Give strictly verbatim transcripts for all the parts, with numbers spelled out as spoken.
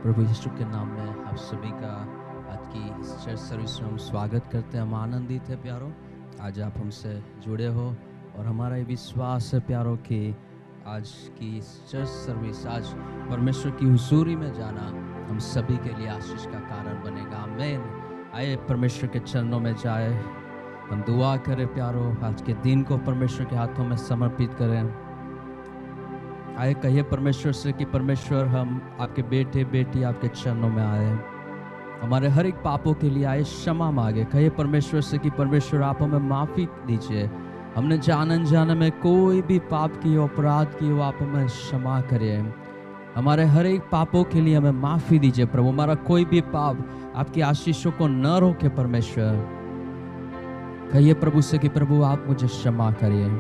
प्रभु यीशु के नाम में आप सभी का आज की इस चर्च सर्विस में हम स्वागत करते हैं। हम आनंदित है प्यारो, आज आप हमसे जुड़े हो और हमारा ये विश्वास है प्यारो कि आज की इस चर्च सर्विस, आज परमेश्वर की हुजूरी में जाना हम सभी के लिए आशीष का कारण बनेगा। आमीन। आइए परमेश्वर के चरणों में जाए, हम दुआ करें प्यारो, आज के दिन को परमेश्वर के हाथों में समर्पित करें। आए कहिए परमेश्वर से कि परमेश्वर हम आपके बेटे बेटी आपके चरणों में आए, हमारे हर एक पापों के लिए आए क्षमा मांगे। कहिए परमेश्वर से कि परमेश्वर आप हमें माफ़ी दीजिए, हमने जान अनजाने में कोई भी पाप की अपराध की वो आप हमें क्षमा करें। हमारे हर एक पापों के लिए हमें माफ़ी दीजिए प्रभु, हमारा कोई भी पाप आपकी आशीषों को न रोके परमेश्वर। कहिए प्रभु से कि प्रभु आप मुझे क्षमा करिए।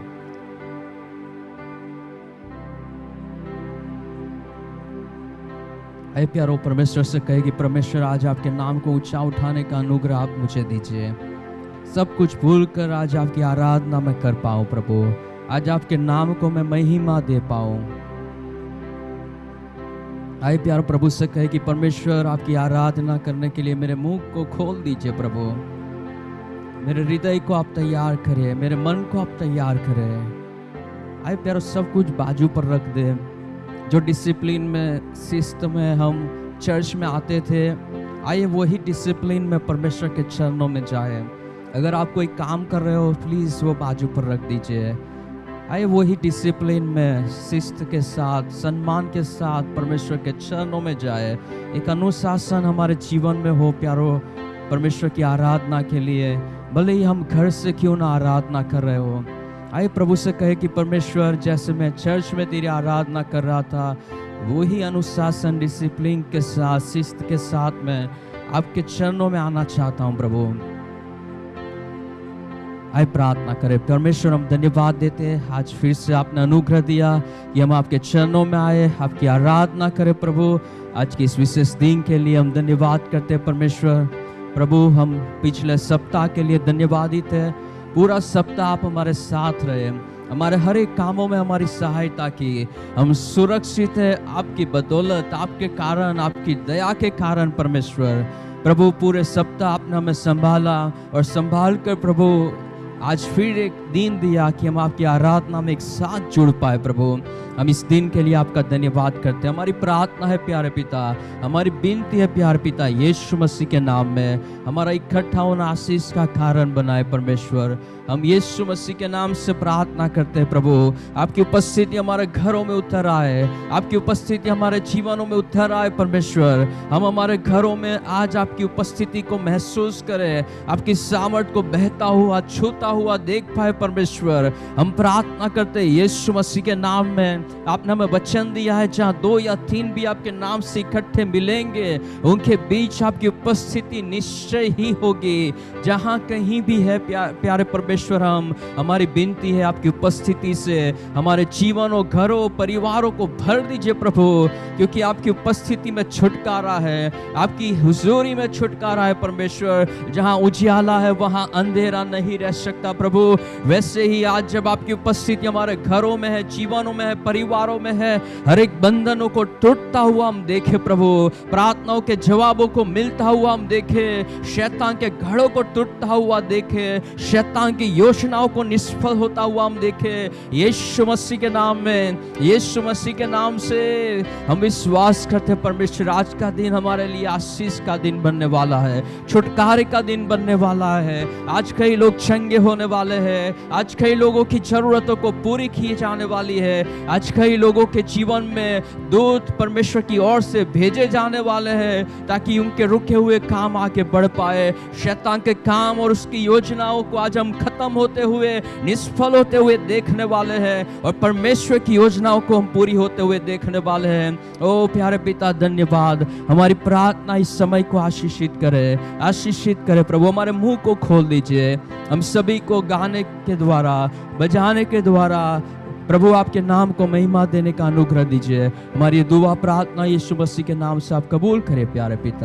ऐ प्यारो परमेश्वर से कहे कि परमेश्वर आज आपके नाम को ऊंचा उठाने का अनुग्रह आप मुझे दीजिए, सब कुछ भूल कर आज आपकी आराधना में कर पाऊं प्रभु, आज आपके नाम को मैं महिमा दे पाऊं। आए प्यारो प्रभु से कहे कि परमेश्वर आपकी आराधना करने के लिए मेरे मुंह को खोल दीजिए प्रभु, मेरे हृदय को आप तैयार करें, मेरे मन को आप तैयार करें। आए प्यारो सब कुछ बाजू पर रख दे, जो डिसिप्लिन में शिस्त में हम चर्च में आते थे, आइए वही डिसिप्लिन में परमेश्वर के चरणों में जाए। अगर आप कोई काम कर रहे हो प्लीज़ वो बाजू पर रख दीजिए। आइए वही डिसिप्लिन में शिस्त के साथ सम्मान के साथ परमेश्वर के चरणों में जाए। एक अनुशासन हमारे जीवन में हो प्यारो परमेश्वर की आराधना के लिए, भले ही हम घर से क्यों ना आराधना कर रहे हो। आइए प्रभु से कहे कि परमेश्वर जैसे मैं चर्च में तेरी आराधना कर रहा था, वही अनुशासन डिसिप्लिन के साथ शिस्त के साथ मैं आपके चरणों में आना चाहता हूं प्रभु। आइए प्रार्थना करें। परमेश्वर हम धन्यवाद देते हैं, आज फिर से आपने अनुग्रह दिया कि हम आपके चरणों में आए, आपकी आराधना करें प्रभु। आज की इस विशेष दिन के लिए हम धन्यवाद करते हैं परमेश्वर। प्रभु हम पिछले सप्ताह के लिए धन्यवादित है, पूरा सप्ताह आप हमारे साथ रहे, हमारे हर एक कामों में हमारी सहायता की, हम सुरक्षित है आपकी बदौलत, आपके कारण, आपकी दया के कारण परमेश्वर। प्रभु पूरे सप्ताह आपने हमें संभाला और संभाल कर प्रभु आज फिर एक दिन दिया कि हम आपकी आराधना में एक साथ जुड़ पाए प्रभु। हम इस दिन के लिए आपका धन्यवाद करते हैं। हमारी प्रार्थना है प्यारे पिता, हमारी विनती है प्यारे पिता, यीशु मसीह के नाम में हमारा इकट्ठा होना आशीष का कारण बनाए परमेश्वर। हम यीशु मसीह के नाम से प्रार्थना करते हैं प्रभु, आपकी उपस्थिति हमारे घरों में उतर आए, आपकी उपस्थिति हमारे जीवनों में उतर आए परमेश्वर। हम हमारे घरों में आज आपकी उपस्थिति को महसूस करें, आपकी सामर्थ को बहता हुआ छूता हुआ देख पाए परमेश्वर। हम प्रार्थना करते हैं यीशु मसीह के नाम में। आपने हमें वचन दिया है, जहाँ दो या तीन भी आपके नाम से इकट्ठे मिलेंगे उनके बीच आपकी उपस्थिति निश्चय ही होगी। जहाँ कहीं भी है प्या, प्यारे परमेश्वर, हम हमारी विनती है आपकी उपस्थिति से हमारे जीवनों, घरों, परिवारों को भर दीजिए प्रभु, क्योंकि आपकी उपस्थिति में छुटकारा है, आपकी हुजूरी में छुटकारा है परमेश्वर। जहाँ उजियाला है वहाँ अंधेरा नहीं रह सकता प्रभु। वैसे ही आज जब आपकी उपस्थिति हमारे घरों में है, जीवनों में है, परिवारों में है, हर एक बंधनों को टूटता हुआ हम देखे प्रभु, प्रार्थनाओं के जवाबों को मिलता हुआ हम देखे, शैतान के घड़ों को टूटता हुआ देखे, शैतान की योजनाओं को निष्फल होता हुआ हम देखे। यीशु मसीह के नाम में, यीशु मसीह के नाम से हम विश्वास करते हैं परमेश्वर, आज का दिन हमारे लिए आशीष का दिन बनने वाला है, छुटकारे का दिन बनने वाला है। आज कई लोग चंगे होने वाले हैं, आज कई लोगों की जरूरतों को पूरी की जाने वाली है, आज कई लोगों के जीवन में दूत परमेश्वर की ओर से भेजे जाने वाले हैं ताकि उनके रुके हुए काम आगे बढ़ पाए। शैतान के काम और उसकी योजनाओं को आज हम खत्म होते हुए, निष्फल होते हुए देखने वाले हैं और परमेश्वर की योजनाओं को हम पूरी होते हुए देखने वाले हैं। ओ प्यारे पिता धन्यवाद। हमारी प्रार्थना इस समय को आशीषित करे, आशीषित करे प्रभु। हमारे मुंह को खोल दीजिए, हम सभी को गाने के द्वारा, बजाने के द्वारा प्रभु आपके नाम को महिमा देने का अनुग्रह दीजिए। हमारी दुआ प्रार्थना यीशु मसीह के नाम से आप कबूल करें प्यारे पिता,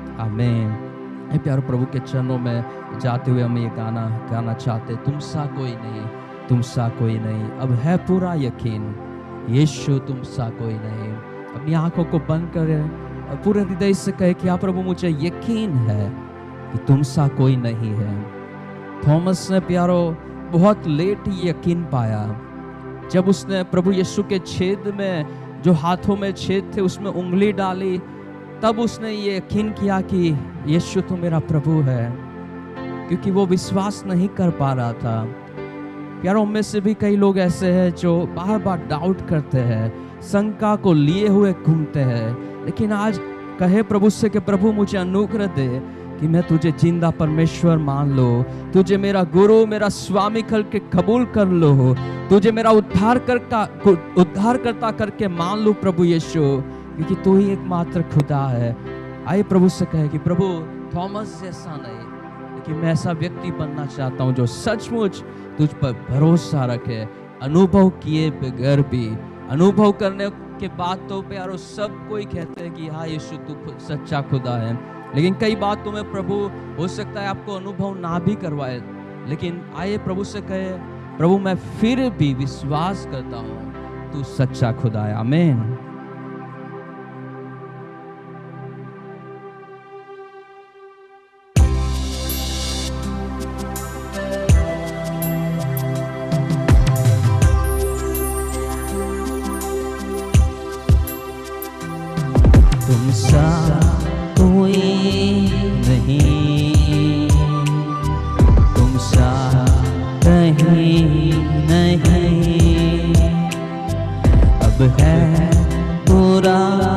आमीन। प्यारे प्रभु के चरणों में जाते हुए हम ये गाना गाना चाहते, तुम सा कोई नहीं, तुम सा कोई नहीं, अब है पूरा यकीन, यीशु तुम सा कोई नहीं। अपनी आंखों को बंद करें और पूरे हृदय से कहे कि हाँ प्रभु, मुझे यकीन है कि तुम सा कोई नहीं है। थॉमस ने प्यारो बहुत लेट ही यकीन पाया। जब उसने प्रभु यीशु के छेद में, जो हाथों में छेद थे, उसमें उंगली डाली, तब उसने ये यकीन किया कि यीशु तो मेरा प्रभु है, क्योंकि वो विश्वास नहीं कर पा रहा था। प्यारों, में से भी कई लोग ऐसे हैं जो बार बार डाउट करते हैं, शंका को लिए हुए घूमते हैं, लेकिन आज कहे प्रभु से कि प्रभु मुझे अनुग्रह दे कि मैं तुझे जिंदा परमेश्वर मान लो, तुझे मेरा गुरु, मेरा स्वामी करके कबूल कर लो, तुझे मेरा उद्धार करता उद्धार करता करके मान लो प्रभु यीशु, क्योंकि तू ही एकमात्र खुदा है। आइए प्रभु से कहे कि प्रभु, थॉमस जैसा नहीं, लेकिन मैं ऐसा व्यक्ति बनना चाहता हूँ जो सचमुच तुझ पर भरोसा रखे, अनुभव किए बगैर भी। अनुभव करने के बाद तो प्यारो सब कोई कहते हैं कि हाँ यीशु तू सच्चा खुदा है, लेकिन कई बात तुम्हें प्रभु हो सकता है आपको अनुभव ना भी करवाए, लेकिन आइए प्रभु से कहे, प्रभु मैं फिर भी विश्वास करता हूँ तू सच्चा खुदा है। आमीन। तुम सा कोई नहीं, तुम सा कहीं नहीं, अब है पूरा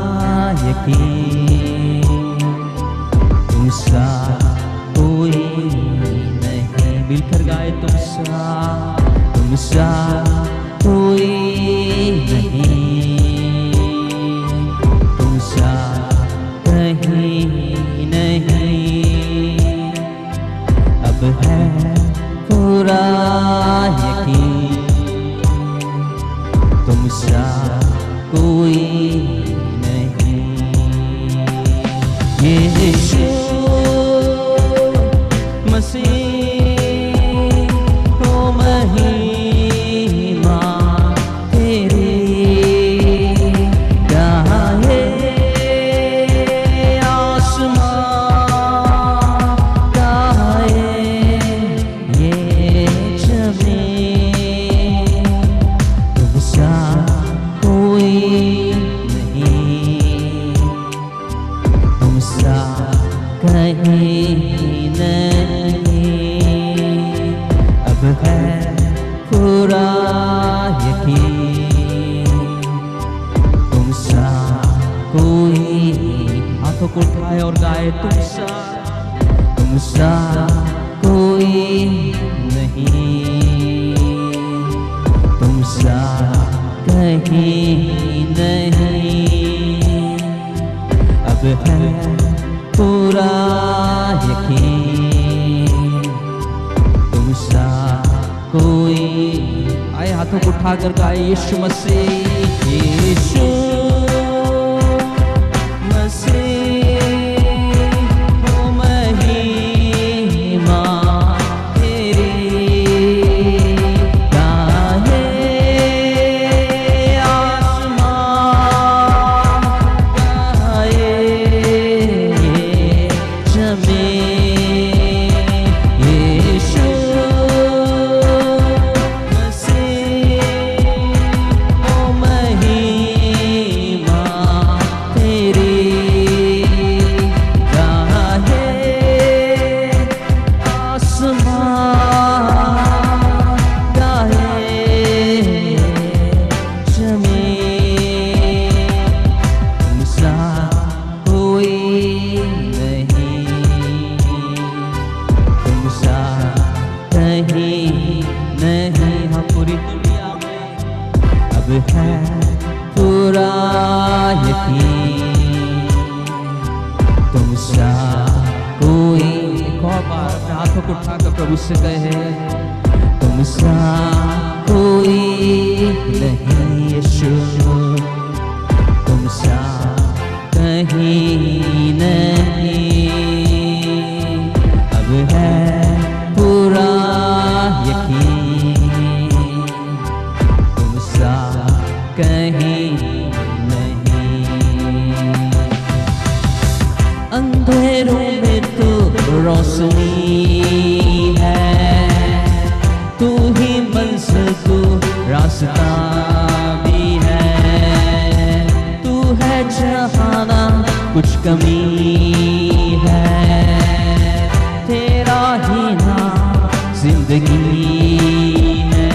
यकीन, तुम सा कोई नहीं। मिलकर गाए, तुम सा तुम सा कोई नहीं, कहीं नहीं, अब है पूरा यकीन, तुम सा कोई नहीं। यीशु मसीह हो महिमा तेरी, कहीं नहीं, अब है पूरा यकीन, तुम सा कोई। हाथों को उठाए और गाए, तुम सा तुम सा कोई नहीं, तुम सा कहीं नहीं, अब है पूरा यकीन, तुम सा कोई। आए हाथों को उठाकर गाए, यीशु मसीह, यीशु मसीह हो महिमा तेरी, गाहे आसमान, गाए है पूरा यकीन, तुम सा कोई। एक और बार अपने हाथों को उठाकर प्रभु से कहे, तुम सा कोई नहीं यीशु, तुम सा कहीं नहीं, अब है पूरा यकीन, तुम सा कहीं नहीं। रास्ता भी है। तू है जहाना कुछ कमी है, तेरा ही नाम जिंदगी है।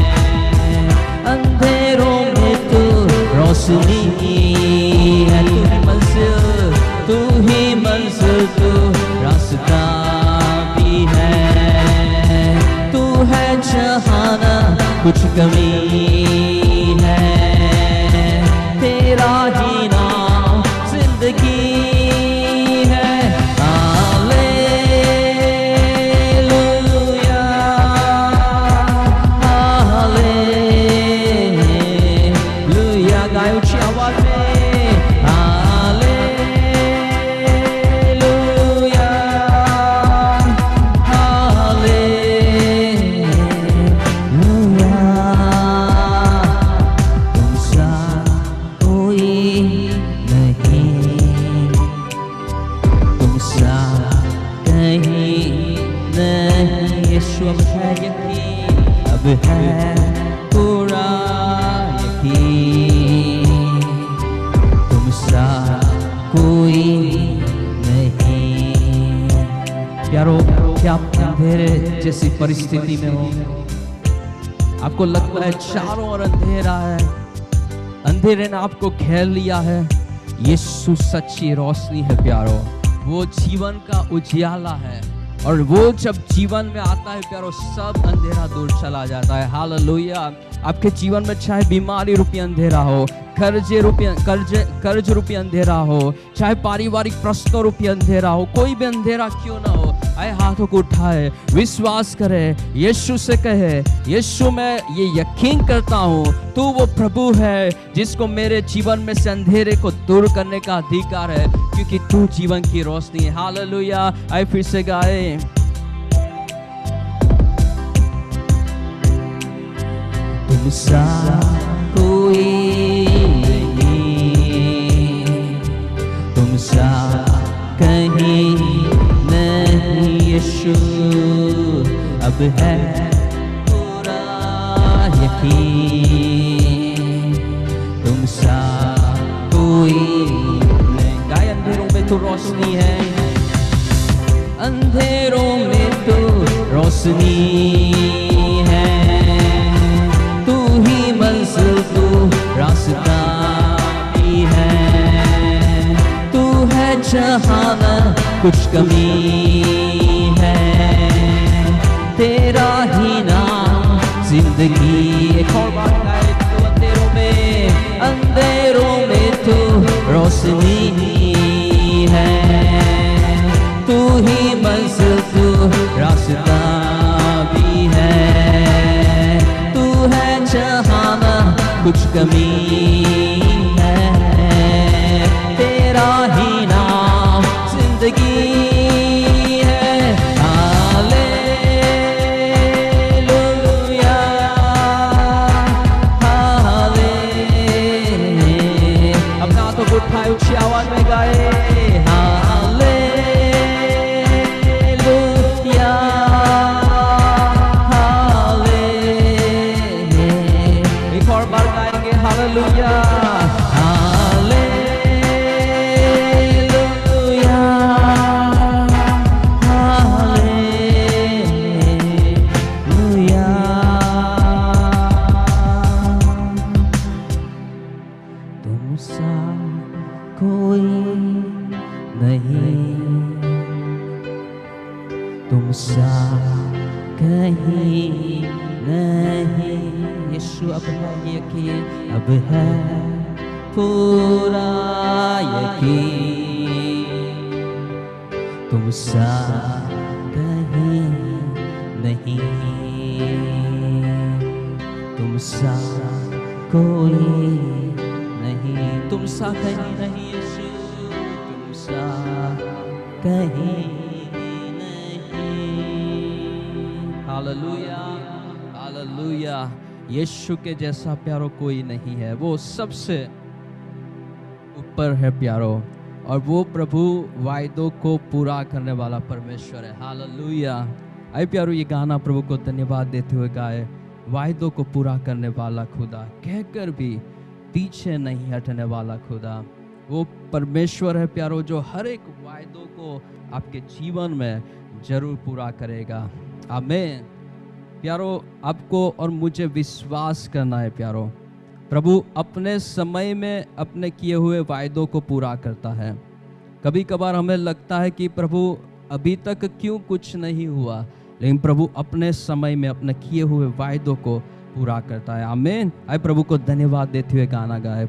अंधेरों में तू रोशनी है, तू ही मंजिल, तू ही मंजिल, तू रास्ता भी है। तू है जहाना कुछ कमी है, तेरा ही नाम जिंदगी है। है पूरा यकीन, तुमसा कोई नहीं। प्यारो, क्या आप अंधेरे जैसी परिस्थिति में हो? आपको लगता है चारों ओर अंधेरा है, अंधेरे ने आपको घेर लिया है। यीशु सच्ची रोशनी है प्यारो, वो जीवन का उजियाला है, और वो जब जीवन में आता है प्यारो, सब अंधेरा दूर चला जाता है। हालेलुया। आपके जीवन में चाहे बीमारी रूपी अंधेरा हो, कर्जे रूपी कर्ज कर्ज रूपी अंधेरा हो, चाहे पारिवारिक प्रश्नों रूपी अंधेरा हो, कोई भी अंधेरा क्यों ना हो, आए हाथों को उठाए, विश्वास करे, यीशु से कहे, यीशु मैं ये यकीन करता हूँ तू वो प्रभु है जिसको मेरे जीवन में से अंधेरे को दूर करने का अधिकार है, क्योंकि तू जीवन की रोशनी है। हालेलुया। आए फिर से गाए। तुमसा कोई नहीं, तुमसा कहीं नहीं यीशु, अब है पूरा यकीन, तुमसा कोई नहीं। गाय अंधेरों में तो रोशनी है, अंधेरों में तो रोशनी है, तू ही मंजिल, तू रास्ता भी है। तू है जहाना कुछ कमी है, तेरा ही नाम जिंदगी। एक और बात गाए, तो अंधेरों में अंधेरों में तो रोशनी है, तू ही मंजिल, तू रास्ता भी है। तू है जहाना कुछ कमी है, तेरा ही नाम जिंदगी है। Hallelujah, hallelujah. अपने हाथों को उठाए, ऊंची आवाज में गाए। Hallelujah, hallelujah, hallelujah. तुमसा कोई नहीं, तुमसा कहीं नहीं यीशु, अब है यकीन, अब है पूरा यकीन, तुमसा कहीं नहीं, तुमसा कोई नहीं, तुमसा कहीं नहीं यीशु, तुमसा कहीं नहीं। Hallelujah, hallelujah. यीशु के जैसा प्यारो कोई नहीं है, वो सबसे ऊपर है प्यारो, और वो प्रभु वायदों को पूरा करने वाला परमेश्वर है। हालेलुया। आइए प्यारो, ये गाना प्रभु को धन्यवाद देते हुए गाए। वायदों को पूरा करने वाला खुदा, कहकर भी पीछे नहीं हटने वाला खुदा। वो परमेश्वर है प्यारो जो हर एक वायदों को आपके जीवन में जरूर पूरा करेगा। आमीन। प्यारो आपको और मुझे विश्वास करना है प्यारो, प्रभु अपने समय में अपने किए हुए वायदों को पूरा करता है। कभी कभार हमें लगता है कि प्रभु अभी तक क्यों कुछ नहीं हुआ, लेकिन प्रभु अपने समय में अपने किए हुए वायदों को पूरा करता है। आमीन। आए प्रभु को धन्यवाद देते हुए गाना गाए।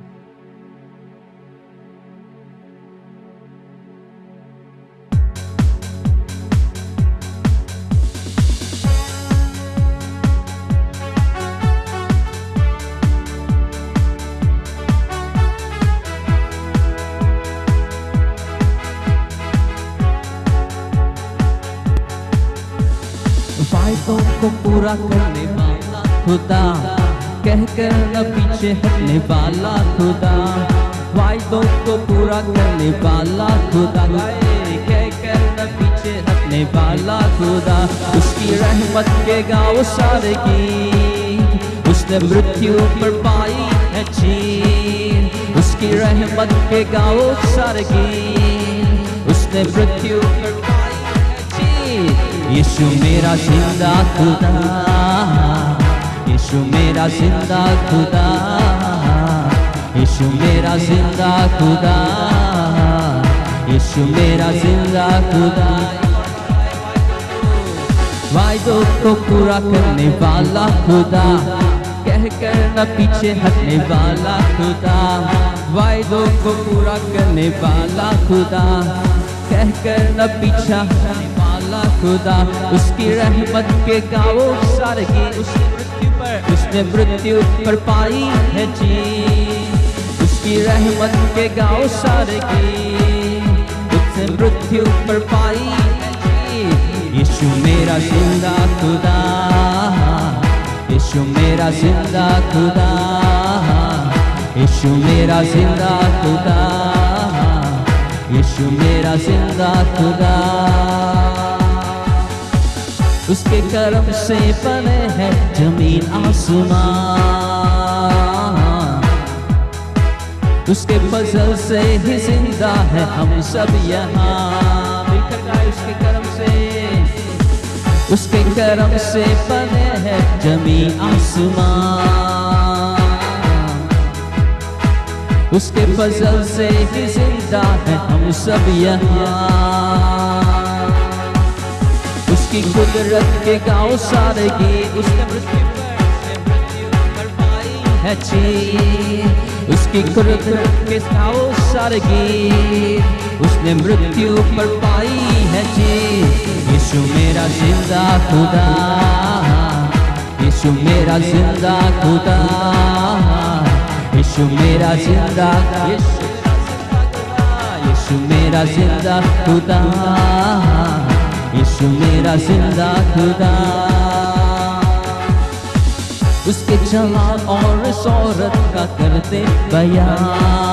वायदों को पूरा करने वाला खुदा, कहकर न पीछे हटने वाला खुदा। वायदों को पूरा करने वाला खुदा, कहकर न पीछे हटने वाला खुदा। उसकी रहमत के गाओ सारे गीत, उसने मृत्यु पर पाई है जीत। उसकी रहमत के गाओ सारे गीत, उसने मृत्यु पर पाई है जीत। यीशु मेरा जिंदा खुदा, यीशु मेरा जिंदा खुदा, यीशु मेरा जिंदा खुदा, यीशु मेरा जिंदा खुदा। वायदों को पूरा करने वाला खुदा, कहकर न पीछे हटने वाला खुदा। वायदों को पूरा करने वाला खुदा, कहकर न पीछा हटने वाला खुदा। उसकी रहमत के गाओ सारे गीत, उसने मृत्यु पर उसने मृत्यु पर पाई है जीत। उसकी रहमत के गाओ सारे गीत, उसने मृत्यु पर पाई है जीत। यीशु मेरा जिंदा खुदा, यीशु मेरा जिंदा खुदा, यीशु मेरा जिंदा खुदा, यीशु मेरा जिंदा खुदा। उसके कर्म से बने हैं जमीन आसमान, उसके फजल से ही जिंदा है हम सब यहाँ। मिलकर गाए उसके कर्म से, उसके कर्म से बने हैं जमीन आसमान। उसके फजल से ही जिंदा है हम सब यहाँ। उसकी कुदरत के गाओ सारे गीत, उसने मृत्यु पर पाई है जीत। उसकी कुदरत के गाओ सारे गीत, उसने मृत्यु पर पाई है जीत। यीशु मेरा जिंदा खुदा, यीशु मेरा जिंदा खुदा, यीशु मेरा जिंदा, यीशु मेरा जिंदा खुदा, यीशु मेरा जिंदा खुदा। उसके जलाल और शौहरत का करते बयान,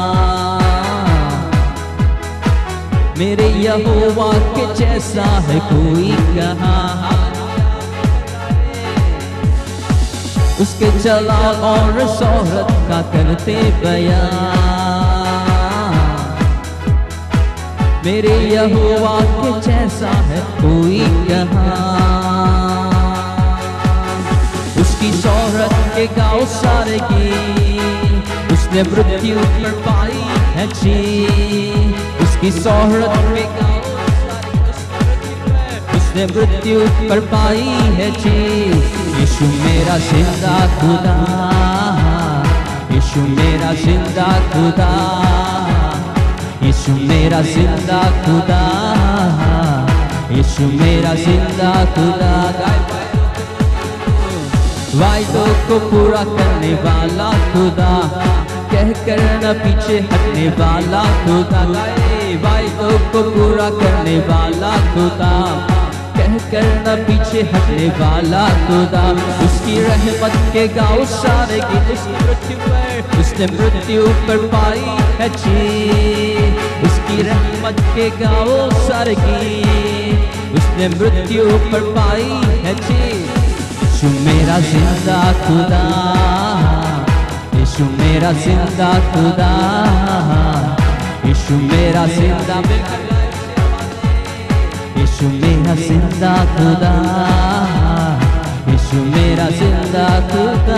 मेरे यहोवा के जैसा है कोई कहाँ। उसके जलाल और शौहरत का करते बयान, मेरे यहोवा के जैसा है कोई कहाँ। उसकी शौहरत के गाओ सारे गीत, उसने मृत्यु पर पाई है जीत। उसकी शौहरत के गाओ सारे गीत, उसने मृत्यु पर पाई है जीत। यीशु मेरा जिंदा खुदा, यीशु मेरा जिंदा खुदा, यीशु मेरा जिंदा खुदा, यीशु मेरा जिंदा खुदा। वायदों को पूरा करने वाला खुदा, कहकर न पीछे हटने वाला खुदा। वायदों को पूरा करने वाला खुदा, कहकर न पीछे हटने वाला खुदा। उसकी रहमत के गाओ सारे गीत, उसकी मृत्यु पर उसने मृत्यु पर पाई है जीत। उसकी रहमत के गाओ सारे गीत, उसने मृत्यु पर पाई है जीत। यीशु मेरा जिंदा खुदा, यीशु मेरा जिंदा खुदा, यीशु मेरा जिंदा, यीशु मेरा जिंदा खुदा, यीशु मेरा जिंदा खुदा।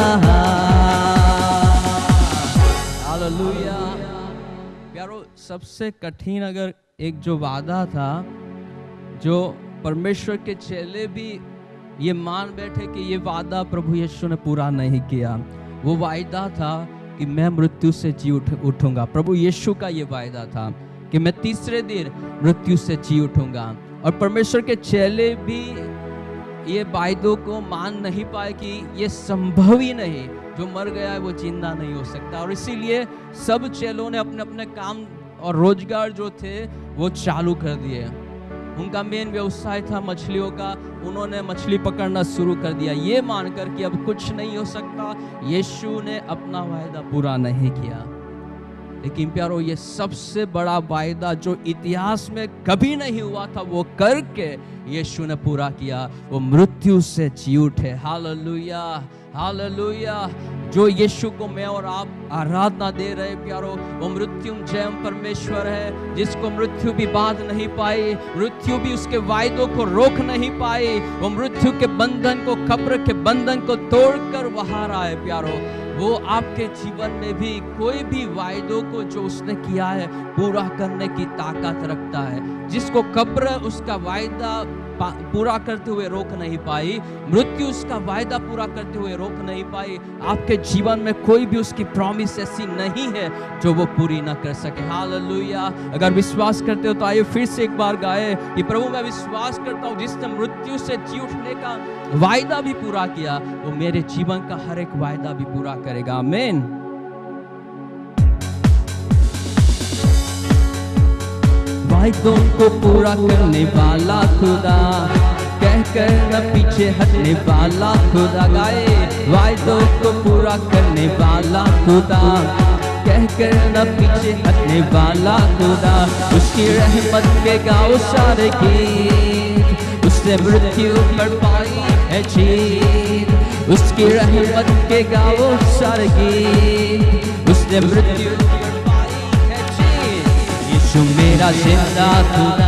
हालेलुया। प्यारो, सबसे कठिन अगर एक जो वादा था, जो परमेश्वर के चेले भी ये मान बैठे कि ये वादा प्रभु यीशु ने पूरा नहीं किया, वो वायदा था कि मैं मृत्यु से जी उठ उठूंगा। प्रभु यीशु का ये वायदा था कि मैं तीसरे दिन मृत्यु से जी उठूंगा। और परमेश्वर के चेले भी ये वायदों को मान नहीं पाए कि ये संभव ही नहीं, जो मर गया है वो जिंदा नहीं हो सकता। और इसीलिए सब चेलों ने अपने अपने काम और रोजगार जो थे वो चालू कर दिए। उनका मेन व्यवसाय था मछलियों का, उन्होंने मछली पकड़ना शुरू कर दिया, ये मानकर कि अब कुछ नहीं हो सकता, यीशु ने अपना वायदा पूरा नहीं किया। लेकिन प्यारो, ये सबसे बड़ा वायदा जो इतिहास में कभी नहीं हुआ था, वो करके यीशु ने पूरा किया, वो मृत्यु से जी उठे। Hallelujah, hallelujah. जो यीशु को मैं और आप आराधना दे रहे प्यारो, वो मृत्युंजय परमेश्वर है, जिसको मृत्यु भी बांध नहीं पाई, मृत्यु भी उसके वायदों को रोक नहीं पाई। वो मृत्यु के बंधन को, कब्र के बंधन को तोड़कर बाहर आए प्यारो। वो आपके जीवन में भी कोई भी वायदों को जो उसने किया है पूरा करने की ताकत रखता है। जिसको कब्र उसका वायदा पूरा करते हुए रोक नहीं पाई, मृत्यु उसका वायदा पूरा करते हुए रोक नहीं पाई, आपके जीवन में कोई भी उसकी प्रॉमिस ऐसी नहीं है जो वो पूरी ना कर सके। हालेलुया। अगर विश्वास करते हो तो आइए फिर से एक बार गाए कि प्रभु मैं विश्वास करता हूँ, जिसने मृत्यु से जी उठने का वायदा भी पूरा किया, वो मेरे जीवन का हर एक वायदा भी पूरा करेगा। आमीन। वायदों को पूरा करने वाला खुदा, कह कर न पीछे हटने वाला खुदा। गाए, वायदों को पूरा करने वाला खुदा, कह कर न पीछे हटने वाला खुदा। उसकी रहमत के गाओ सारे गीत, उसने मृत्यु पर पाई है जीत। उसकी रहमत के गाओ सारे गीत, उसने मृत्यु यीशु मेरा जिंदा खुदा,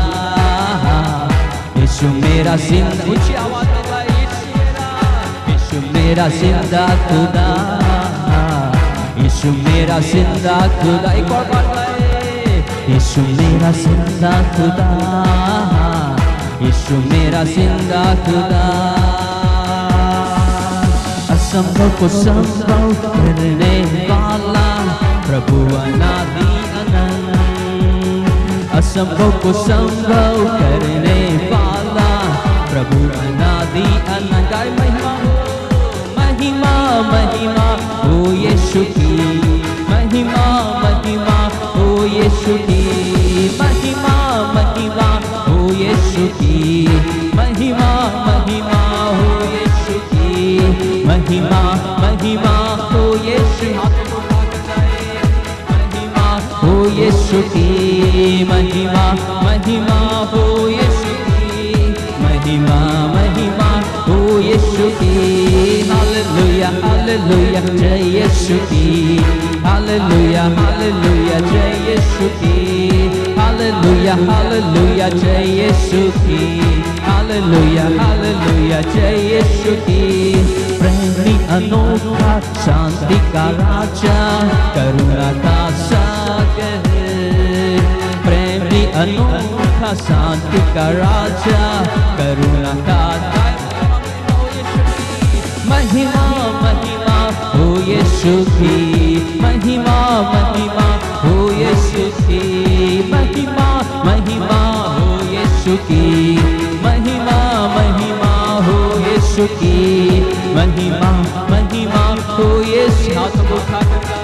यीशु मेरा जिंदा, ऊंची आवाज में गाए, यीशु मेरा जिंदा खुदा, यीशु मेरा जिंदा खुदा। एक और बार गाए, यीशु मेरा जिंदा खुदा, यीशु मेरा जिंदा खुदा। असंभव को संभव करने वाला प्रभु अनादि अनंत, असंभव को संभव करने वाला प्रभु अनादि अनंत। महिमा महिमा महिमा हो यीशु की, महिमा महिमा हो यीशु की, महिमा महिमा हो यीशु की, महिमा महिमा हो यीशु की, महिमा महिमा हो यीशु हो यीशु की, महिमा महिमा हो यीशु की, महिमा महिमा हो यीशु की। हालेलुया हालेलुया जय यीशु की, हालेलुया हालेलुया जय यीशु की, हालेलुया हालेलुया जय यीशु की, हालेलुया हालेलुया जय यीशु की। प्रेमी अनोखा शांति का राजा, करुणा का सागर, प्रेमी अनोखा शांति का राजा, करुणा का महिमा महिमा हो यीशु की, महिमा महिमा हो यीशु की, महिमा महिमा हो यीशु की, महिमा महिमा हो यीशु की, महिमा महिमा हो यीशु। हाथ उठा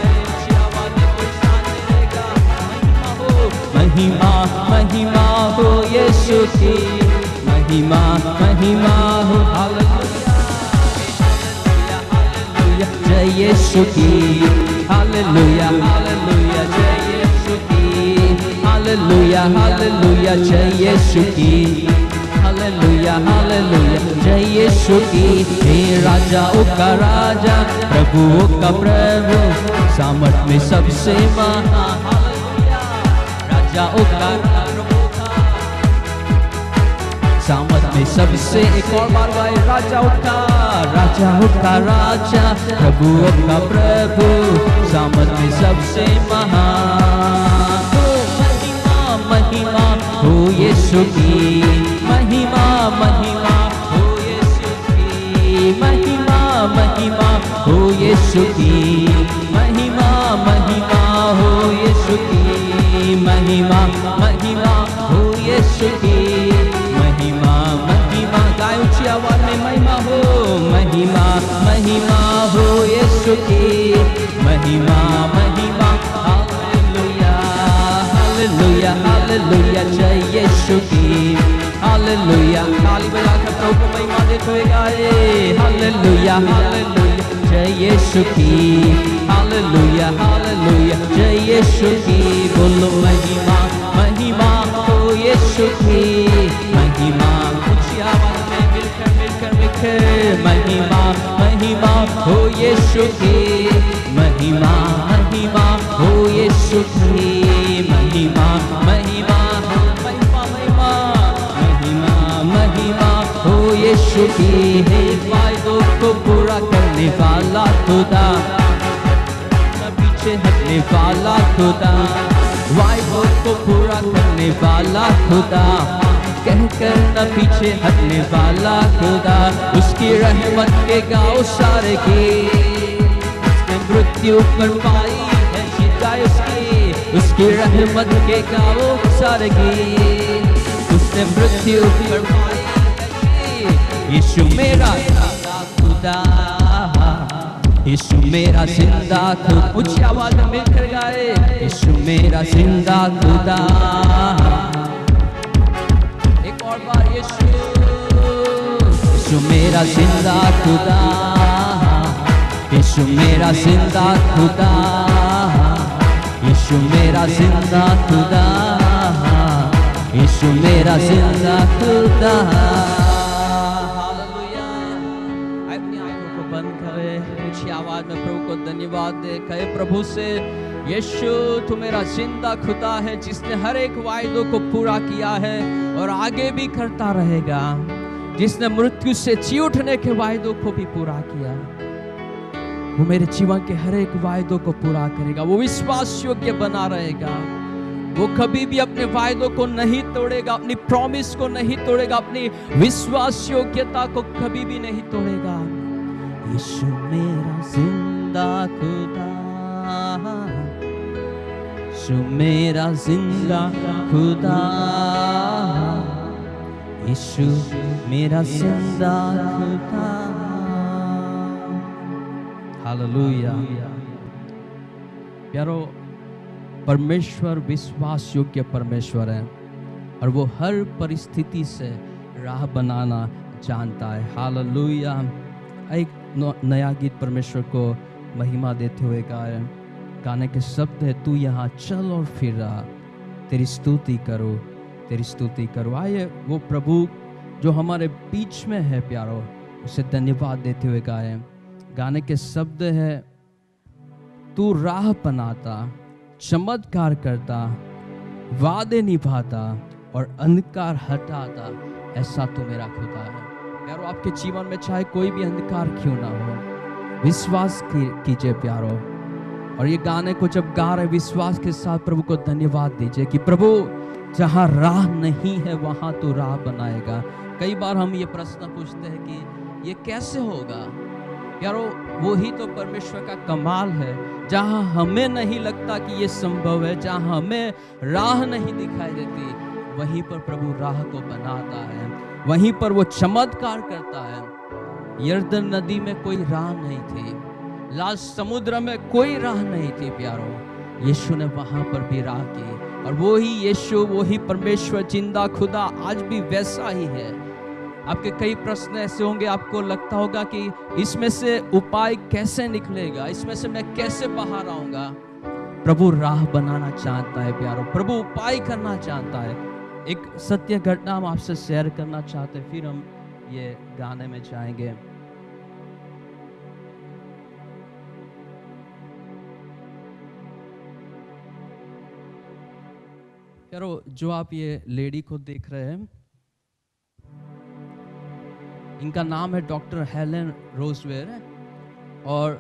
महिमा महिमा हो यीशु की, महिमा महिमा हो। हालेलुया हालेलुया जय यीशु की, हालेलुया हालेलुया जय यीशु की, हालेलुया हालेलुया जय यीशु की, हालेलुया हालेलुया जय यीशु की। हे राजाओं का राजा प्रभुओं का प्रभु सामर्थ में सबसे महान। हालेलुया राजाओं का सामर्थ में सबसे। एक और बार गाए राजाओं का राजाओं का राजा प्रभुओं का प्रभु सामर्थ में सबसे महान। महिमा महिमा हो यीशु की, महिमा महिमा हो यीशु की, महिमा महिमा हो यीशु की, महिमा महिमा हो यीशु की, महिमा महिमा हो यीशु की, महिमा महिमा। गाय ऊंची आवाज में महिमा हो, महिमा महिमा हो यीशु की, महिमा महिमा। हालेलुया हालेलुया हालेलुया जय यीशु की। हालेलुया ताली बजाकर प्रभु को महिमा देते हुए गाए। हालेलुया हालेलुया जय यीशु की। हालेलुया हालेलुया जय यीशु की। बोलो महिमा महिमा हो यीशु की, महिमा। ऊंची आवाज में मिलकर मिलकर मिलकर महिमा महिमा हो यीशु की, महिमा महिमा हो यीशु की, महिमा महिमा महिमा महिमा महिमा महिमा हो यीशु की। हे वायदों को पूरा करने वाला खुदा, पीछे हटने वाला खुदा, वायदों को पूरा करने वाला खुदा, कह कर न पीछे हटने वाला खुदा। उसकी रहमत के गाओ सारे की, उसने मृत्यु पर पाई है शिकाय उसकी, उसकी रहमत के गाओ सारे की, उसने मृत्यु पर पाई है। यीशु मेरा खुदा, यीशु मेरा जिंदा खुदा। ऊंची आवाज में मिलकर गाए। यीशु मेरा जिंदा खुदा। एक और बार यीशु, यीशु मेरा जिंदा खुदा, यीशु मेरा जिंदा खुदा, यीशु मेरा जिंदा खुदा, यीशु मेरा जिंदा खुदा। आवाज में प्रभु को धन्यवाद दे, कहे प्रभु से यीशु तू मेरा जिंदा खुदा है जिसने हर एक वायदों को पूरा किया है और आगे भी करता रहेगा, जिसने मृत्यु से जी उठने के वायदों को भी पूरा किया। वो मेरे जीवन के हर एक वायदों को पूरा करेगा, वो विश्वास योग्य बना रहेगा, वो कभी भी अपने वायदों को नहीं तोड़ेगा, अपनी प्रॉमिस को नहीं तोड़ेगा, अपनी विश्वास योग्यता को कभी भी नहीं तोड़ेगा। यीशु मेरा जिंदा खुदा, यीशु मेरा जिंदा खुदा, यीशु मेरा जिंदा खुदा। हालेलुया। प्यारो, परमेश्वर विश्वास योग्य परमेश्वर है और वो हर परिस्थिति से राह बनाना जानता है। हालेलुया। एक नया गीत परमेश्वर को महिमा देते हुए गाए। गाने के शब्द है, तू यहाँ चल और फिर रहा, तेरी स्तुति करो, तेरी स्तुति करो। आइए वो प्रभु जो हमारे बीच में है प्यारो, उसे धन्यवाद देते हुए गाए। गाने के शब्द है, तू राह बनाता, चमत्कार करता, वादे निभाता और अंधकार हटाता, ऐसा तू मेरा खुदा है। प्यारो, आपके जीवन में चाहे कोई भी अंधकार क्यों ना हो, विश्वास कीजिए प्यारो। और ये गाने को जब गा रहे विश्वास के साथ प्रभु को धन्यवाद दीजिए कि प्रभु जहाँ राह नहीं है वहाँ तो राह बनाएगा। कई बार हम ये प्रश्न पूछते हैं कि ये कैसे होगा। प्यारो, वही तो परमेश्वर का कमाल है। जहाँ हमें नहीं लगता कि ये संभव है, जहाँ हमें राह नहीं दिखाई देती, वहीं पर प्रभु राह को बनाता है, वहीं पर वो चमत्कार करता है। यरदन नदी में कोई राह नहीं थी, लाल समुद्र में कोई राह नहीं थी प्यारो, यीशु ने वहां पर भी राह की। और वो ही यीशु, वो ही परमेश्वर जिंदा खुदा आज भी वैसा ही है। आपके कई प्रश्न ऐसे होंगे, आपको लगता होगा कि इसमें से उपाय कैसे निकलेगा, इसमें से मैं कैसे बाहर आऊंगा। प्रभु राह बनाना चाहता है प्यारो, प्रभु उपाय करना चाहता है। एक सत्य घटना हम आपसे शेयर करना चाहते हैं, फिर हम ये गाने में जाएंगे। यारो, जो आप ये लेडी को देख रहे हैं, इनका नाम है डॉक्टर हेलन रोजवेयर, और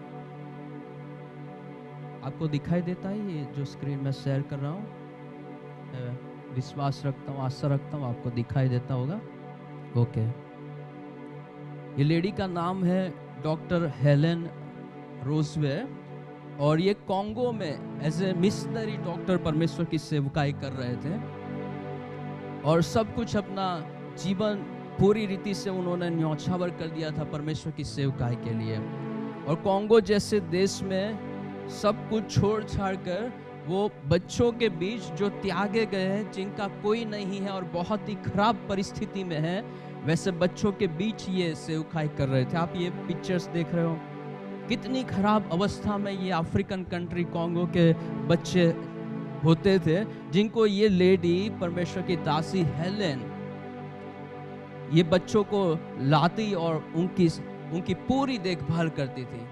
आपको दिखाई देता है ये जो स्क्रीन में शेयर कर रहा हूँ? विश्वास रखता हूँ, आशा रखता हूँ आपको दिखाई देता होगा। ओके, ये लेडी का नाम है डॉक्टर हेलन रोजवेयर, और ये कॉन्गो में एज ए मिशनरी डॉक्टर परमेश्वर की सेवकाई कर रहे थे, और सब कुछ अपना जीवन पूरी रीति से उन्होंने न्यौछावर कर दिया था परमेश्वर की सेवकाई के लिए। और कॉन्गो जैसे देश में सब कुछ छोड़ छाड़ कर वो बच्चों के बीच जो त्यागे गए हैं, जिनका कोई नहीं है और बहुत ही खराब परिस्थिति में है, वैसे बच्चों के बीच ये सेवकाई कर रहे थे। आप ये पिक्चर्स देख रहे हो, कितनी खराब अवस्था में ये अफ्रीकन कंट्री कॉन्गो के बच्चे होते थे, जिनको ये लेडी परमेश्वर की दासी हेलेन ये बच्चों को लाती और उनकी उनकी पूरी देखभाल करती थी।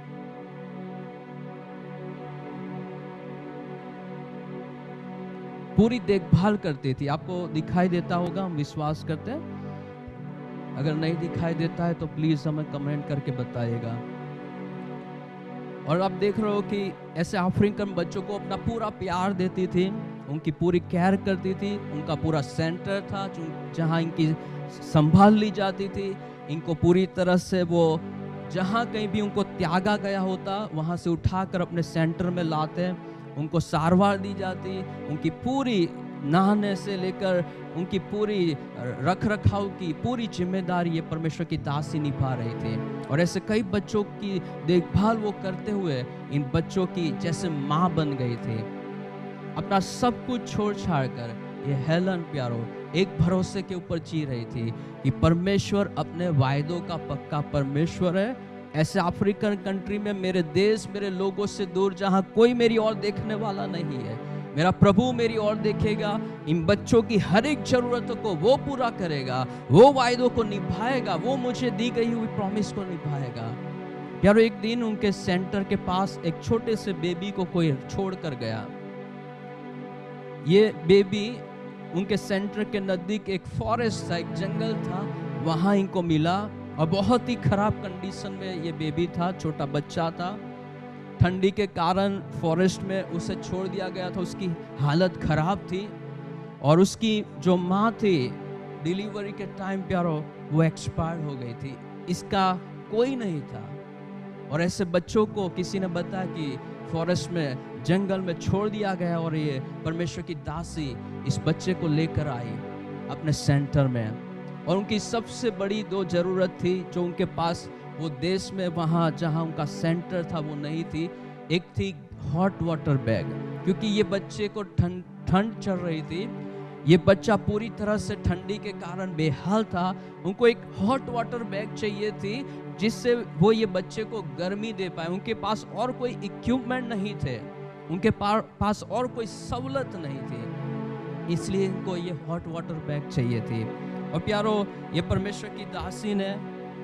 पूरी देखभाल करती थी। आपको दिखाई देता होगा, हम विश्वास करते हैं। अगर नहीं दिखाई देता है तो प्लीज हमें कमेंट करके बताइएगा। और आप देख रहे हो कि ऐसे अफ्रीकन बच्चों को अपना पूरा प्यार देती थी, उनकी पूरी केयर करती थी, उनका पूरा सेंटर था जहां इनकी संभाल ली जाती थी। इनको पूरी तरह से वो जहां कहीं भी उनको त्यागा गया होता वहां से उठाकर अपने सेंटर में लाते, उनको सारवार दी जाती, उनकी पूरी नहाने से लेकर उनकी पूरी रख रखाव की पूरी जिम्मेदारी ये परमेश्वर की दासी निभा रही थी। और ऐसे कई बच्चों की देखभाल वो करते हुए इन बच्चों की जैसे माँ बन गई थी। अपना सब कुछ छोड़ छाड़ कर ये हेलन प्यारो एक भरोसे के ऊपर जी रही थी कि परमेश्वर अपने वायदों का पक्का परमेश्वर है। ऐसे अफ्रीकन कंट्री में, मेरे देश, मेरे लोगों से दूर, जहां कोई मेरी ओर देखने वाला नहीं है, मेरा प्रभु मेरी ओर देखेगा। इन बच्चों की हर एक जरूरतों को वो पूरा करेगा, वो वायदों को निभाएगा, वो मुझे दी गई हुई प्रॉमिस को निभाएगा। यार, एक दिन उनके सेंटर के पास एक छोटे से बेबी को कोई छोड़ कर गया। ये बेबी उनके सेंटर के नजदीक एक फॉरेस्ट था, एक जंगल था, वहां इनको मिला, और बहुत ही खराब कंडीशन में ये बेबी था, छोटा बच्चा था। ठंडी के कारण फॉरेस्ट में उसे छोड़ दिया गया था, उसकी हालत खराब थी, और उसकी जो माँ थी डिलीवरी के टाइम प्यारो वो एक्सपायर हो गई थी। इसका कोई नहीं था, और ऐसे बच्चों को किसी ने बताया कि फॉरेस्ट में, जंगल में छोड़ दिया गया, और ये परमेश्वर की दासी इस बच्चे को लेकर आई अपने सेंटर में। और उनकी सबसे बड़ी दो जरूरत थी जो उनके पास वो देश में वहाँ जहाँ उनका सेंटर था वो नहीं थी। एक थी हॉट वाटर बैग, क्योंकि ये बच्चे को ठंड ठंड चल रही थी, ये बच्चा पूरी तरह से ठंडी के कारण बेहाल था। उनको एक हॉट वाटर बैग चाहिए थी जिससे वो ये बच्चे को गर्मी दे पाए। उनके पास और कोई इक्विपमेंट नहीं थे, उनके पास और कोई सहूलत नहीं थी, इसलिए इनको ये हॉट वाटर बैग चाहिए थी। और प्यारो, ये परमेश्वर की दासी ने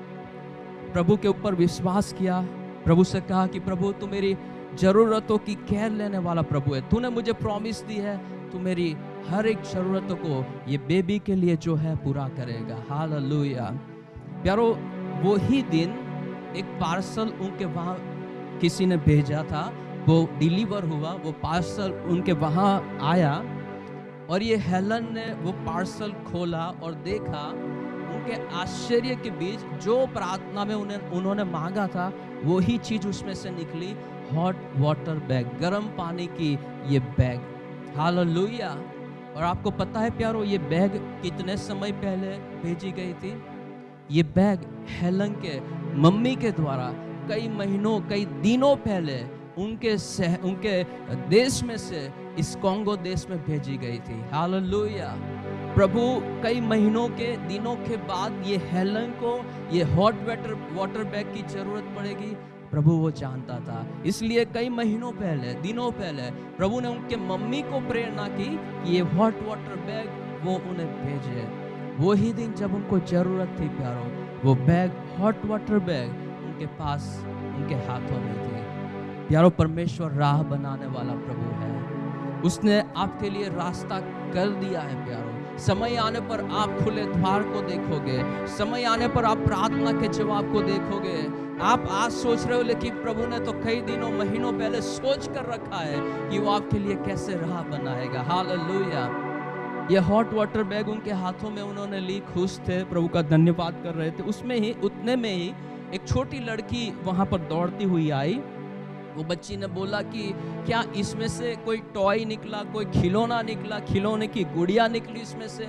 प्रभु के ऊपर विश्वास किया, प्रभु से कहा कि प्रभु तू मेरी जरूरतों की केयर लेने वाला प्रभु है, तूने मुझे प्रॉमिस दी है, तू मेरी हर एक जरूरतों को ये बेबी के लिए जो है पूरा करेगा। हालेलुया। प्यारो, वो ही दिन एक पार्सल उनके वहाँ किसी ने भेजा था, वो डिलीवर हुआ, वो पार्सल उनके वहाँ आया, और ये हेलन ने वो पार्सल खोला और देखा, उनके आश्चर्य के बीच जो प्रार्थना में उन्हें उन्होंने मांगा था वही चीज उसमें से निकली, हॉट वाटर बैग, गर्म पानी की ये बैग। हालेलुया। और आपको पता है प्यारो, ये बैग कितने समय पहले भेजी गई थी? ये बैग हेलन के मम्मी के द्वारा कई महीनों, कई दिनों पहले उनके सह, उनके देश में से इस कॉन्गो देश में भेजी गई थी। हालेलुया। प्रभु कई महीनों के, दिनों के बाद ये हेलन को ये हॉट वाटर वाटर बैग की जरूरत पड़ेगी, प्रभु वो जानता था। इसलिए कई महीनों पहले, दिनों पहले प्रभु ने उनके मम्मी को प्रेरणा की कि ये हॉट वाटर बैग वो उन्हें भेजे। वही दिन जब उनको जरूरत थी प्यारो, वो बैग, हॉट वाटर बैग उनके पास, उनके हाथों में थी। प्यारो, परमेश्वर राह बनाने वाला प्रभु है। उसने आपके लिए रास्ता कर दिया है प्यारो। समय आने पर आप खुले द्वार को देखोगे, समय आने पर आप प्रार्थना के जवाब को देखोगे। आप आज सोच रहे हो, लेकिन प्रभु ने तो कई दिनों महीनों पहले सोच कर रखा है कि वो आपके लिए कैसे राह बनाएगा। हालेलुया। ये हॉट वाटर बैग उनके हाथों में उन्होंने ली, खुश थे, प्रभु का धन्यवाद कर रहे थे। उसमें ही, उतने में ही एक छोटी लड़की वहां पर दौड़ती हुई आई। वो बच्ची ने बोला कि क्या इसमें से कोई टॉय निकला, कोई खिलौना निकला, खिलौने की गुड़िया निकली इसमें से?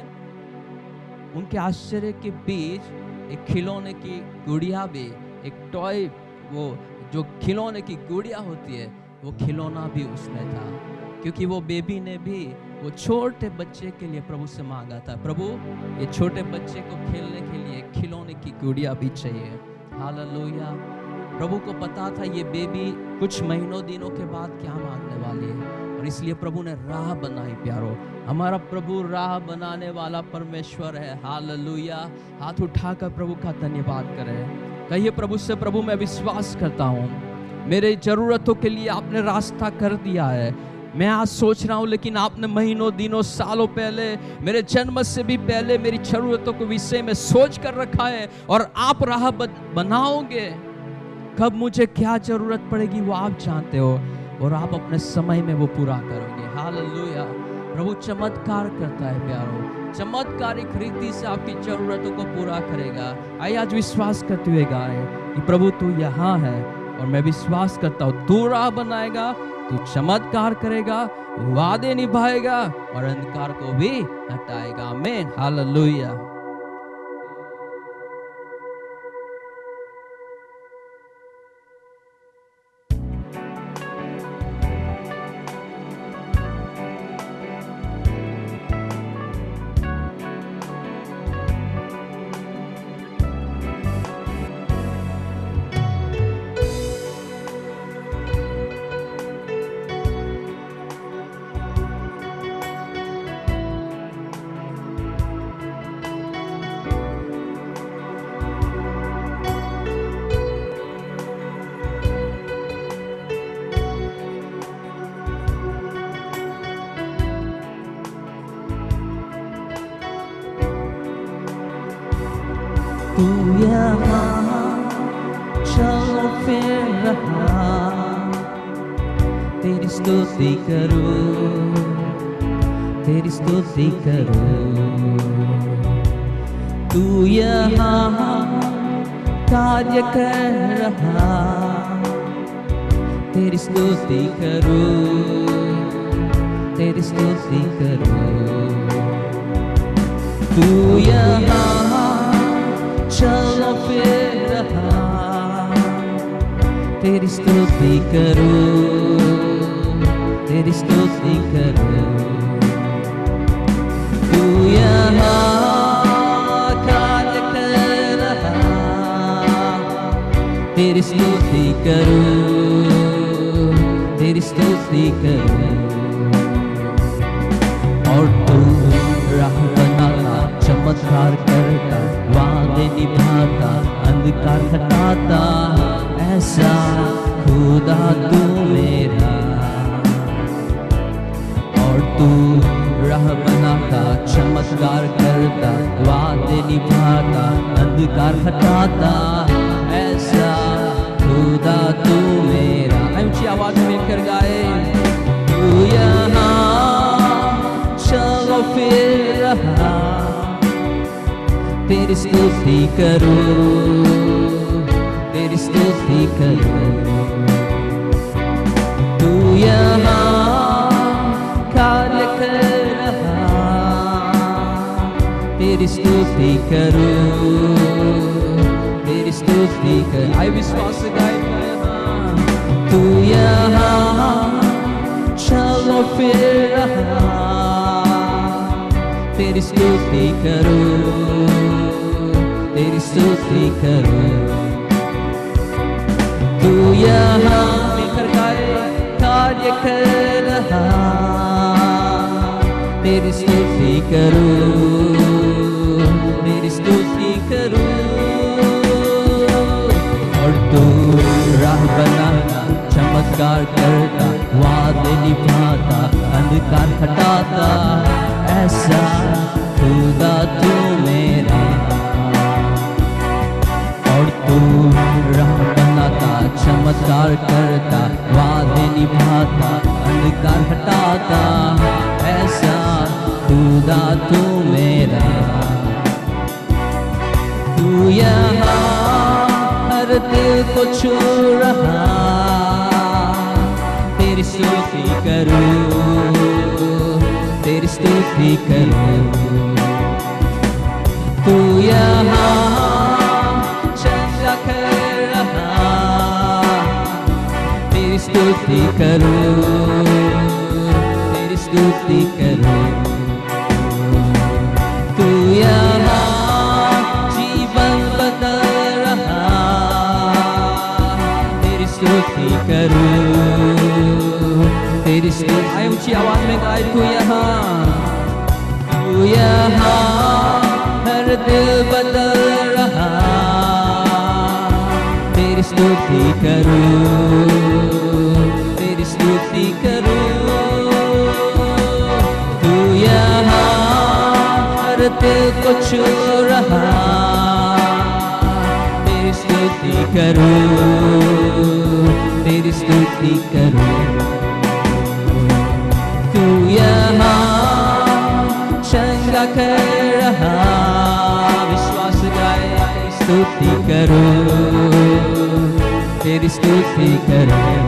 उनके आश्चर्य के बीच एक खिलौने की गुड़िया भी, एक टॉय, वो जो खिलौने की गुड़िया होती है, वो खिलौना भी उसमें था। क्योंकि वो बेबी ने भी वो छोटे बच्चे के लिए प्रभु से मांगा था, प्रभु ये छोटे बच्चे को खेलने के लिए खिलौने की गुड़िया भी चाहिए। हालेलुया। प्रभु को पता था ये बेबी कुछ महीनों दिनों के बाद क्या मांगने वाली है, और इसलिए प्रभु ने राह बनाई। प्यारो, हमारा प्रभु राह बनाने वाला परमेश्वर है। हालेलुया। हाथ उठाकर प्रभु का धन्यवाद करें। कहिए प्रभु से, प्रभु मैं विश्वास करता हूँ मेरे जरूरतों के लिए आपने रास्ता कर दिया है। मैं आज सोच रहा हूँ, लेकिन आपने महीनों दिनों सालों पहले, मेरे जन्म से भी पहले मेरी जरूरतों के विषय में सोच कर रखा है, और आप राह बनाओगे। कब मुझे क्या जरूरत पड़ेगी वो आप जानते हो, और आप अपने समय में वो पूरा करोगे। हालेलुया। प्रभु चमत्कार करता है प्यारो, चमत्कारिक रीति से आपकी जरूरतों को पूरा करेगा। आइए आज विश्वास करते हुए गाएं कि प्रभु तू यहाँ है, और मैं विश्वास करता हूँ तू राह बनाएगा, तू चमत्कार करेगा, वादे निभाएगा, और अंधकार को भी हटाएगा। आमीन। हालेलुया। तू यहाँ चल फिर रहा, तेरी स्तुति करूं, तेरी स्तुति करूं। तू यहाँ कार्य कर रहा, तेरी स्तुति करूं, तेरी स्तुति करूं। तू यहाँ चलो फिर रहा, तेरी स्तुति करूं, तेरी स्तुति करूं। तू यहाँ कार्य कर रहा, तेरी स्तुति करूं, तेरी स्तुति करूं। और तू राह बनाता, चमत्कार करता, वादे निभाता, अंधकार हटाता, ऐसा खुदा तू मेरा। और तू राह बनाता, चमत्कार करता, वादे निभाता, अंधकार हटाता, ऐसा खुदा तू मेरा। ऊंची आवाज में मिलकर गाए। तू यहाँ चलो फिर रहा, तेरी स्तुति करूं, तेरी स्तुति करूं। तू यहाँ कार्य कर रहा, तेरी स्तुति करूं, तेरी स्तुति कर। आई विश्वास गाए। तू यहाँ चलो फिर रहा, तेरी स्तुति करूं, तेरी स्तुति करूं। तू यहाँ मिलकर गाए। कार्य कर रहा, तेरी स्तुति करूं, तेरी स्तुति करूं। और तू राह बनाता, चमत्कार करता, वादे निभाता, अंधकार हटाता, ऐसा खुदा तू मेरा। और तू राह बनाता, चमत्कार करता, वादे निभाता, अंधकार हटाता, ऐसा खुदा तू मेरा। तू यहाँ हर दिल को छू रहा, तेरी स्तुति करूं, तेरी स्तुति करूं। तू यहाँ चंगा कर रहा, तेरी स्तुति करूं, तेरी स्तुति करूं। तू यहाँ जीवन बदल रहा, तेरी स्तुति करूं, तेरी स्तुति। आए ऊंची आवाज में गाए, तू यहाँ, तू यहाँ हर दिल बदल रहा, तेरी स्तुति करूं, तेरी स्तुति करूं। तू यहाँ हर दिल को छू रहा, तेरी स्तुति करूं, तेरी स्तुति करूं। तू यहाँ चंगा कर रहा, विश्वास गाए, स्तुति करूं, तेरी स्तुति करूं।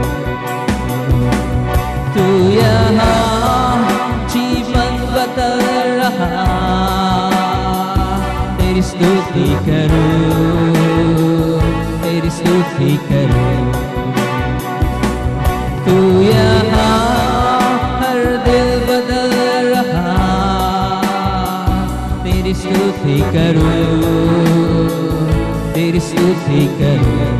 तू यहाँ जीवन बदल रहा, तेरी स्तुति करूं, तेरी स्तुति करूं। तू यहाँ हर दिल बदल रहा, तेरी स्तुति करूं, तेरी स्तुति करूं।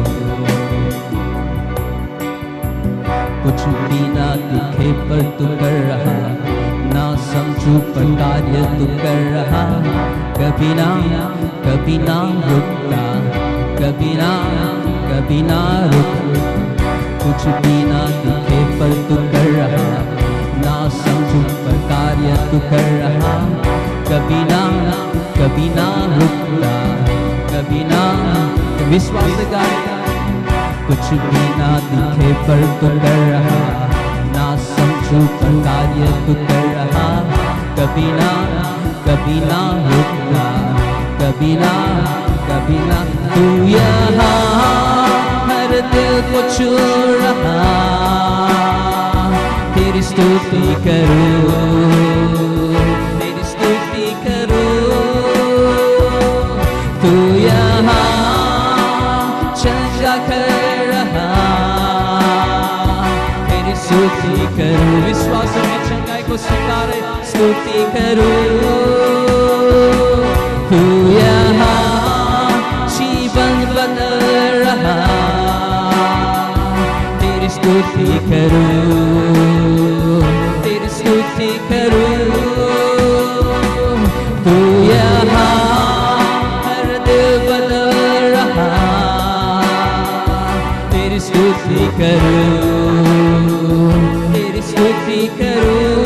कुछ भी ना दिखे पर तू कर रहा, ना समझू पर कार्य तू कर रहा। कभी ना कभी ना रुकता, कभी ना कभी ना रुकता। कुछ भी ना दिखे पर तू कर रहा, ना समझू पर कार्य तू कर रहा। कभी ना कभी ना रुकता, कभी ना। विश्वास गाएगा, कुछ भी ना दिखे पर तू कर रहा, ना समझू पर कार्य तू कर रहा। कभी ना कभी ना रुकता, कभी ना कभी ना। तू यहाँ हर दिल को छू रहा, तेरी स्तुति करूं, तेरी स्तुति करूं। तू यहाँ चंगा कर रहा, तेरी स्तुति करूं। विश्वास में चंगाई को स्वीकारे, स्तुति करूं। तू यहाँ जीवन बदल रहा, तेरी स्तुति करूं, तेरी स्तुति करूं। तू यहाँ हर दिल बदल रहा, तेरी स्तुति करूं, तेरी स्तुति करूं।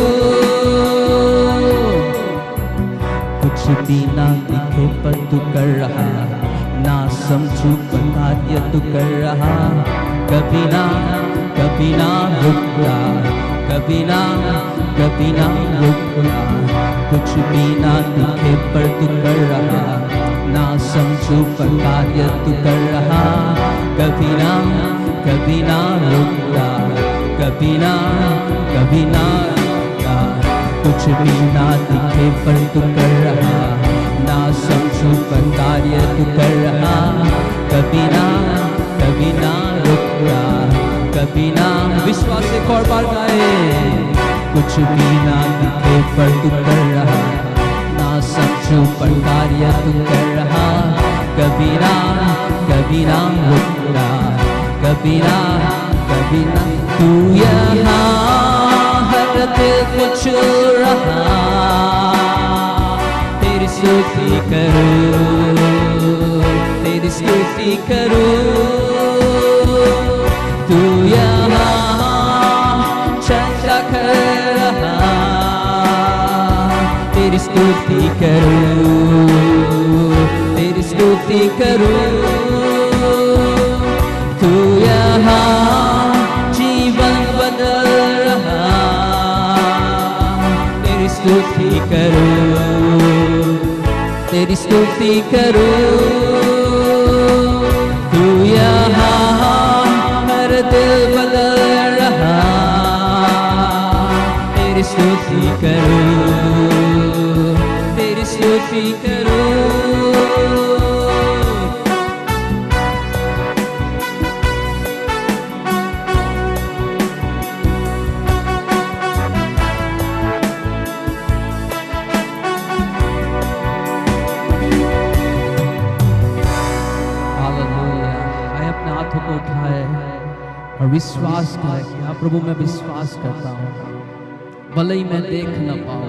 कुछ भी ना दिखे पर तू कर रहा, ना समझू पर कार्य तू कर रहा। कभी ना कभी ना रुकता, कभी ना कभी ना रुकता। कुछ भी ना दिखे पर तू कर रहा, ना समझू पर कार्य तू कर रहा। कभी ना कभी ना रुकता, कभी ना कभी ना रुकता। कुछ भी ना दिखे पर तू कर रहा, ना समझू पर कार्य तू कर रहा। कभी ना कभी ना रुकता, कभी ना। विश्वास एक और बार गाए, कुछ भी ना दिखे पर तू कर रहा, ना समझू पर कार्य तू कर रहा। कभी ना कभी ना रुकता, कभी ना कभी ना। तू यहाँ हर दिल को छू रहा, स्तुति करूं, तेरी स्तुति करूं। तू यहाँ चंगा कर रहा, तेरी स्तुति करूं, तेरी स्तुति करूं। तू यहाँ जीवन बदल रहा, तेरी स्तुति करूं, तेरी स्तुति करूं। तू यहाँ हर दिल बदल रहा, तेरी स्तुति करूं, तेरी स्तुति करूं। और विश्वास करें कि हाँ प्रभु मैं विश्वास करता हूँ, भले ही मैं देख न पाऊँ,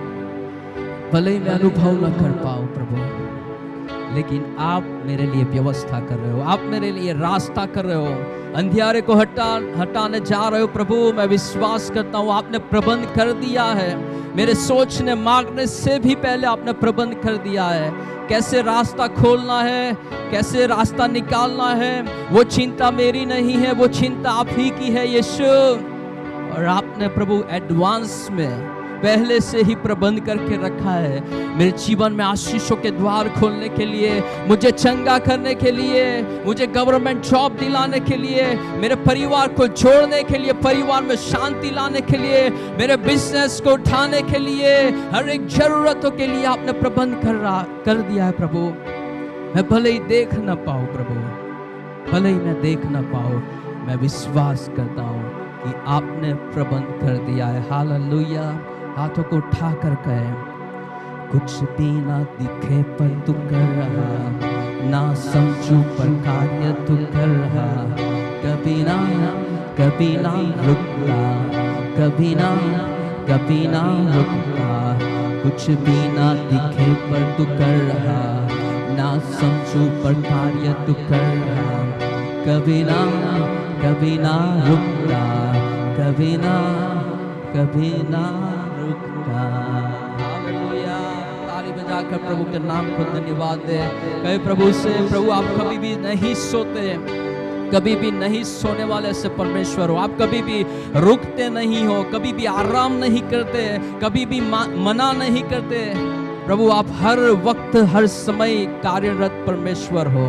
भले ही मैं अनुभव न कर पाऊँ प्रभु, लेकिन आप मेरे लिए व्यवस्था कर रहे हो, आप मेरे लिए रास्ता कर रहे हो, अंधियारे को हटा हटाने जा रहे हो प्रभु। मैं विश्वास करता हूँ आपने प्रबंध कर दिया है, मेरे सोचने मांगने से भी पहले आपने प्रबंध कर दिया है। कैसे रास्ता खोलना है, कैसे रास्ता निकालना है, वो चिंता मेरी नहीं है, वो चिंता आप ही की है यीशु। और आपने प्रभु एडवांस में पहले से ही प्रबंध करके रखा है मेरे जीवन में आशीषों के द्वार खोलने के लिए, मुझे चंगा करने के लिए, मुझे गवर्नमेंट जॉब दिलाने के लिए, मेरे परिवार को जोड़ने के लिए, परिवार में शांति लाने के लिए, मेरे बिजनेस को उठाने के लिए, हर एक जरूरतों के लिए आपने प्रबंध कर रहा कर दिया है प्रभु। मैं भले ही देख न पाऊँ प्रभु, भले ही मैं देख न पाऊँ, मैं विश्वास करता हूँ कि आपने प्रबंध कर दिया है। हालेलुया। हाथों को उठा कर कहे, कुछ भी ना दिखे पर तू कर रहा, ना समझू पर कार्य तू कर रहा, कभी ना कभी ना रुकता, कभी ना कभी ना रुकता। कुछ भी ना दिखे पर तू कर रहा, ना समझू पर कार्य तू कर रहा, कभी ना कभी ना रुकता, कभी ना कभी ना रुकता। हालेलुया। ताली बजाकर प्रभु के नाम को धन्यवाद दे। कहे प्रभु से, प्रभु आप कभी भी नहीं सोते, कभी भी नहीं सोने वाले ऐसे परमेश्वर हो, आप कभी भी रुकते नहीं हो, कभी भी आराम नहीं करते, कभी भी मना नहीं करते। प्रभु आप हर वक्त हर समय कार्यरत परमेश्वर हो।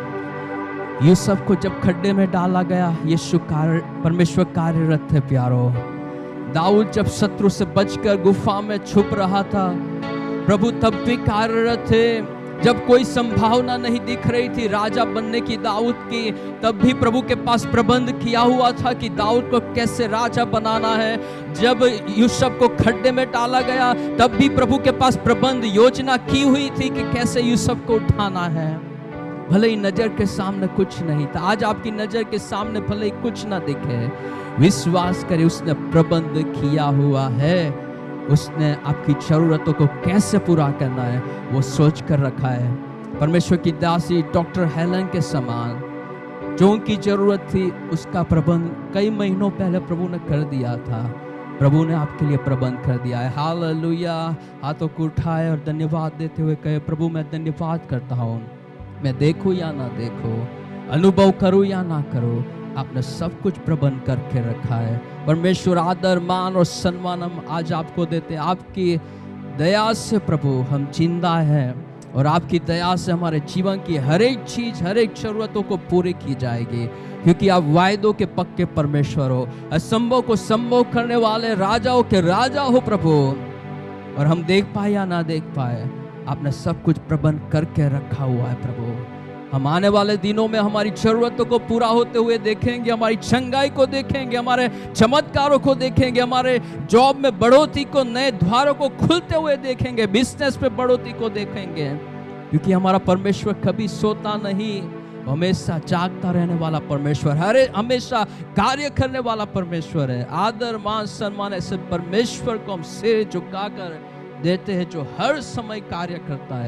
यूसुफ को जब खड्डे में डाला गया, यीशु कार्य परमेश्वर कार्यरत थे प्यारो। दाऊद जब शत्रु से बचकर गुफा में छुप रहा था, प्रभु तब भी कार्यरत थे। जब कोई संभावना नहीं दिख रही थी राजा बनने की दाऊद की, तब भी प्रभु के पास प्रबंध किया हुआ था कि दाऊद को कैसे राजा बनाना है। जब यूसुफ को खड्डे में डाला गया, तब भी प्रभु के पास प्रबंध योजना की हुई थी कि कैसे यूसुफ को उठाना है। भले ही नजर के सामने कुछ नहीं था, आज आपकी नजर के सामने भले ही कुछ ना दिखे, विश्वास करें उसने प्रबंध किया हुआ है। उसने आपकी जरूरतों को कैसे पूरा करना है वो सोच कर रखा है। परमेश्वर की दासी डॉक्टर हेलन के समान जो उनकी जरूरत थी, उसका प्रबंध कई महीनों पहले प्रभु ने कर दिया था। प्रभु ने आपके लिए प्रबंध कर दिया है। हालेलुया। हाथों को उठाए और धन्यवाद देते हुए कहे, प्रभु मैं धन्यवाद करता हूँ, मैं देखूं या ना देखूं, अनुभव करूं या ना करूं, आपने सब कुछ प्रबंध करके रखा है। परमेश्वर आदर मान और सम्मान हम आज आपको देते हैं। आपकी दया से प्रभु हम जिंदा हैं और आपकी दया से हमारे जीवन की हर एक चीज, हर एक जरूरतों को पूरी की जाएगी, क्योंकि आप वायदों के पक्के परमेश्वर हो, असंभव को संभव करने वाले राजाओं के राजा हो प्रभु। और हम देख पाए या ना देख पाए, आपने सब कुछ प्रबंध करके रखा हुआ है प्रभु। हम आने वाले दिनों में हमारी जरूरतों को पूरा होते हुए देखेंगे, हमारी चंगाई को देखेंगे, हमारे चमत्कारों को देखेंगे, हमारे जॉब में बढ़ोतरी को, नए द्वारों को खुलते हुए देखेंगे, बिजनेस पे बढ़ोतरी को देखेंगे, क्योंकि हमारा परमेश्वर कभी सोता नहीं, हमेशा जागता रहने वाला परमेश्वर, हर हमेशा कार्य करने वाला परमेश्वर है। आदर मान सम्मान ऐसे परमेश्वर को हम सिर झुकाकर देते हैं जो हर समय कार्य करता है।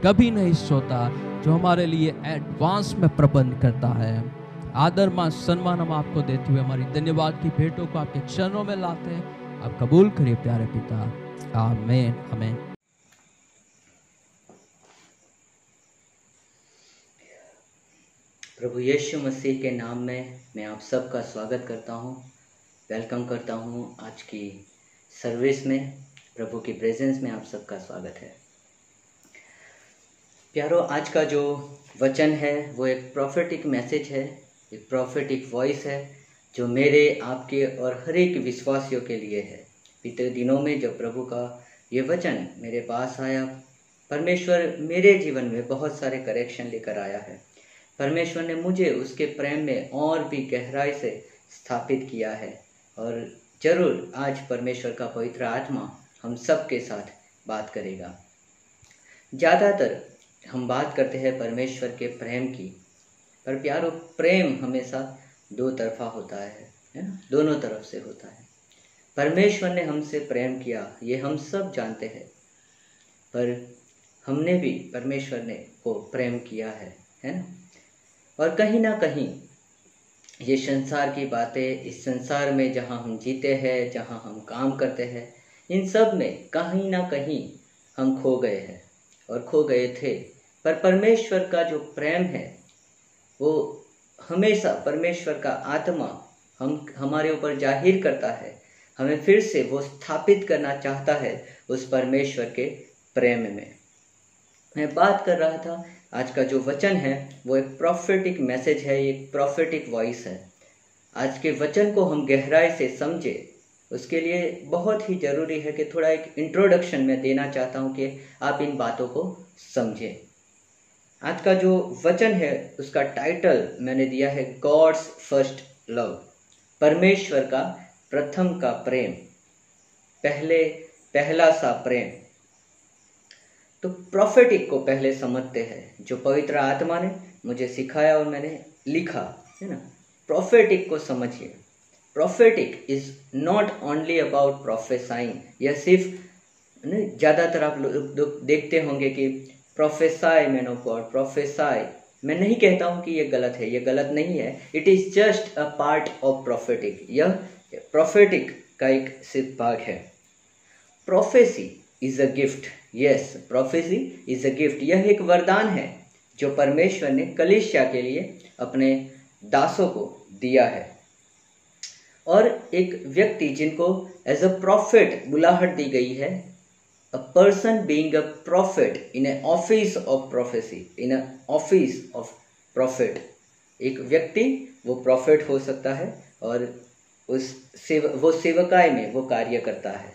कभी नहीं सोता, जो हमारे लिए एडवांस में प्रबंध करता है। आदर मान सम्मान हम आपको देते हुए हमारी धन्यवाद की भेंटों को आपके चरणों में लाते हैं। आप कबूल करिए प्यारे पिता। आमीन आमीन। प्रभु यीशु मसीह के नाम में मैं आप सबका स्वागत करता हूँ, वेलकम करता हूँ आज की सर्विस में। प्रभु की प्रेजेंस में आप सबका स्वागत है। प्यारो, आज का जो वचन है वो एक प्रॉफिटिक मैसेज है, एक प्रॉफिटिक वॉइस है जो मेरे, आपके और हर एक विश्वासियों के लिए है। बीते दिनों में जब प्रभु का ये वचन मेरे पास आया, परमेश्वर मेरे जीवन में बहुत सारे करेक्शन लेकर आया है। परमेश्वर ने मुझे उसके प्रेम में और भी गहराई से स्थापित किया है, और जरूर आज परमेश्वर का पवित्र आत्मा हम सब के साथ बात करेगा। ज़्यादातर हम बात करते हैं परमेश्वर के प्रेम की, पर प्यारो, प्रेम हमेशा दो तरफा होता है, है ना, दोनों तरफ से होता है। परमेश्वर ने हमसे प्रेम किया, ये हम सब जानते हैं, पर हमने भी परमेश्वर ने को प्रेम किया है, है ना। और कहीं ना कहीं ये संसार की बातें, इस संसार में जहाँ हम जीते हैं, जहाँ हम काम करते हैं, इन सब में कहीं ना कहीं हम खो गए हैं और खो गए थे। पर परमेश्वर का जो प्रेम है वो हमेशा, परमेश्वर का आत्मा हम हमारे ऊपर जाहिर करता है, हमें फिर से वो स्थापित करना चाहता है उस परमेश्वर के प्रेम में। मैं बात कर रहा था, आज का जो वचन है वो एक प्रॉफिटिक मैसेज है, एक प्रॉफिटिक वॉइस है। आज के वचन को हम गहराई से समझे, उसके लिए बहुत ही ज़रूरी है कि थोड़ा एक इंट्रोडक्शन मैं देना चाहता हूँ कि आप इन बातों को समझें। आज का जो वचन है उसका टाइटल मैंने दिया है गॉड्स फर्स्ट लव, परमेश्वर का प्रथम का प्रेम, पहले पहला सा प्रेम। तो प्रॉफिटिक को पहले समझते हैं, जो पवित्र आत्मा ने मुझे सिखाया और मैंने लिखा, है ना। प्रॉफिटिक को समझिए। Prophetic is not only about prophesying. यह सिर्फ, ज़्यादातर आप लोग देखते होंगे कि prophesy man of God, prophesy. मैं नहीं कहता हूँ कि यह गलत है, यह गलत नहीं है। It is just a part of prophetic. यह प्रॉफिटिक का एक सिर्फ भाग है। Prophecy is a gift. Yes, prophecy is a gift. यह एक वरदान है जो परमेश्वर ने कलीसिया के लिए अपने दासों को दिया है। और एक व्यक्ति जिनको एज अ प्रॉफिट बुलाहट दी गई है, a person being a prophet in a office of prophecy, in a office of prophet. एक व्यक्ति वो प्रॉफिट हो सकता है और उस सेव वो सेवकाई में वो कार्य करता है।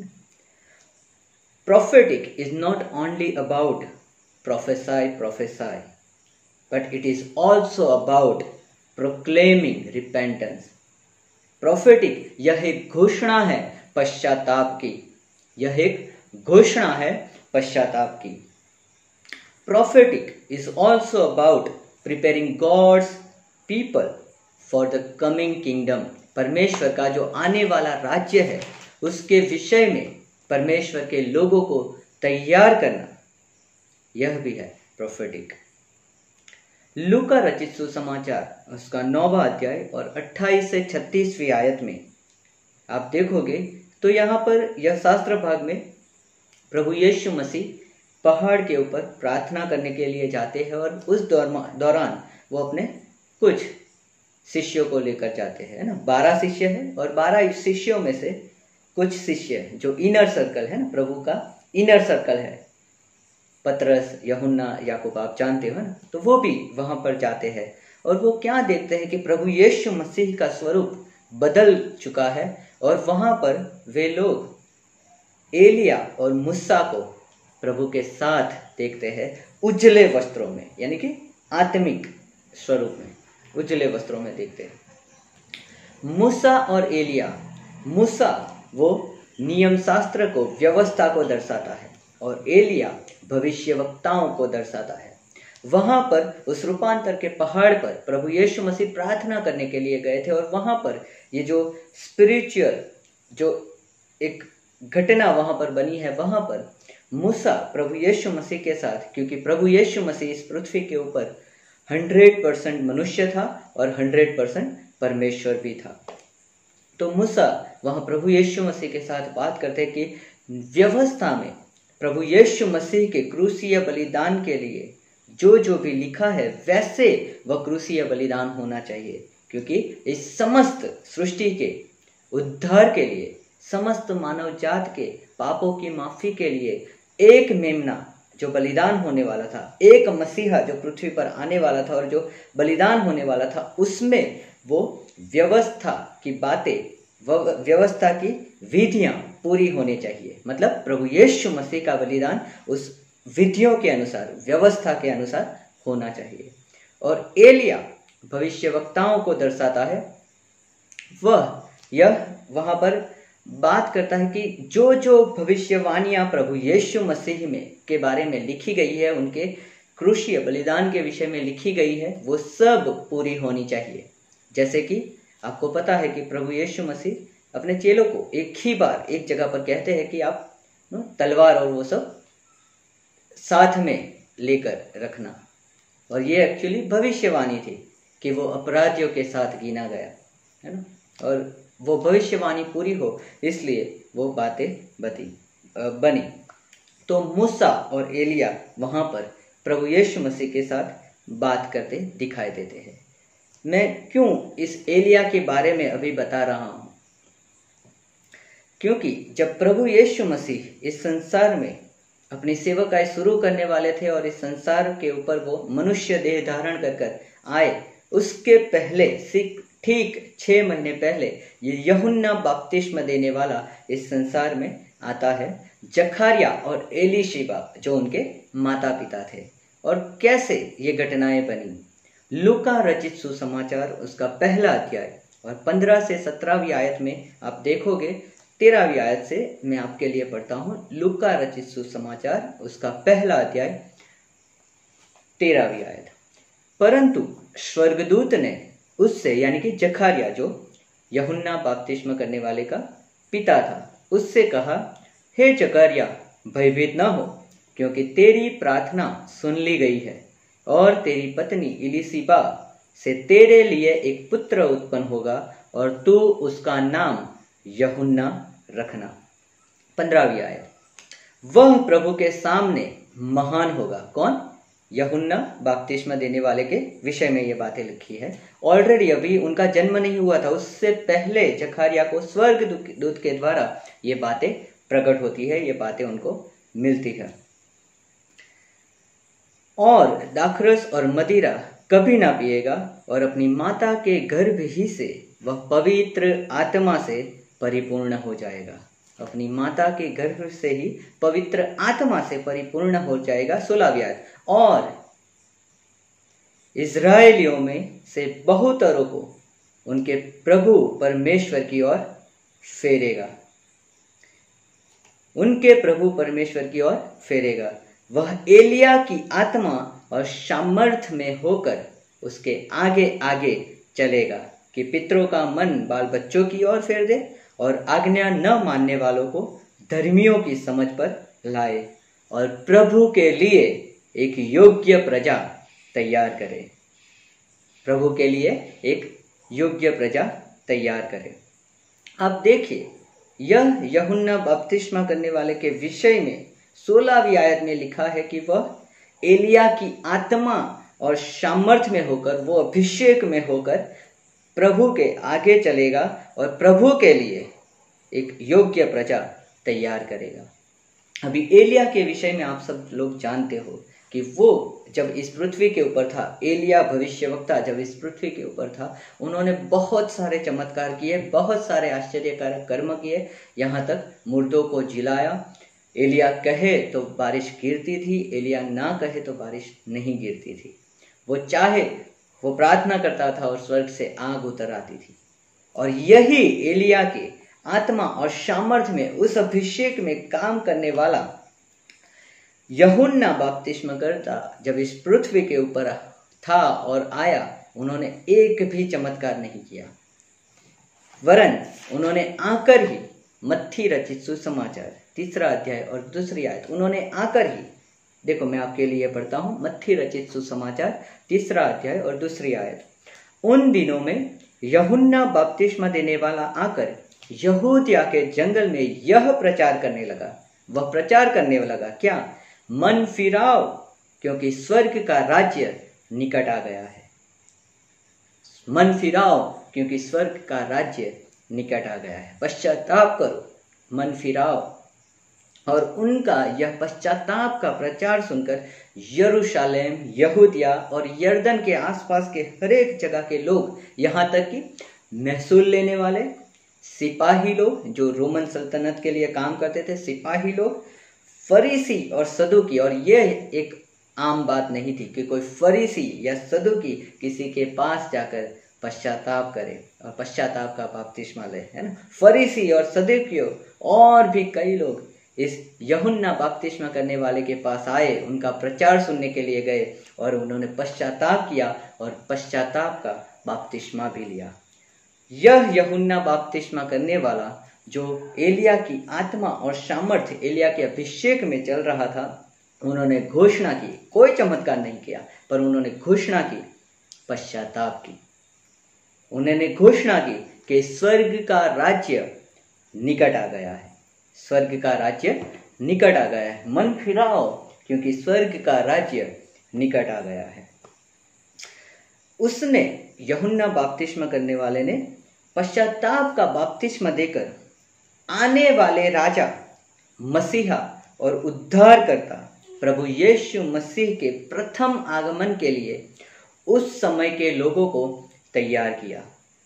Prophetic is not only about prophesy, prophesy, but it is also about proclaiming repentance. Prophetic यह एक घोषणा है पश्चाताप की, यह एक घोषणा है पश्चाताप की। Prophetic is also about preparing God's people for the coming kingdom. परमेश्वर का जो आने वाला राज्य है उसके विषय में परमेश्वर के लोगों को तैयार करना, यह भी है प्रोफेटिक। लूका रचित सुसमाचार उसका नौवां अध्याय और अट्ठाईस से छत्तीसवीं आयत में आप देखोगे तो यहाँ पर यह शास्त्र भाग में प्रभु यीशु मसीह पहाड़ के ऊपर प्रार्थना करने के लिए जाते हैं, और उस दौरान वो अपने कुछ शिष्यों को लेकर जाते हैं, है ना। बारह शिष्य हैं और बारह शिष्यों में से कुछ शिष्य जो इनर सर्कल है ना, प्रभु का इनर सर्कल है, पतरस, यूहन्ना, याकूब, आप जानते हो ना, तो वो भी वहां पर जाते हैं। और वो क्या देखते हैं कि प्रभु यीशु मसीह का स्वरूप बदल चुका है, और वहां पर वे लोग एलिया और मूसा को प्रभु के साथ देखते हैं उजले वस्त्रों में, यानी कि आत्मिक स्वरूप में उजले वस्त्रों में देखते हैं। मूसा और एलिया, मूसा वो नियम शास्त्र को, व्यवस्था को दर्शाता है, और एलिया भविष्यवक्ताओं को दर्शाता है। वहां पर उस रूपांतर के पहाड़ पर प्रभु यीशु मसीह प्रार्थना करने के लिए गए थे, और वहां पर ये जो स्पिरिचुअल जो एक घटना वहां पर बनी है, वहां पर मूसा प्रभु यीशु मसीह के साथ, क्योंकि प्रभु यीशु मसीह इस पृथ्वी के ऊपर हंड्रेड परसेंट मनुष्य था और हंड्रेड परसेंट परमेश्वर भी था, तो मूसा वहाँ प्रभु यीशु मसीह के साथ बात करते कि व्यवस्था में प्रभु यीशु मसीह के क्रूसीय बलिदान के लिए जो जो भी लिखा है वैसे वह क्रूसीय बलिदान होना चाहिए, क्योंकि इस समस्त सृष्टि के उद्धार के लिए, समस्त मानव जात के पापों की माफी के लिए एक मेमना जो बलिदान होने वाला था, एक मसीहा जो पृथ्वी पर आने वाला था और जो बलिदान होने वाला था, उसमें वो व्यवस्था की बातें, व्यवस्था की विधियां पूरी होनी चाहिए। मतलब प्रभु यीशु मसीह का बलिदान उस विधियों के अनुसार, व्यवस्था के अनुसार होना चाहिए। और एलिया भविष्यवक्ताओं को दर्शाता है, वह यह वहां पर बात करता है कि जो जो भविष्यवाणियां प्रभु यीशु मसीह में के बारे में लिखी गई है, उनके क्रूसीय बलिदान के विषय में लिखी गई है, वो सब पूरी होनी चाहिए। जैसे कि आपको पता है कि प्रभु यीशु मसीह अपने चेलों को एक ही बार एक जगह पर कहते हैं कि आप तलवार और वो सब साथ में लेकर रखना, और ये एक्चुअली भविष्यवाणी थी कि वो अपराधियों के साथ गिना गया है ना, और वो भविष्यवाणी पूरी हो इसलिए वो बातें बती बनी। तो मूसा और एलिया वहाँ पर प्रभु यीशु मसीह के साथ बात करते दिखाई देते हैं। मैं क्यों इस एलिया के बारे में अभी बता रहा हूँ, क्योंकि जब प्रभु यीशु मसीह इस संसार में अपनी सेवकाई शुरू करने वाले थे और इस संसार के ऊपर वो मनुष्य देह धारण कर कर आए, उसके पहले ठीक छह महीने पहले ये यूहन्ना बपतिस्मा देने वाला इस संसार में आता है, जकरिया और एलीशिबा जो उनके माता पिता थे। और कैसे ये घटनाएं बनी, लूका रचित सुसमाचार उसका पहला अध्याय और पंद्रह से सत्रहवीं आयत में आप देखोगे, तेरहवीं आयत से मैं आपके लिए पढ़ता हूँ। लूका रचित सुसमाचार उसका पहला अध्याय तेरहवीं आयत। परंतु स्वर्गदूत ने उससे, यानी कि जकरिया जो यूहन्ना बपतिस्मा करने वाले का पिता था, उससे कहा, हे जकरिया भयभीत न हो, क्योंकि तेरी प्रार्थना सुन ली गई है और तेरी पत्नी इलीशिबा से तेरे लिए एक पुत्र उत्पन्न होगा और तू उसका नाम यूहन्ना रखना। पंद्रहवीं आयत, वह प्रभु के सामने महान होगा। कौन? यूहन्ना बपतिस्मा देने वाले के विषय में ये बातें लिखी है। ऑलरेडी अभी उनका जन्म नहीं हुआ था, उससे पहले जकरिया को स्वर्ग दूत के द्वारा ये बातें प्रकट होती है, ये बातें उनको मिलती है। और दाखरस और मदिरा कभी ना पिएगा और अपनी माता के गर्भ ही से वह पवित्र आत्मा से परिपूर्ण हो जाएगा। अपनी माता के गर्भ से ही पवित्र आत्मा से परिपूर्ण हो जाएगा। सोलहवीं आयत, और इजराइलियों में से बहुतरों को उनके प्रभु परमेश्वर की ओर फेरेगा। उनके प्रभु परमेश्वर की ओर फेरेगा। वह एलिया की आत्मा और सामर्थ में होकर उसके आगे आगे चलेगा कि पितरों का मन बाल बच्चों की ओर फेर दे और आज्ञा न मानने वालों को धर्मियों की समझ पर लाए और प्रभु के लिए एक योग्य प्रजा तैयार करे। प्रभु के लिए एक योग्य प्रजा तैयार करे। अब देखिए, यह यूहन्ना बपतिस्मा करने वाले के विषय में सोलहवीं आयत में लिखा है कि वह एलिया की आत्मा और सामर्थ्य में होकर, वो अभिषेक में होकर प्रभु के आगे चलेगा और प्रभु के लिए एक योग्य प्रजा तैयार करेगा। अभी एलिया के विषय में आप सब लोग जानते हो कि वो जब इस पृथ्वी के ऊपर था, एलिया भविष्यवक्ता जब इस पृथ्वी के ऊपर था, उन्होंने बहुत सारे चमत्कार किए, बहुत सारे आश्चर्यकारक कर्म किए, यहाँ तक मुर्दों को जिलाया। एलिया कहे तो बारिश गिरती थी, एलिया ना कहे तो बारिश नहीं गिरती थी। वो चाहे वो प्रार्थना करता था और स्वर्ग से आग उतर आती थी। और यही एलिया के आत्मा और सामर्थ्य में, उस अभिषेक में काम करने वाला यूहन्ना बपतिस्मा करता जब इस पृथ्वी के ऊपर था और आया, उन्होंने एक भी चमत्कार नहीं किया, वरन उन्होंने आकर ही मत्थी रचित सुसमाचार तीसरा अध्याय और दूसरी आयत, उन्होंने आकर ही, देखो मैं आपके लिए पढ़ता हूँ, मत्थी रचित सुसमाचार तीसरा अध्याय और दूसरी आयत। उन दिनों में यूहन्ना बपतिस्मा देने वाला आकर यहूदिया के जंगल में यह प्रचार करने लगा। वह प्रचार करने लगा क्या? मन फिराओ, क्योंकि स्वर्ग का राज्य निकट आ गया है। मन फिराओ, क्योंकि स्वर्ग का राज्य निकट आ गया है। पश्चाताप करो, मन फिराओ। और उनका यह पश्चाताप का प्रचार सुनकर यरूशलेम, यहूदिया और यर्दन के आसपास के हरेक जगह के लोग, यहाँ तक कि महसूल लेने वाले, सिपाही लोग जो रोमन सल्तनत के लिए काम करते थे, सिपाही लोग, फरीसी और सदूकी, और यह एक आम बात नहीं थी कि कोई फरीसी या सदूकी किसी के पास जाकर पश्चाताप करे और पश्चाताप का बपतिस्मा ले, है ना। फरीसी और सदूकियों और भी कई लोग इस यूहन्ना बपतिस्मा करने वाले के पास आए, उनका प्रचार सुनने के लिए गए और उन्होंने पश्चाताप किया और पश्चाताप का बपतिस्मा भी लिया। यह यूहन्ना बपतिस्मा करने वाला जो एलिया की आत्मा और सामर्थ्य, एलिया के अभिषेक में चल रहा था, उन्होंने घोषणा की, कोई चमत्कार नहीं किया, पर उन्होंने घोषणा की, पश्चाताप की। उन्होंने घोषणा की कि स्वर्ग का राज्य निकट आ गया है, स्वर्ग का राज्य निकट आ गया है। मन फिराओ, क्योंकि स्वर्ग का राज्य निकट आ गया है। उसने, यूहन्ना बपतिस्मा करने वाले ने पश्चाताप का बपतिस्मा देकर आने वाले राजा, मसीहा और उद्धारकर्ता प्रभु यीशु मसीह के प्रथम आगमन के लिए उस समय के लोगों को तैयार किया।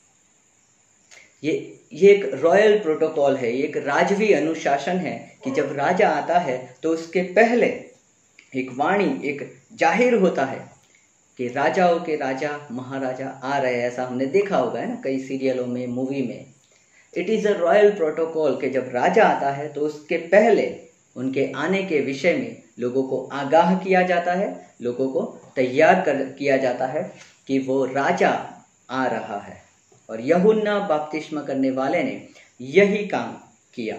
ये ये एक रॉयल प्रोटोकॉल है, ये एक राजवी अनुशासन है कि जब राजा आता है तो उसके पहले एक वाणी, एक जाहिर होता है कि राजाओं के राजा महाराजा आ रहे हैं। ऐसा हमने देखा होगा, है ना, कई सीरियलों में, मूवी में। It is a royal protocol कि जब राजा आता है तो उसके पहले उनके आने के विषय में लोगों को आगाह किया जाता है, लोगों को तैयार कर किया जाता है कि वो राजा आ रहा है। और यूहन्ना बपतिस्मा करने वाले ने यही काम किया।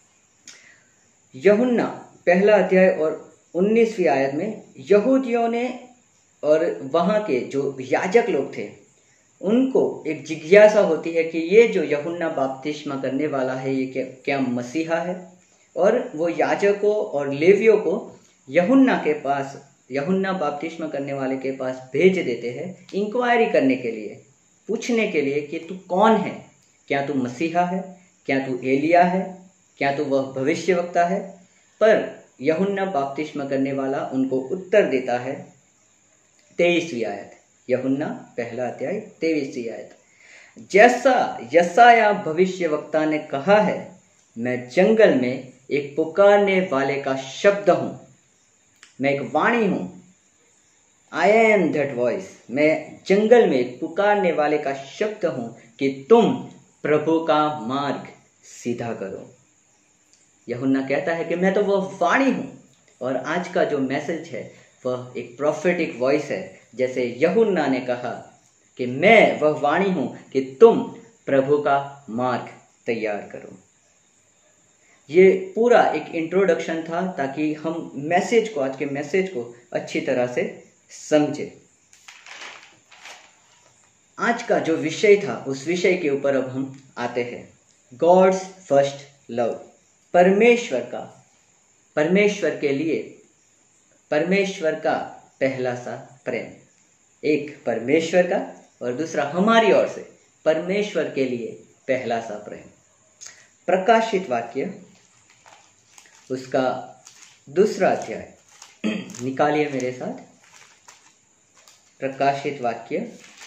यूहन्ना पहला अध्याय और उन्नीसवीं आयत में यहूदियों ने और वहाँ के जो याजक लोग थे, उनको एक जिज्ञासा होती है कि ये जो यूहन्ना बपतिस्मा करने वाला है, ये क्या क्या मसीहा है? और वो याजकों और लेवियों को यूहन्ना के पास, यूहन्ना बपतिस्मा करने वाले के पास भेज देते हैं इंक्वायरी करने के लिए, पूछने के लिए कि तू कौन है? क्या तू मसीहा है? क्या तू एलिया है? क्या तू वह भविष्यवक्ता है? पर यूहन्ना बपतिस्मा करने वाला उनको उत्तर देता है, तेईसवीं आयत, यूहन्ना पहला अध्याय तेईसवीं आयत, जैसा यशायाह भविष्यवक्ता ने कहा है, मैं जंगल में एक पुकारने वाले का शब्द हूं, मैं एक वाणी हूं, आई एम दैट वॉइस, मैं जंगल में एक पुकारने वाले का शब्द हूं कि तुम प्रभु का मार्ग सीधा करो। यूहन्ना कहता है कि मैं तो वह वाणी हूं। और आज का जो मैसेज है वह एक प्रोफेटिक वॉइस है, जैसे यूहन्ना ने कहा कि मैं वह वाणी हूं कि तुम प्रभु का मार्ग तैयार करो। ये पूरा एक इंट्रोडक्शन था ताकि हम मैसेज को, आज के मैसेज को अच्छी तरह से समझे। आज का जो विषय था उस विषय के ऊपर अब हम आते हैं, गॉड्स फर्स्ट लव, परमेश्वर का, परमेश्वर के लिए, परमेश्वर का पहला सा प्रेम। एक परमेश्वर का और दूसरा हमारी ओर से परमेश्वर के लिए पहला सा प्रेम। प्रकाशित वाक्य उसका दूसरा अध्याय निकालिए मेरे साथ। प्रकाशित वाक्य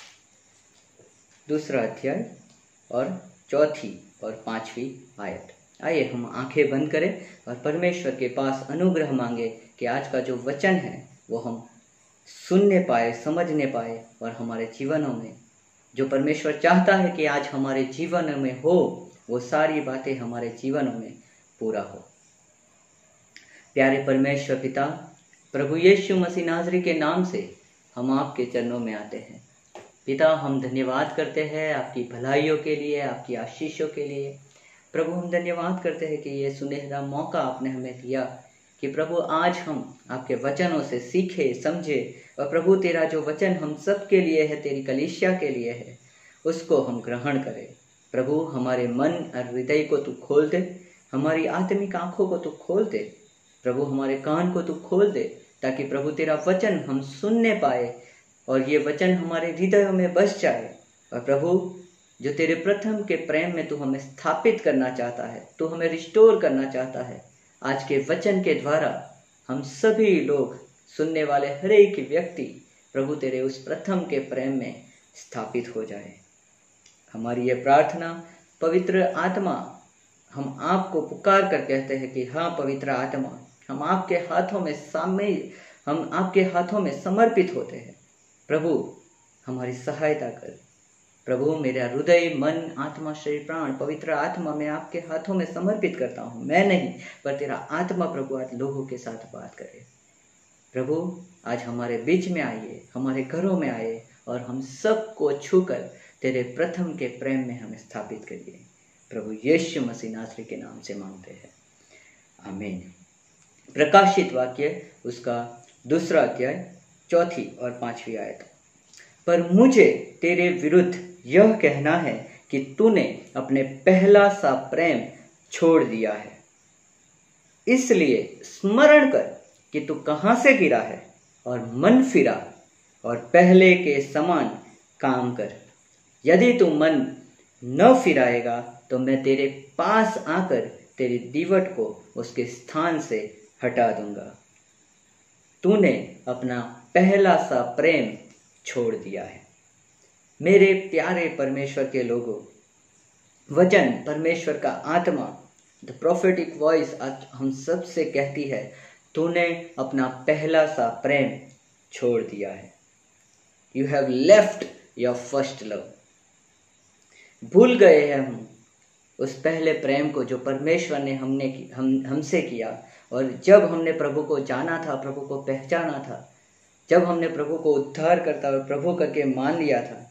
दूसरा अध्याय और चौथी और पांचवी आयत। आइए हम आंखें बंद करें और परमेश्वर के पास अनुग्रह मांगे कि आज का जो वचन है वो हम सुनने पाए, समझने पाए और हमारे जीवनों में जो परमेश्वर चाहता है कि आज हमारे जीवन में हो, वो सारी बातें हमारे जीवनों में पूरा हो। प्यारे परमेश्वर पिता, प्रभु यीशु मसीह नाज़री के नाम से हम आपके चरणों में आते हैं। पिता, हम धन्यवाद करते हैं आपकी भलाइयों के लिए, आपकी आशीषों के लिए। प्रभु हम धन्यवाद करते हैं कि ये सुनहरा मौका आपने हमें दिया कि प्रभु आज हम आपके वचनों से सीखे समझे, और प्रभु तेरा जो वचन हम सब के लिए है, तेरी कलीसिया के लिए है, उसको हम ग्रहण करें। प्रभु हमारे मन और हृदय को तू खोल दे, हमारी आत्मिक आंखों को तू खोल दे, प्रभु हमारे कान को तू खोल दे, ताकि प्रभु तेरा वचन हम सुनने पाए और ये वचन हमारे हृदयों में बस जाए। और प्रभु जो तेरे प्रथम के प्रेम में तू हमें स्थापित करना चाहता है, तू हमें रिस्टोर करना चाहता है, आज के वचन के द्वारा हम सभी लोग, सुनने वाले हर एक व्यक्ति प्रभु तेरे उस प्रथम के प्रेम में स्थापित हो जाए। हमारी ये प्रार्थना पवित्र आत्मा, हम आपको पुकार कर कहते हैं कि हाँ पवित्र आत्मा, हम आपके हाथों में सामने हम आपके हाथों में समर्पित होते हैं। प्रभु हमारी सहायता कर। प्रभु मेरा हृदय, मन, आत्मा, शरीर, प्राण, पवित्र आत्मा मैं आपके हाथों में समर्पित करता हूँ। मैं नहीं पर तेरा आत्मा प्रभु आज लोगों के साथ बात करे। प्रभु आज हमारे बीच में आइए, हमारे घरों में आइए और हम सबको छूकर तेरे प्रथम के प्रेम में हमें स्थापित करिए। प्रभु यीशु मसीह नासरी के नाम से मांगते हैं, आमीन। प्रकाशित वाक्य उसका दूसरा अध्याय चौथी और पांचवी आयत। पर मुझे तेरे विरुद्ध यह कहना है कि तूने अपने पहला सा प्रेम छोड़ दिया है। इसलिए स्मरण कर कि तू कहां से गिरा है और मन फिरा और पहले के समान काम कर। यदि तू मन न फिराएगा तो मैं तेरे पास आकर तेरी दीवट को उसके स्थान से हटा दूंगा। तूने अपना पहला सा प्रेम छोड़ दिया है। मेरे प्यारे परमेश्वर के लोगों, वचन, परमेश्वर का आत्मा, द प्रोफेटिक वॉइस आज हम सब से कहती है, तूने अपना पहला सा प्रेम छोड़ दिया है। You have left your first love. भूल गए हैं हम उस पहले प्रेम को जो परमेश्वर ने हमने हम हमसे किया, और जब हमने प्रभु को जाना था, प्रभु को पहचाना था, जब हमने प्रभु को उद्धार करता और प्रभु करके मान लिया था,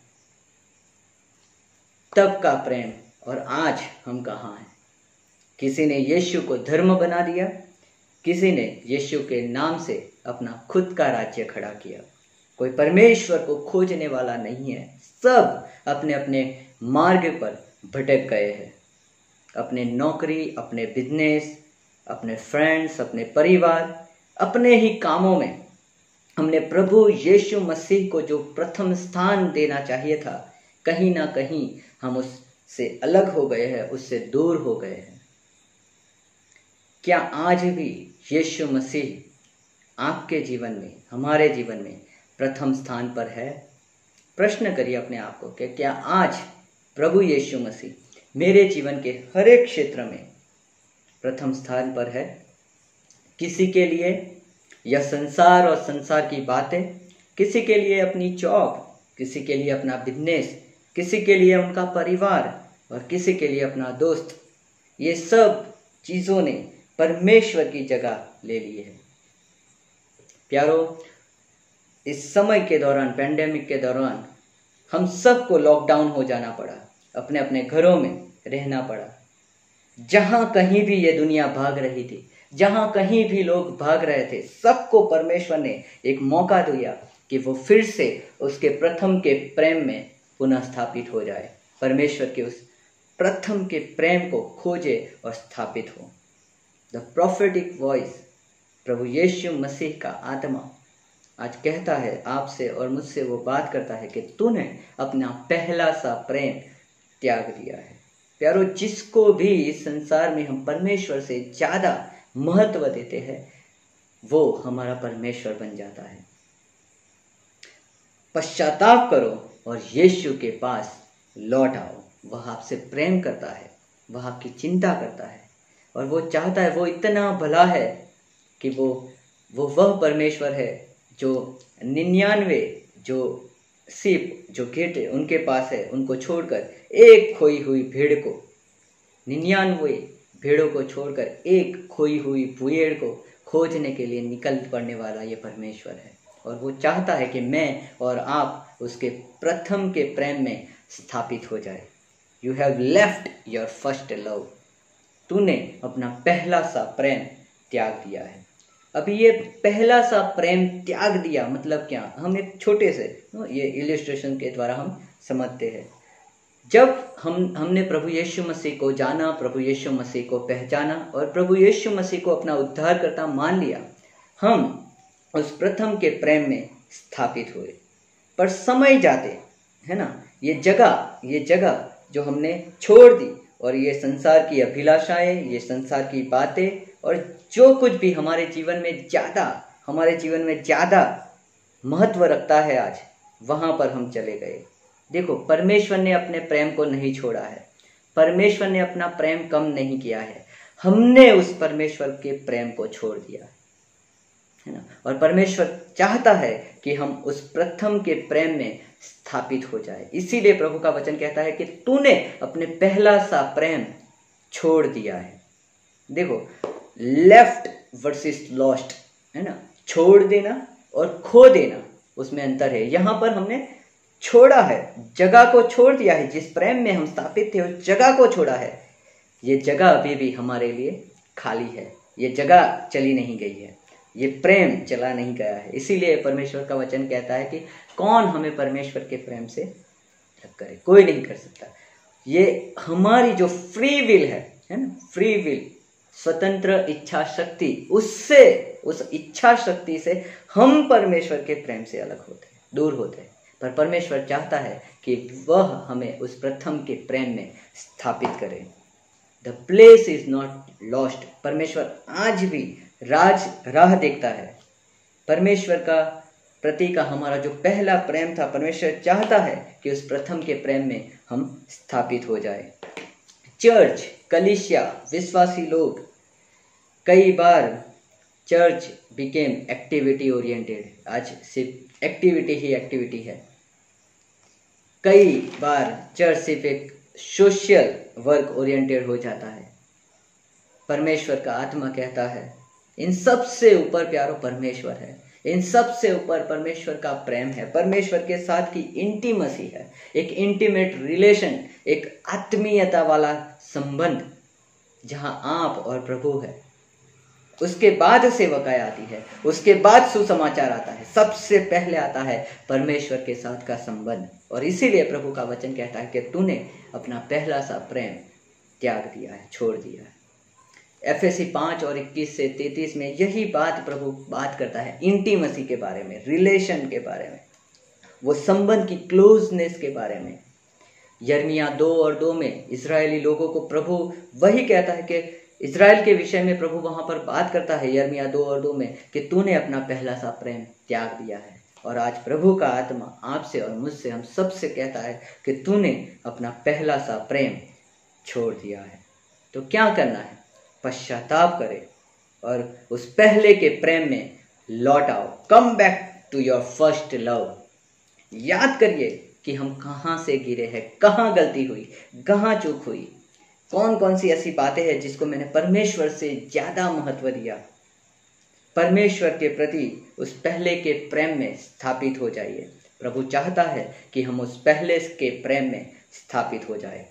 तब का प्रेम। और आज हम कहाँ हैं? किसी ने यीशु को धर्म बना दिया, किसी ने यीशु के नाम से अपना खुद का राज्य खड़ा किया। कोई परमेश्वर को खोजने वाला नहीं है। सब अपने अपने मार्ग पर भटक गए हैं। अपने नौकरी, अपने बिजनेस, अपने फ्रेंड्स, अपने परिवार, अपने ही कामों में हमने प्रभु यीशु मसीह को जो प्रथम स्थान देना चाहिए था, कहीं ना कहीं हम उससे अलग हो गए हैं, उससे दूर हो गए हैं। क्या आज भी यीशु मसीह आपके जीवन में, हमारे जीवन में प्रथम स्थान पर है? प्रश्न करिए अपने आप को कि क्या आज प्रभु यीशु मसीह मेरे जीवन के हर एक क्षेत्र में प्रथम स्थान पर है? किसी के लिए यह संसार और संसार की बातें, किसी के लिए अपनी जॉब, किसी के लिए अपना बिजनेस, किसी के लिए उनका परिवार और किसी के लिए अपना दोस्त, ये सब चीज़ों ने परमेश्वर की जगह ले ली है। प्यारो, इस समय के दौरान, पेंडेमिक के दौरान हम सबको लॉकडाउन हो जाना पड़ा, अपने अपने घरों में रहना पड़ा। जहां कहीं भी ये दुनिया भाग रही थी, जहां कहीं भी लोग भाग रहे थे, सबको परमेश्वर ने एक मौका दिया कि वो फिर से उसके प्रथम के प्रेम में पुनः स्थापित हो जाए, परमेश्वर के उस प्रथम के प्रेम को खोजे और स्थापित हो। द प्रोफेटिक वॉइस, प्रभु यीशु मसीह का आत्मा आज कहता है आपसे और मुझसे, वो बात करता है कि तूने अपना पहला सा प्रेम त्याग दिया है। प्यारो, जिसको भी इस संसार में हम परमेश्वर से ज़्यादा महत्व देते हैं, वो हमारा परमेश्वर बन जाता है। पश्चाताप करो और यीशु के पास लौट आओ। वह आपसे प्रेम करता है, वह आपकी चिंता करता है और वो चाहता है, वो इतना भला है कि वो वो वह परमेश्वर है जो निन्यानवे जो सीप, जो घेटे उनके पास है, उनको छोड़कर एक खोई हुई भेड़ को, निन्यानवे भेड़ों को छोड़कर एक खोई हुई भेड़ को खोजने के लिए निकल पड़ने वाला ये परमेश्वर है। और वो चाहता है कि मैं और आप उसके प्रथम के प्रेम में स्थापित हो जाए। You have left your first love. तूने अपना पहला सा प्रेम त्याग दिया है। अभी ये पहला सा प्रेम त्याग दिया मतलब क्या, हम एक छोटे से ये इलिस्ट्रेशन के द्वारा हम समझते हैं। जब हम हमने प्रभु यीशु मसीह को जाना, प्रभु यीशु मसीह को पहचाना और प्रभु यीशु मसीह को अपना उद्धारकर्ता मान लिया, हम उस प्रथम के प्रेम में स्थापित हुए। पर समय जाते है ना, ये जगह ये जगह जो हमने छोड़ दी और ये संसार की अभिलाषाएं, ये संसार की बातें और जो कुछ भी हमारे जीवन में ज़्यादा हमारे जीवन में ज़्यादा महत्व रखता है, आज वहाँ पर हम चले गए। देखो, परमेश्वर ने अपने प्रेम को नहीं छोड़ा है, परमेश्वर ने अपना प्रेम कम नहीं किया है, हमने उस परमेश्वर के प्रेम को छोड़ दिया है ना। और परमेश्वर चाहता है कि हम उस प्रथम के प्रेम में स्थापित हो जाए। इसीलिए प्रभु का वचन कहता है कि तूने अपने पहला सा प्रेम छोड़ दिया है। देखो, लेफ्ट वर्सेस लॉस्ट है ना, छोड़ देना और खो देना, उसमें अंतर है। यहाँ पर हमने छोड़ा है, जगह को छोड़ दिया है, जिस प्रेम में हम स्थापित थे उस जगह को छोड़ा है। ये जगह अभी भी हमारे लिए खाली है, ये जगह चली नहीं गई है, ये प्रेम चला नहीं गया है। इसीलिए परमेश्वर का वचन कहता है कि कौन हमें परमेश्वर के प्रेम से अलग करे, कोई नहीं कर सकता। ये हमारी जो फ्री विल है है ना, फ्री विल, स्वतंत्र इच्छा शक्ति, उससे उस इच्छा शक्ति से हम परमेश्वर के प्रेम से अलग होते हैं, दूर होते हैं। पर परमेश्वर चाहता है कि वह हमें उस प्रथम के प्रेम में स्थापित करे। The place is not lost. परमेश्वर आज भी राज राह देखता है। परमेश्वर का प्रति का हमारा जो पहला प्रेम था, परमेश्वर चाहता है कि उस प्रथम के प्रेम में हम स्थापित हो जाए। चर्च, कलीसिया, विश्वासी लोग, कई बार चर्च बिकेम एक्टिविटी ओरिएंटेड। आज सिर्फ एक्टिविटी ही एक्टिविटी है। कई बार चर्च सिर्फ एक सोशल वर्क ओरिएंटेड हो जाता है। परमेश्वर का आत्मा कहता है इन सब से ऊपर प्यारो परमेश्वर है, इन सब से ऊपर परमेश्वर का प्रेम है, परमेश्वर के साथ की इंटीमेसी है, एक इंटीमेट रिलेशन, एक आत्मीयता वाला संबंध जहां आप और प्रभु है। उसके बाद सेवकाई आती है, उसके बाद सुसमाचार आता है, सबसे पहले आता है परमेश्वर के साथ का संबंध। और इसीलिए प्रभु का वचन कहता है कि तूने अपना पहला सा प्रेम त्याग दिया है, छोड़ दिया है। एफएसी पाँच और इक्कीस से तैंतीस में यही बात प्रभु बात करता है, इंटीमेसी के बारे में, रिलेशन के बारे में, वो संबंध की क्लोजनेस के बारे में। यिर्मयाह दो और दो में इजरायली लोगों को प्रभु वही कहता है कि इजराइल के विषय में प्रभु वहां पर बात करता है यिर्मयाह दो और दो में कि तूने अपना पहला सा प्रेम त्याग दिया है। और आज प्रभु का आत्मा आपसे और मुझसे, हम सबसे कहता है कि तूने अपना पहला सा प्रेम छोड़ दिया है। तो क्या करना है? पश्चाताप करे और उस पहले के प्रेम में लौट आओ। Come back to your first love. याद करिए कि हम कहाँ से गिरे हैं, कहाँ गलती हुई, कहाँ चूक हुई, कौन कौन सी ऐसी बातें हैं जिसको मैंने परमेश्वर से ज्यादा महत्व दिया। परमेश्वर के प्रति उस पहले के प्रेम में स्थापित हो जाइए। प्रभु चाहता है कि हम उस पहले के प्रेम में स्थापित हो जाए।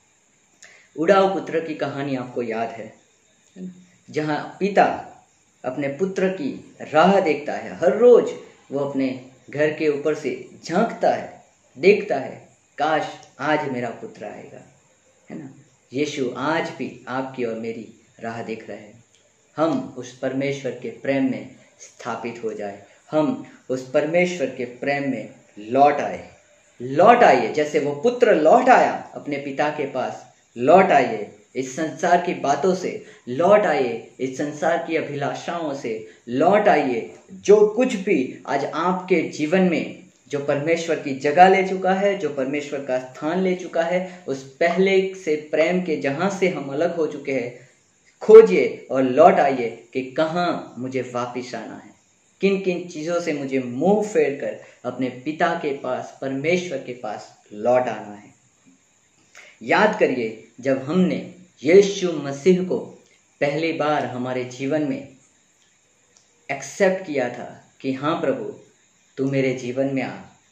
उड़ाऊ पुत्र की कहानी आपको याद है, जहाँ पिता अपने पुत्र की राह देखता है। हर रोज वो अपने घर के ऊपर से झांकता है, देखता है, काश आज मेरा पुत्र आएगा, है ना। यीशु आज भी आपकी और मेरी राह देख रहे हैं। हम उस परमेश्वर के प्रेम में स्थापित हो जाए, हम उस परमेश्वर के प्रेम में लौट आए। लौट आइए जैसे वो पुत्र लौट आया अपने पिता के पास। लौट आइए इस संसार की बातों से, लौट आइए इस संसार की अभिलाषाओं से, लौट आइए जो कुछ भी आज आपके जीवन में जो परमेश्वर की जगह ले चुका है, जो परमेश्वर का स्थान ले चुका है, उस पहले से प्रेम के जहां से हम अलग हो चुके हैं, खोजिए और लौट आइए कि कहाँ मुझे वापिस आना है, किन किन चीज़ों से मुझे मुंह फेर कर अपने पिता के पास, परमेश्वर के पास लौट आना है। याद करिए जब हमने यीशु मसीह को पहली बार हमारे जीवन में एक्सेप्ट किया था कि हाँ प्रभु तू मेरे जीवन में आ,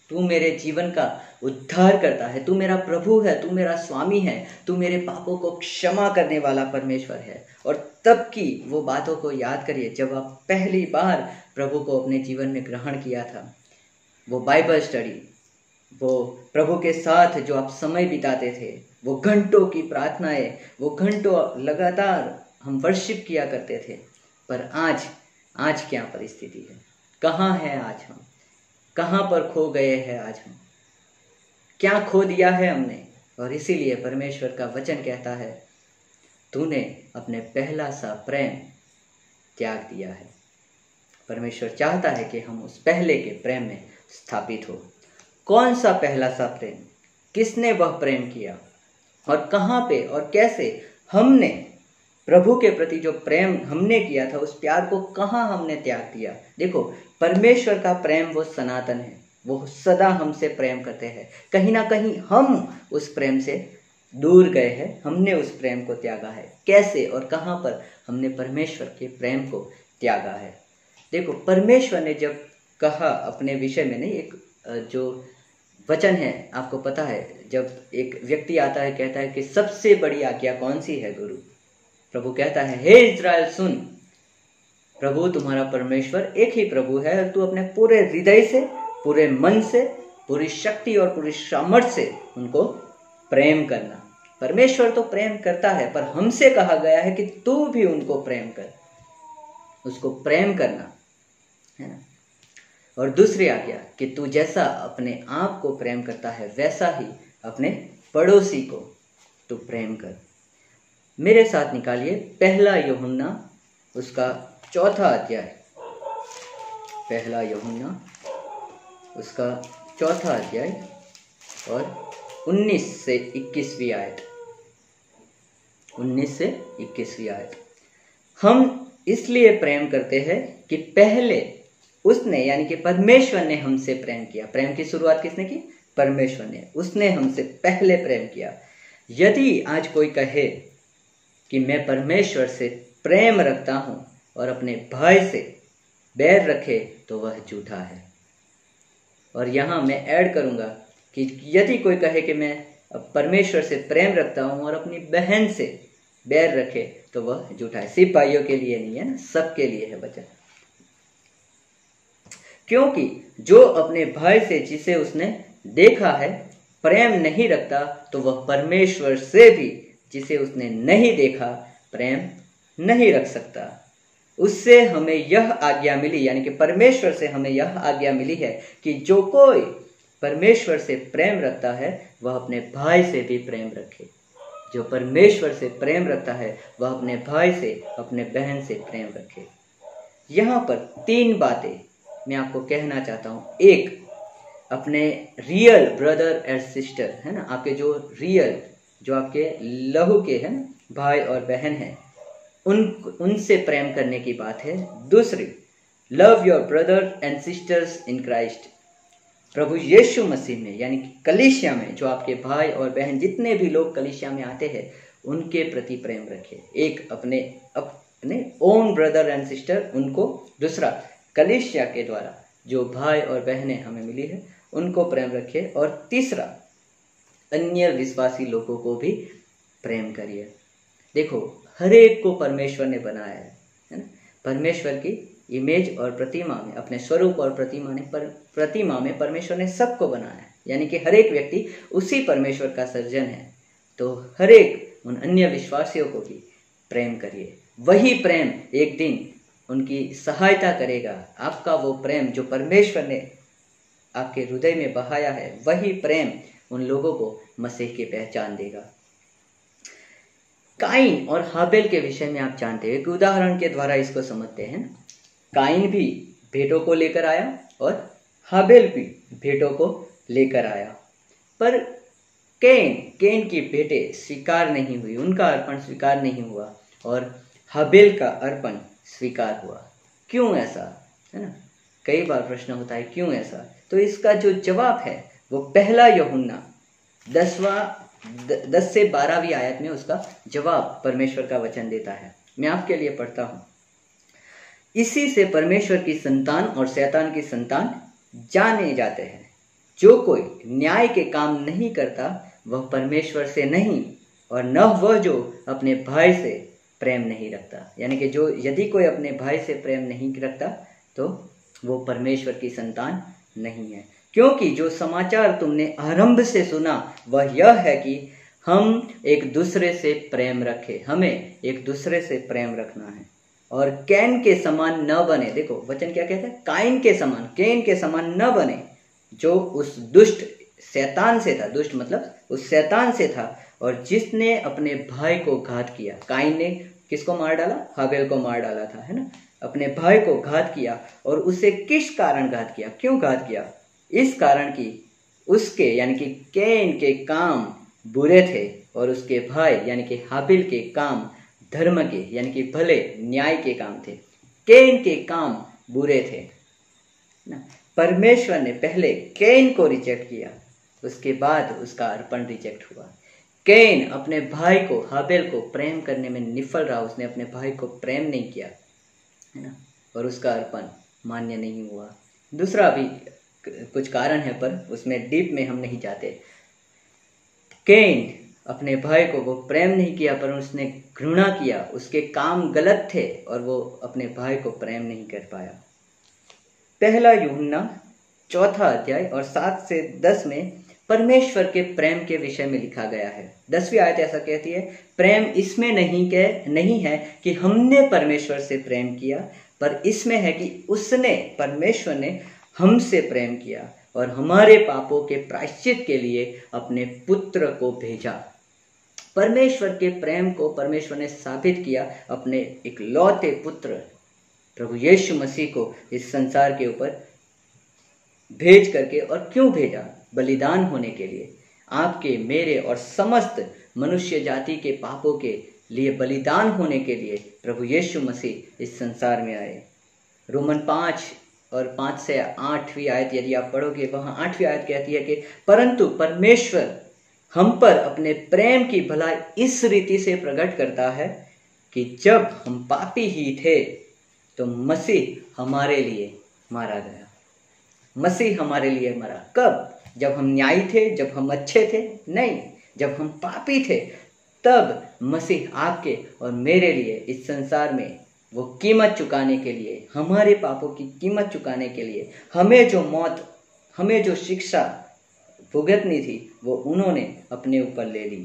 तू मेरे जीवन का उद्धार करता है, तू मेरा प्रभु है, तू मेरा स्वामी है, तू मेरे पापों को क्षमा करने वाला परमेश्वर है। और तब की वो बातों को याद करिए जब आप पहली बार प्रभु को अपने जीवन में ग्रहण किया था। वो बाइबल स्टडी, वो प्रभु के साथ जो आप समय बिताते थे, वो घंटों की प्रार्थनाएं, वो घंटों लगातार हम वर्शिप किया करते थे। पर आज आज क्या परिस्थिति है? कहाँ है आज हम? कहाँ पर खो गए हैं आज हम? क्या खो दिया है हमने? और इसीलिए परमेश्वर का वचन कहता है, तूने अपने पहला सा प्रेम त्याग दिया है। परमेश्वर चाहता है कि हम उस पहले के प्रेम में स्थापित हो। कौन सा पहला सा प्रेम? किसने वह प्रेम किया और कहाँ पे और कैसे हमने प्रभु के प्रति जो प्रेम हमने किया था, उस प्यार को कहाँ हमने त्याग दिया? देखो, परमेश्वर का प्रेम वो सनातन है, वो सदा हमसे प्रेम करते हैं। कहीं ना कहीं हम उस प्रेम से दूर गए हैं, हमने उस प्रेम को त्यागा है। कैसे और कहाँ पर हमने परमेश्वर के प्रेम को त्यागा है? देखो, परमेश्वर ने जब कहा अपने विषय में, नहीं, एक जो वचन है आपको पता है, जब एक व्यक्ति आता है कहता है कि सबसे बड़ी आज्ञा कौन सी है गुरु? प्रभु कहता है, हे इस्राएल सुन, प्रभु तुम्हारा परमेश्वर एक ही प्रभु है और तू अपने पूरे हृदय से, पूरे मन से, पूरी शक्ति और पूरी सामर्थ्य से उनको प्रेम करना। परमेश्वर तो प्रेम करता है, पर हमसे कहा गया है कि तू भी उनको प्रेम कर, उसको प्रेम करना है ना। और दूसरी आज्ञा कि तू जैसा अपने आप को प्रेम करता है वैसा ही अपने पड़ोसी को तू प्रेम कर। मेरे साथ निकालिए पहला यूहन्ना उसका चौथा अध्याय, पहला यूहन्ना उसका चौथा अध्याय और उन्नीस से इक्कीसवीं आयत, उन्नीस से इक्कीसवीं आयत। हम इसलिए प्रेम करते हैं कि पहले उसने, यानी कि परमेश्वर ने हमसे प्रेम किया। प्रेम की शुरुआत किसने की? परमेश्वर ने। उसने हमसे पहले प्रेम किया। यदि आज कोई कहे कि मैं परमेश्वर से प्रेम रखता हूं और अपने भाई से बैर रखे, तो वह झूठा है। और यहाँ मैं ऐड करूँगा कि यदि कोई कहे कि मैं परमेश्वर से प्रेम रखता हूँ और अपनी बहन से बैर रखे, तो वह झूठा है। सिर्फ भाइयों के लिए नहीं है ना, सबके लिए है वचन। क्योंकि जो अपने भाई से, जिसे उसने देखा है, प्रेम नहीं रखता, तो वह परमेश्वर से भी, जिसे उसने नहीं देखा, प्रेम नहीं रख सकता। उससे हमें यह आज्ञा मिली, यानी कि परमेश्वर से हमें यह आज्ञा मिली है कि जो कोई परमेश्वर से प्रेम रखता है वह अपने भाई से भी प्रेम रखे। जो परमेश्वर से प्रेम रखता है वह अपने भाई से, अपने बहन से प्रेम रखे। यहाँ पर तीन बातें मैं आपको कहना चाहता हूँ। एक, अपने रियल ब्रदर एंड सिस्टर, है ना, आपके जो रियल, जो आपके लहू के हैं, भाई और बहन हैं, उन उनसे प्रेम करने की बात है। दूसरी, love your brother and sisters in Christ, प्रभु यीशु मसीह में, यानी कि कलीसिया में जो आपके भाई और बहन, जितने भी लोग कलीसिया में आते हैं, उनके प्रति प्रेम रखें। एक, अपने अपने ओन ब्रदर एंड सिस्टर, उनको। दूसरा, कलीसिया के द्वारा जो भाई और बहनें हमें मिली है, उनको प्रेम रखें। और तीसरा, अन्य विश्वासी लोगों को भी प्रेम करिए। देखो, हर एक को परमेश्वर ने बनाया है, है ना। परमेश्वर की इमेज और प्रतिमा में, अपने स्वरूप और प्रतिमा ने पर प्रतिमा में परमेश्वर ने सबको बनाया है, यानी कि हर एक व्यक्ति उसी परमेश्वर का सर्जन है। तो हर एक उन अन्य विश्वासियों को भी प्रेम करिए। वही प्रेम एक दिन उनकी सहायता करेगा। आपका वो प्रेम जो परमेश्वर ने आपके हृदय में बहाया है, वही प्रेम उन लोगों को मसीह की पहचान देगा। काइन और हाबेल के विषय में आप जानते हैं, एक उदाहरण के द्वारा इसको समझते हैं। काइन भी भेंटों को लेकर आया और हाबेल भी भेंटों को लेकर आया, पर कैन कैन की भेंटें स्वीकार नहीं हुई, उनका अर्पण स्वीकार नहीं हुआ, और हाबेल का अर्पण स्वीकार हुआ। क्यों ऐसा, है ना। कई बार प्रश्न होता है क्यों ऐसा। तो इसका जो जवाब है वो पहला यूहन्ना दसवां दस से बारहवीं आयत में उसका जवाब परमेश्वर का वचन देता है। मैं आपके लिए पढ़ता हूँ। इसी से परमेश्वर की संतान और शैतान की संतान जाने जाते हैं। जो कोई न्याय के काम नहीं करता वह परमेश्वर से नहीं, और न वह जो अपने भाई से प्रेम नहीं रखता। यानी कि जो यदि कोई अपने भाई से प्रेम नहीं रखता तो वो परमेश्वर की संतान नहीं है। क्योंकि जो समाचार तुमने आरंभ से सुना वह यह है कि हम एक दूसरे से प्रेम रखें। हमें एक दूसरे से प्रेम रखना है और कैन के समान न बने। देखो वचन क्या कहता है, काइन के समान, कैन के समान न बने जो उस दुष्ट शैतान से था। दुष्ट मतलब उस शैतान से था और जिसने अपने भाई को घात किया। काइन ने किसको मार डाला? हाबेल को मार डाला था, है ना। अपने भाई को घात किया। और उसे किस कारण घात किया? क्यों घात किया? इस कारण कि उसके यानी कि कैन के काम बुरे थे और उसके भाई यानी कि हाबिल के काम धर्म के यानी कि भले न्याय के काम थे। कैन के काम बुरे थे ना। परमेश्वर ने पहले कैन को रिजेक्ट किया, उसके बाद उसका अर्पण रिजेक्ट हुआ। कैन अपने भाई को हाबिल को प्रेम करने में निफल रहा, उसने अपने भाई को प्रेम नहीं किया, है ना, और उसका अर्पण मान्य नहीं हुआ। दूसरा भी कुछ कारण है पर उसमें डीप में हम नहीं जाते। कैन अपने भाई को वो प्रेम नहीं किया पर उसने घृणा किया, उसके काम गलत थे और वो अपने भाई को प्रेम नहीं कर पाया। पहला यूहन्ना चौथा अध्याय और सात से दस में परमेश्वर के प्रेम के विषय में लिखा गया है। दसवीं आयत ऐसा कहती है, प्रेम इसमें नहीं के नहीं है कि हमने परमेश्वर से प्रेम किया, पर इसमें है कि उसने परमेश्वर ने हमसे प्रेम किया और हमारे पापों के प्रायश्चित के लिए अपने पुत्र को भेजा। परमेश्वर के प्रेम को परमेश्वर ने साबित किया अपने इकलौते पुत्र प्रभु यीशु मसीह को इस संसार के ऊपर भेज करके। और क्यों भेजा? बलिदान होने के लिए, आपके मेरे और समस्त मनुष्य जाति के पापों के लिए बलिदान होने के लिए प्रभु यीशु मसीह इस संसार में आए। रोमन पाँच और पाँच से आठवीं आयत यदि आप पढ़ोगे, वहां आठवीं आयत कहती है कि परंतु परमेश्वर हम पर अपने प्रेम की भलाई इस रीति से प्रकट करता है कि जब हम पापी ही थे तो मसीह हमारे लिए मारा गया। मसीह हमारे लिए मरा। कब? जब हम न्यायी थे, जब हम अच्छे थे? नहीं, जब हम पापी थे तब मसीह आपके और मेरे लिए इस संसार में वो कीमत चुकाने के लिए, हमारे पापों की कीमत चुकाने के लिए, हमें जो मौत, हमें जो शिक्षा भुगतनी थी वो उन्होंने अपने ऊपर ले ली।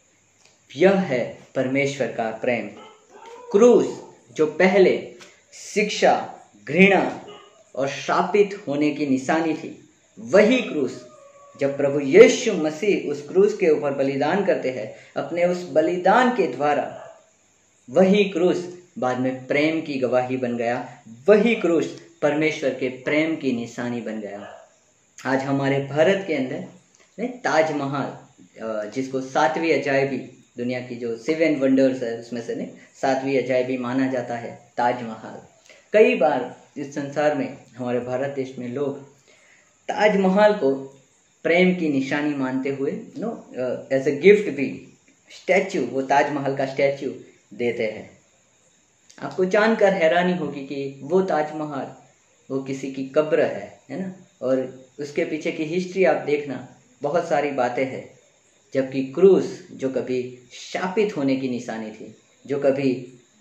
यह है परमेश्वर का प्रेम। क्रूस जो पहले शिक्षा, घृणा और शापित होने की निशानी थी, वही क्रूस जब प्रभु यीशु मसीह उस क्रूस के ऊपर बलिदान करते हैं, अपने उस बलिदान के द्वारा वही क्रूस बाद में प्रेम की गवाही बन गया। वही क्रूस परमेश्वर के प्रेम की निशानी बन गया। आज हमारे भारत के अंदर ताजमहल, जिसको सातवीं अजायबी, दुनिया की जो सेवन वंडर्स है उसमें से ने सातवीं अजायबी माना जाता है ताजमहल। कई बार इस संसार में, हमारे भारत देश में लोग ताजमहल को प्रेम की निशानी मानते हुए नो एज ए गिफ्ट भी स्टैच्यू, वो ताजमहल का स्टैच्यू देते हैं। आपको जानकर हैरानी होगी कि वो ताजमहल वो किसी की कब्र है, है ना, और उसके पीछे की हिस्ट्री आप देखना, बहुत सारी बातें हैं। जबकि क्रूस जो कभी शापित होने की निशानी थी, जो कभी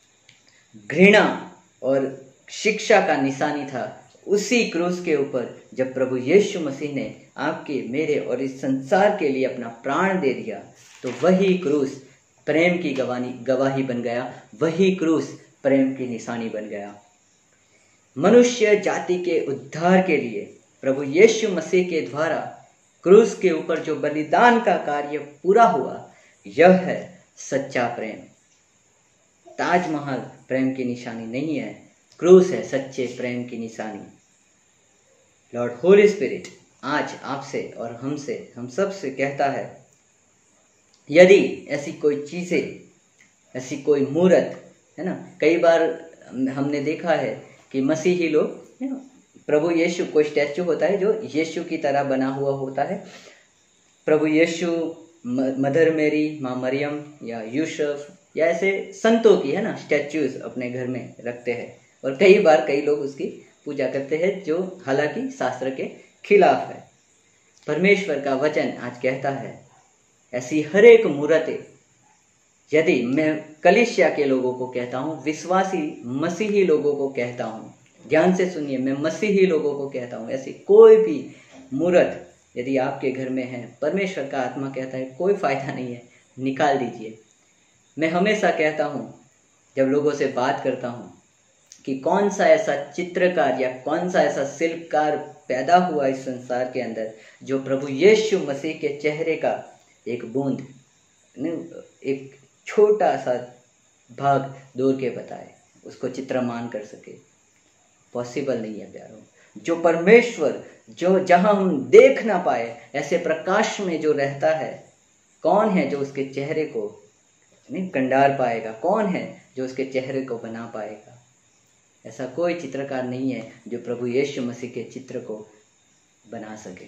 घृणा और शिक्षा का निशानी था, उसी क्रूस के ऊपर जब प्रभु यीशु मसीह ने आपके मेरे और इस संसार के लिए अपना प्राण दे दिया, तो वही क्रूस प्रेम की गवाही गवाही बन गया। वही क्रूस प्रेम की निशानी बन गया। मनुष्य जाति के उद्धार के लिए प्रभु यीशु मसीह के द्वारा क्रूस के ऊपर जो बलिदान का कार्य पूरा हुआ, यह है सच्चा प्रेम। ताजमहल प्रेम की निशानी नहीं है, क्रूस है सच्चे प्रेम की निशानी। लॉर्ड होली स्पिरिट आज आपसे और हमसे, हम सब से कहता है, यदि ऐसी कोई चीज़ें, ऐसी कोई मूर्त, है ना, कई बार हमने देखा है कि मसीही लोग, है ना, प्रभु यीशु, कोई स्टैचू होता है जो यीशु की तरह बना हुआ होता है, प्रभु यीशु, मदर मेरी, माँ मरियम या यूसुफ या ऐसे संतों की, है ना, स्टैचूज अपने घर में रखते हैं। और कई बार कई लोग उसकी पूजा करते हैं, जो हालांकि शास्त्र के खिलाफ है। परमेश्वर का वचन आज कहता है, ऐसी हर एक मूर्तें, यदि मैं कलीसिया के लोगों को कहता हूँ, विश्वासी मसीही लोगों को कहता हूँ, ध्यान से सुनिए, मैं मसीही लोगों को कहता हूँ, ऐसी कोई भी मूर्त यदि आपके घर में है, परमेश्वर का आत्मा कहता है कोई फायदा नहीं है, निकाल दीजिए। मैं हमेशा कहता हूँ जब लोगों से बात करता हूँ कि कौन सा ऐसा चित्रकार या कौन सा ऐसा शिल्पकार पैदा हुआ इस संसार के अंदर जो प्रभु यीशु मसीह के चेहरे का एक बूंद, एक छोटा सा भाग दूर के बताए, उसको चित्रमान कर सके। पॉसिबल नहीं है प्यारों। जो परमेश्वर, जो जहां हम देख ना पाए, ऐसे प्रकाश में जो रहता है, कौन है जो उसके चेहरे को नहीं कंडार पाएगा? कौन है जो उसके चेहरे को बना पाएगा? ऐसा कोई चित्रकार नहीं है जो प्रभु यीशु मसीह के चित्र को बना सके।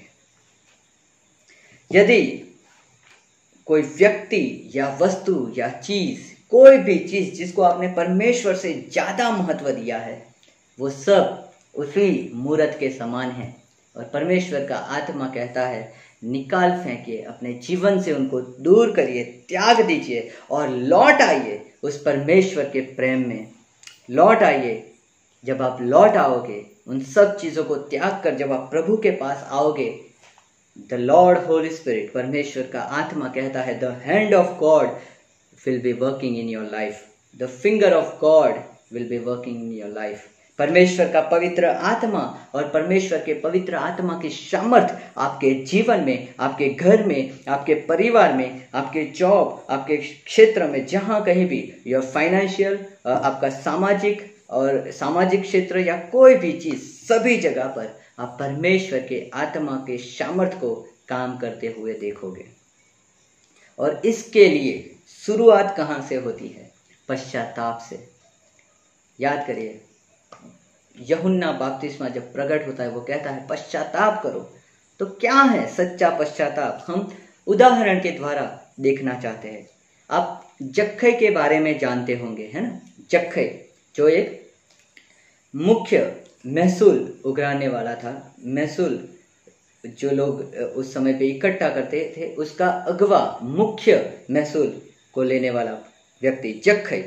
यदि कोई व्यक्ति या वस्तु या चीज, कोई भी चीज जिसको आपने परमेश्वर से ज्यादा महत्व दिया है, वो सब उसी मूर्त के समान है। और परमेश्वर का आत्मा कहता है, निकाल फेंकिए, अपने जीवन से उनको दूर करिए, त्याग दीजिए और लौट आइए उस परमेश्वर के प्रेम में। लौट आइए। जब आप लौट आओगे, उन सब चीजों को त्याग कर जब आप प्रभु के पास आओगे, द लॉर्ड होली स्पिरिट, परमेश्वर का आत्मा कहता है, the hand of God will be working in your life, the finger of God will be working in your life. परमेश्वर का पवित्र आत्मा और परमेश्वर के पवित्र आत्मा की सामर्थ आपके जीवन में, आपके घर में, आपके परिवार में, आपके जॉब, आपके क्षेत्र में, जहां कहीं भी, योर फाइनेंशियल, आपका सामाजिक और सामाजिक क्षेत्र या कोई भी चीज, सभी जगह पर आप परमेश्वर के आत्मा के सामर्थ को काम करते हुए देखोगे। और इसके लिए शुरुआत कहां से होती है? पश्चाताप से। याद करिए, यूहन्ना बपतिस्मा जब प्रकट होता है, वो कहता है पश्चाताप करो। तो क्या है सच्चा पश्चाताप? हम उदाहरण के द्वारा देखना चाहते हैं। आप जक्खई के बारे में जानते होंगे, है ना? जक्खई जो एक मुख्य महसूल उगाने वाला था, महसूल जो लोग उस समय पे इकट्ठा करते थे, उसका अगवा, मुख्य महसूल को लेने वाला व्यक्ति जक्खई।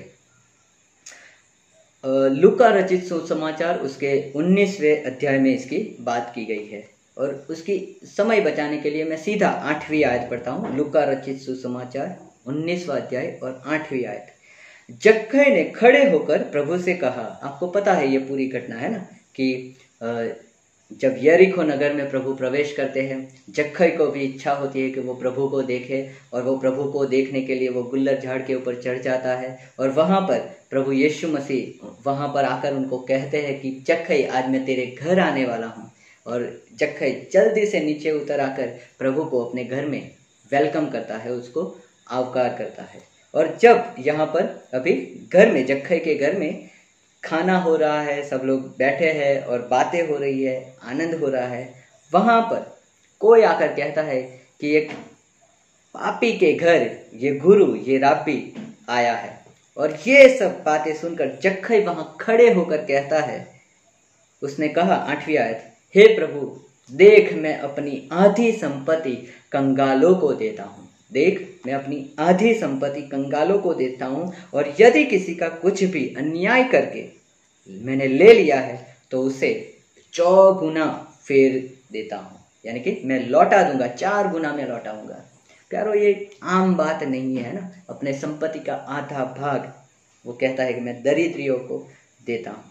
लूका रचित सुसमाचार उसके उन्नीसवें अध्याय में इसकी बात की गई है। और उसकी समय बचाने के लिए मैं सीधा आठवीं आयत पढ़ता हूँ। लूका रचित सुसमाचार उन्नीसवां अध्याय और आठवीं आयत। जक्खई ने खड़े होकर प्रभु से कहा, आपको पता है ये पूरी घटना है ना, कि जब यरीको नगर में प्रभु प्रवेश करते हैं, जक्खई को भी इच्छा होती है कि वो प्रभु को देखे, और वो प्रभु को देखने के लिए वो गुल्लर झाड़ के ऊपर चढ़ जाता है। और वहाँ पर प्रभु यीशु मसीह वहाँ पर आकर उनको कहते हैं कि जक्खई, आज मैं तेरे घर आने वाला हूँ। और जक्खई जल्दी से नीचे उतर आकर प्रभु को अपने घर में वेलकम करता है, उसको आवकार करता है। और जब यहाँ पर अभी घर में, जक्खई के घर में खाना हो रहा है, सब लोग बैठे हैं और बातें हो रही है, आनंद हो रहा है, वहां पर कोई आकर कहता है कि एक पापी के घर ये गुरु, ये राबी आया है। और ये सब बातें सुनकर जक्खई वहां खड़े होकर कहता है, उसने कहा, आठवीं आयत, हे प्रभु, देख मैं अपनी आधी संपत्ति कंगालों को देता हूँ। देख मैं अपनी आधी संपत्ति कंगालों को देता हूँ, और यदि किसी का कुछ भी अन्याय करके मैंने ले लिया है तो उसे चौगुना फेर देता हूँ, यानी कि मैं लौटा दूंगा, चार गुना में लौटाऊंगा। प्यारो, ये आम बात नहीं है ना। अपने संपत्ति का आधा भाग वो कहता है कि मैं दरिद्रियों को देता हूँ।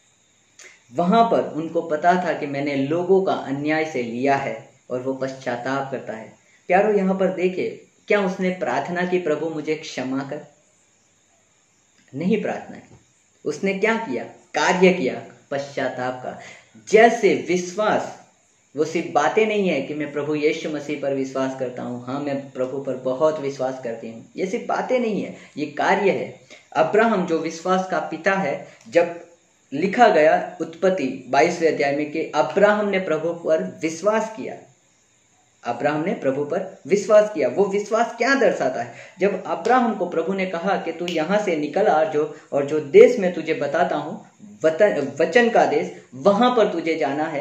वहां पर उनको पता था कि मैंने लोगों का अन्याय से लिया है, और वो पश्चाताप करता है। प्यारो, यहाँ पर देखिए, क्या उसने प्रार्थना की, प्रभु मुझे क्षमा कर? नहीं प्रार्थना की। उसने क्या किया? कार्य किया पश्चाताप का। जैसे विश्वास, वो सिर्फ बातें नहीं है कि मैं प्रभु यीशु मसीह पर विश्वास करता हूँ, हाँ मैं प्रभु पर बहुत विश्वास करती हूँ, ये सिर्फ बातें नहीं है, ये कार्य है। अब्राहम जो विश्वास का पिता है, जब लिखा गया उत्पत्ति बाईसवें अध्याय में कि अब्राहम ने प्रभु पर विश्वास किया, अब्राहम ने प्रभु पर विश्वास किया। वो विश्वास क्या दर्शाता है? जब अब्राहम को प्रभु ने कहा कि तू यहाँ से निकल आ, जो और जो देश में तुझे बताता हूँ, वतन वचन का देश, वहां पर तुझे जाना है,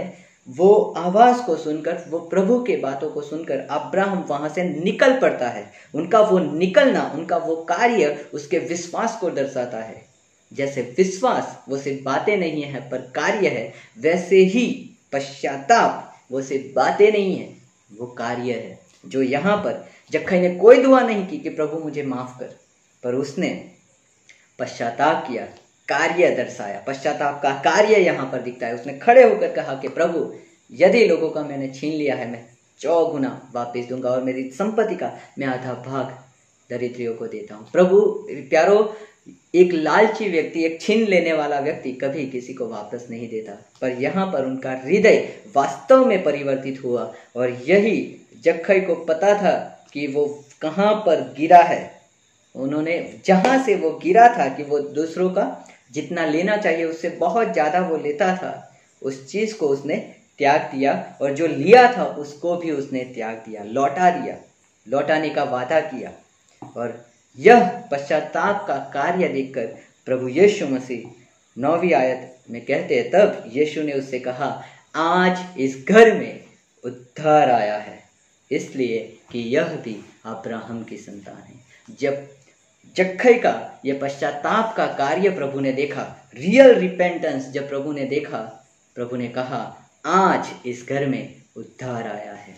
वो आवाज को सुनकर, वो प्रभु के बातों को सुनकर अब्राहम वहां से निकल पड़ता है। उनका वो निकलना, उनका वो कार्य उसके विश्वास को दर्शाता है। जैसे विश्वास वो सिर्फ बातें नहीं है पर कार्य है, वैसे ही पश्चाताप वो सिर्फ बातें नहीं है, वो कार्य है। जो यहाँ पर जक्कई ने कोई दुआ नहीं की कि प्रभु मुझे माफ कर, पर उसने पश्चाताप किया, कार्य दर्शाया। पश्चाताप का कार्य यहाँ पर दिखता है। उसने खड़े होकर कहा कि प्रभु यदि लोगों का मैंने छीन लिया है, मैं चौगुना वापस दूंगा और मेरी संपत्ति का मैं आधा भाग दरिद्रियों को देता हूँ। प्रभु प्यारो, एक लालची व्यक्ति, एक छीन लेने वाला व्यक्ति कभी किसी को वापस नहीं देता, पर यहाँ पर उनका हृदय वास्तव में परिवर्तित हुआ। और यही जक्कई को पता था कि वो कहाँ पर गिरा है। उन्होंने जहाँ से वो गिरा था कि वो दूसरों का जितना लेना चाहिए उससे बहुत ज़्यादा वो लेता था, उस चीज़ को उसने त्याग दिया, और जो लिया था उसको भी उसने त्याग दिया, लौटा दिया, लौटाने का वादा किया। और यह पश्चाताप का कार्य देखकर प्रभु यीशु मसीह नौवीं आयत में कहते हैं, तब यीशु ने उससे कहा, आज इस घर में उद्धार आया है, इसलिए कि यह भी अब्राहम की संतान है। जब जक्कई का यह पश्चाताप का कार्य प्रभु ने देखा, रियल रिपेंटेंस जब प्रभु ने देखा, प्रभु ने कहा, आज इस घर में उद्धार आया है।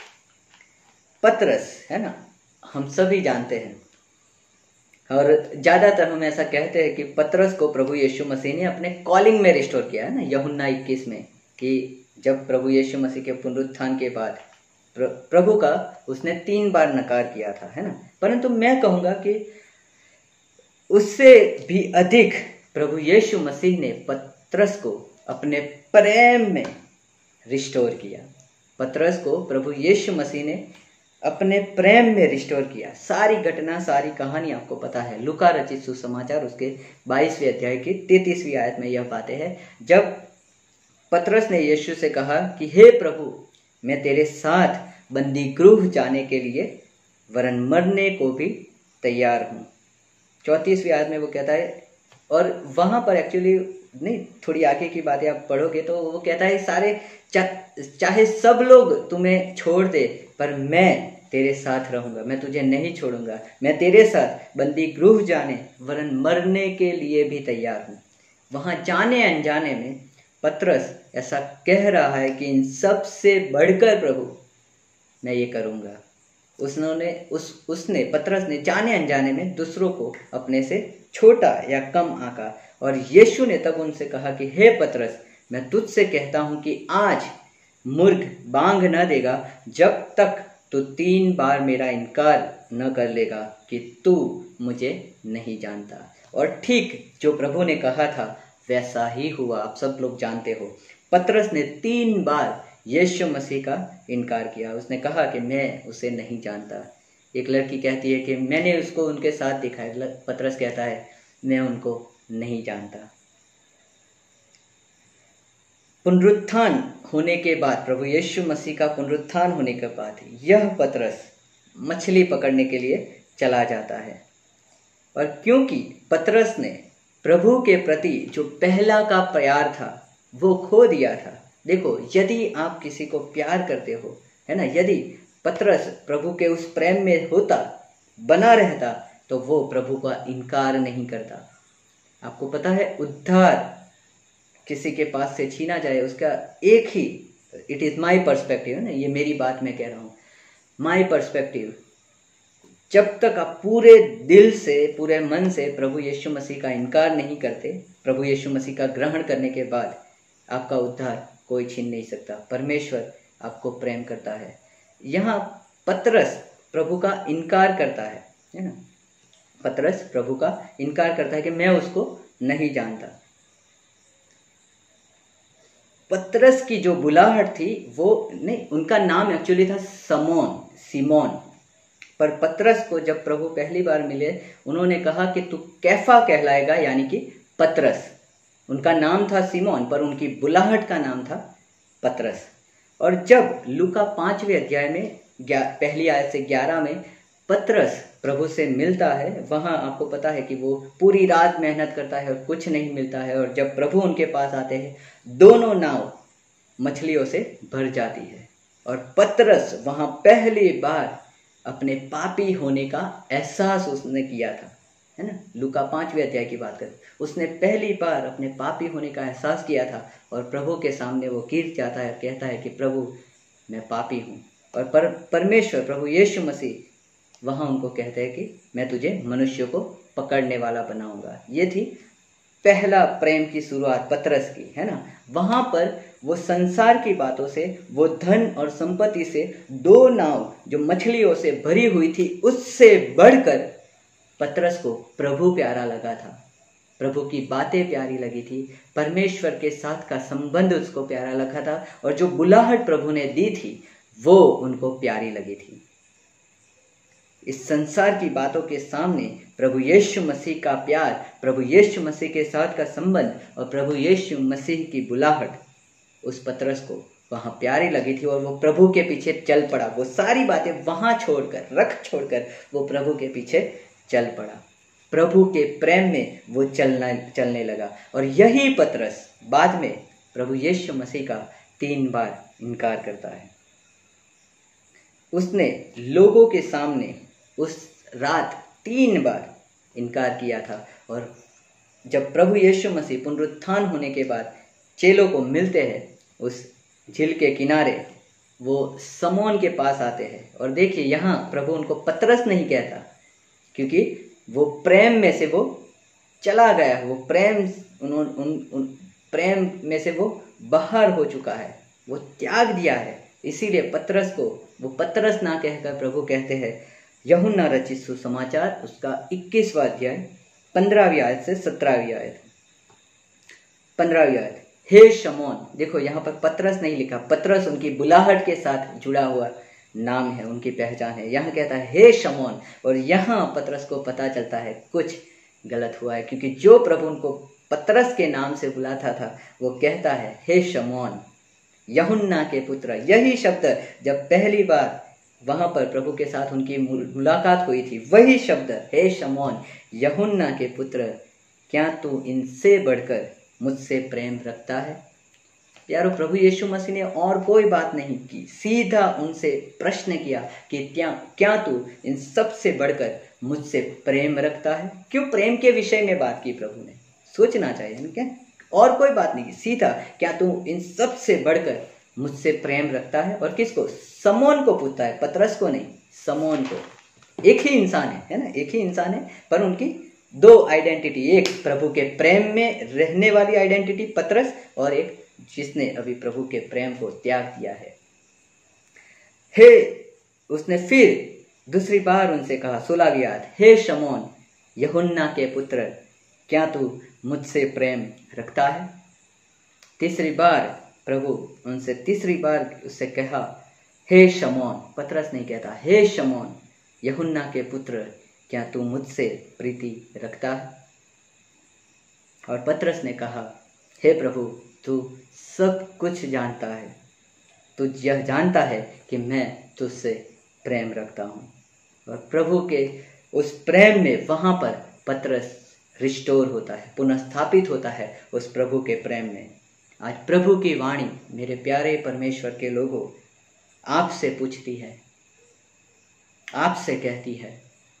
पतरस, है ना, हम सभी जानते हैं और ज्यादातर हम ऐसा कहते हैं कि पतरस को प्रभु यीशु मसीह ने अपने कॉलिंग में रिस्टोर किया है ना, यूहन्ना इक्कीस में, कि जब प्रभु यीशु मसीह के पुनरुत्थान के बाद प्रभु का उसने तीन बार नकार किया था, है ना। परंतु मैं कहूँगा कि उससे भी अधिक प्रभु यीशु मसीह ने पतरस को अपने प्रेम में रिस्टोर किया। पतरस को प्रभु यीशु मसीह ने अपने प्रेम में रिस्टोर किया। सारी घटना, सारी कहानी आपको पता है। लूका रचित सुसमाचार उसके बाईसवें अध्याय की तैंतीसवीं आयत में यह बातें हैं, जब पतरस ने यीशु से कहा कि हे प्रभु, मैं तेरे साथ बंदी गृह जाने के लिए वरन मरने को भी तैयार हूँ। चौंतीसवीं आयत में वो कहता है, और वहाँ पर एक्चुअली नहीं, थोड़ी आगे की बातें आप पढ़ोगे तो वो कहता है, सारे चा, चाहे सब लोग तुम्हें छोड़ दे पर मैं तेरे साथ रहूँगा, मैं तुझे नहीं छोड़ूंगा, मैं तेरे साथ बंदी गृह जाने वरन मरने के लिए भी तैयार हूँ। वहाँ जाने अनजाने में पतरस ऐसा कह रहा है कि इन सब से बढ़कर प्रभु मैं ये करूँगा। उसने उस उसने पतरस ने जाने अनजाने में दूसरों को अपने से छोटा या कम आंका, और यीशु ने तब उनसे कहा कि हे पतरस, मैं तुझसे कहता हूँ कि आज मुर्ग बांग न देगा जब तक तू तीन बार मेरा इनकार न कर लेगा कि तू मुझे नहीं जानता। और ठीक जो प्रभु ने कहा था वैसा ही हुआ। आप सब लोग जानते हो, पतरस ने तीन बार यीशु मसीह का इनकार किया। उसने कहा कि मैं उसे नहीं जानता। एक लड़की कहती है कि मैंने उसको उनके साथ देखा है। पतरस कहता है मैं उनको नहीं जानता। पुनरुत्थान होने के बाद, प्रभु यीशु मसीह का पुनरुत्थान होने के बाद यह पतरस मछली पकड़ने के लिए चला जाता है। और क्योंकि पतरस ने प्रभु के प्रति जो पहला का प्यार था वो खो दिया था। देखो, यदि आप किसी को प्यार करते हो, है ना, यदि पतरस प्रभु के उस प्रेम में होता, बना रहता, तो वो प्रभु का इनकार नहीं करता। आपको पता है, उद्धार किसी के पास से छीना जाए उसका एक ही, इट इज़ माई पर्सपेक्टिव, है ना, ये मेरी बात मैं कह रहा हूँ, माई पर्सपेक्टिव, जब तक आप पूरे दिल से, पूरे मन से प्रभु यीशु मसीह का इनकार नहीं करते, प्रभु यीशु मसीह का ग्रहण करने के बाद आपका उद्धार कोई छीन नहीं सकता। परमेश्वर आपको प्रेम करता है। यहाँ पतरस प्रभु का इनकार करता है, है ना, पतरस प्रभु का इनकार करता है कि मैं उसको नहीं जानता। पतरस की जो बुलाहट थी वो नहीं, उनका नाम एक्चुअली था समोन, सिमोन, पर पतरस को जब प्रभु पहली बार मिले उन्होंने कहा कि तू कैफा कहलाएगा, यानी कि पतरस। उनका नाम था सिमोन पर उनकी बुलाहट का नाम था पतरस। और जब लूका पांचवें अध्याय में पहली आयत से ग्यारह में पतरस प्रभु से मिलता है, वहाँ आपको पता है कि वो पूरी रात मेहनत करता है और कुछ नहीं मिलता है। और जब प्रभु उनके पास आते हैं, दोनों नाव मछलियों से भर जाती है। और पतरस वहाँ पहली बार अपने पापी होने का एहसास उसने किया था, है ना। लूका पाँचवें अध्याय की बात करें, उसने पहली बार अपने पापी होने का एहसास किया था और प्रभु के सामने वो गिर जाता है, कहता है कि प्रभु मैं पापी हूँ। और पर परमेश्वर प्रभु यीशु मसीह वहाँ उनको कहते हैं कि मैं तुझे मनुष्यों को पकड़ने वाला बनाऊंगा। ये थी पहला प्रेम की शुरुआत पतरस की, है ना। वहाँ पर वो संसार की बातों से, वो धन और संपत्ति से, दो नाव जो मछलियों से भरी हुई थी उससे बढ़कर पतरस को प्रभु प्यारा लगा था। प्रभु की बातें प्यारी लगी थी, परमेश्वर के साथ का संबंध उसको प्यारा लगा था और जो बुलाहट प्रभु ने दी थी वो उनको प्यारी लगी थी। इस संसार की बातों के सामने प्रभु यीशु मसीह का प्यार, प्रभु यीशु मसीह के साथ का संबंध और प्रभु यीशु मसीह की बुलाहट उस पतरस को वहाँ प्यारी लगी थी और वो प्रभु के पीछे चल पड़ा। वो सारी बातें वहाँ छोड़कर, रख छोड़कर वो प्रभु के पीछे चल पड़ा। प्रभु के प्रेम में वो चलना चलने लगा। और यही पतरस बाद में प्रभु यीशु मसीह का तीन बार इनकार करता है। उसने लोगों के सामने उस रात तीन बार इनकार किया था। और जब प्रभु यीशु मसीह पुनरुत्थान होने के बाद चेलों को मिलते हैं उस झील के किनारे, वो समौन के पास आते हैं। और देखिए यहाँ प्रभु उनको पतरस नहीं कहता, क्योंकि वो प्रेम में से वो चला गया है। वो प्रेम उन्होंने उन, उन प्रेम में से वो बाहर हो चुका है, वो त्याग दिया है। इसीलिए पतरस को वो पतरस ना कहकर प्रभु कहते हैं। यूहन्ना रचित सुसमाचार उसका इक्कीसवां अध्याय पंद्रहवीं आयत से सत्रहवीं आयत। पंद्रहवीं आयत, हे शमौन, देखो यहाँ पर पतरस नहीं लिखा, पतरस उनकी बुलाहट के साथ जुड़ा हुआ नाम है, उनकी पहचान है। यहाँ कहता है हे शमौन, और यहाँ पतरस को पता चलता है कुछ गलत हुआ है, क्योंकि जो प्रभु उनको पतरस के नाम से बुलाता था वो कहता है हे शमौन, यूहन्ना के पुत्र। यही शब्द जब पहली बार वहां पर प्रभु के साथ उनकी मुलाकात हुई थी, वही शब्द हे शमौन, यूहन्ना के पुत्र, क्या तू इनसे बढ़कर मुझसे प्रेम रखता है? यारो, प्रभु यीशु मसीह ने और कोई बात नहीं की, सीधा उनसे प्रश्न किया कि क्या क्या तू इन सब से बढ़कर मुझसे प्रेम रखता है? क्यों प्रेम के विषय में बात की प्रभु ने? सोचना चाहिए ना, क्या और कोई बात नहीं की, सीधा क्या तू इन सब से बढ़कर मुझसे प्रेम रखता है? और किसको? समौन को पूछता है, पतरस को नहीं, समौन को। एक ही इंसान है, है ना, एक ही इंसान है, पर उनकी दो आइडेंटिटी, एक प्रभु के प्रेम में रहने वाली आइडेंटिटी पतरस, और एक जिसने अभी प्रभु के प्रेम को त्याग दिया है। हे, उसने फिर दूसरी बार उनसे कहा, सोलहवीं आयत, हे शमौन, यूहन्ना के पुत्र, क्या तू मुझसे प्रेम रखता है? तीसरी बार प्रभु उनसे तीसरी बार उससे कहा, हे शमौन, पतरस नहीं कहता, हे शमौन, यूहन्ना के पुत्र, क्या तू मुझसे प्रीति रखता है? और पतरस ने कहा, हे प्रभु, तू सब कुछ जानता है, तू यह जानता है कि मैं तुझसे प्रेम रखता हूँ। और प्रभु के उस प्रेम में वहाँ पर पतरस रिस्टोर होता है, पुनर्स्थापित होता है उस प्रभु के प्रेम में। आज प्रभु की वाणी मेरे प्यारे परमेश्वर के लोगों आपसे पूछती है, आपसे कहती है,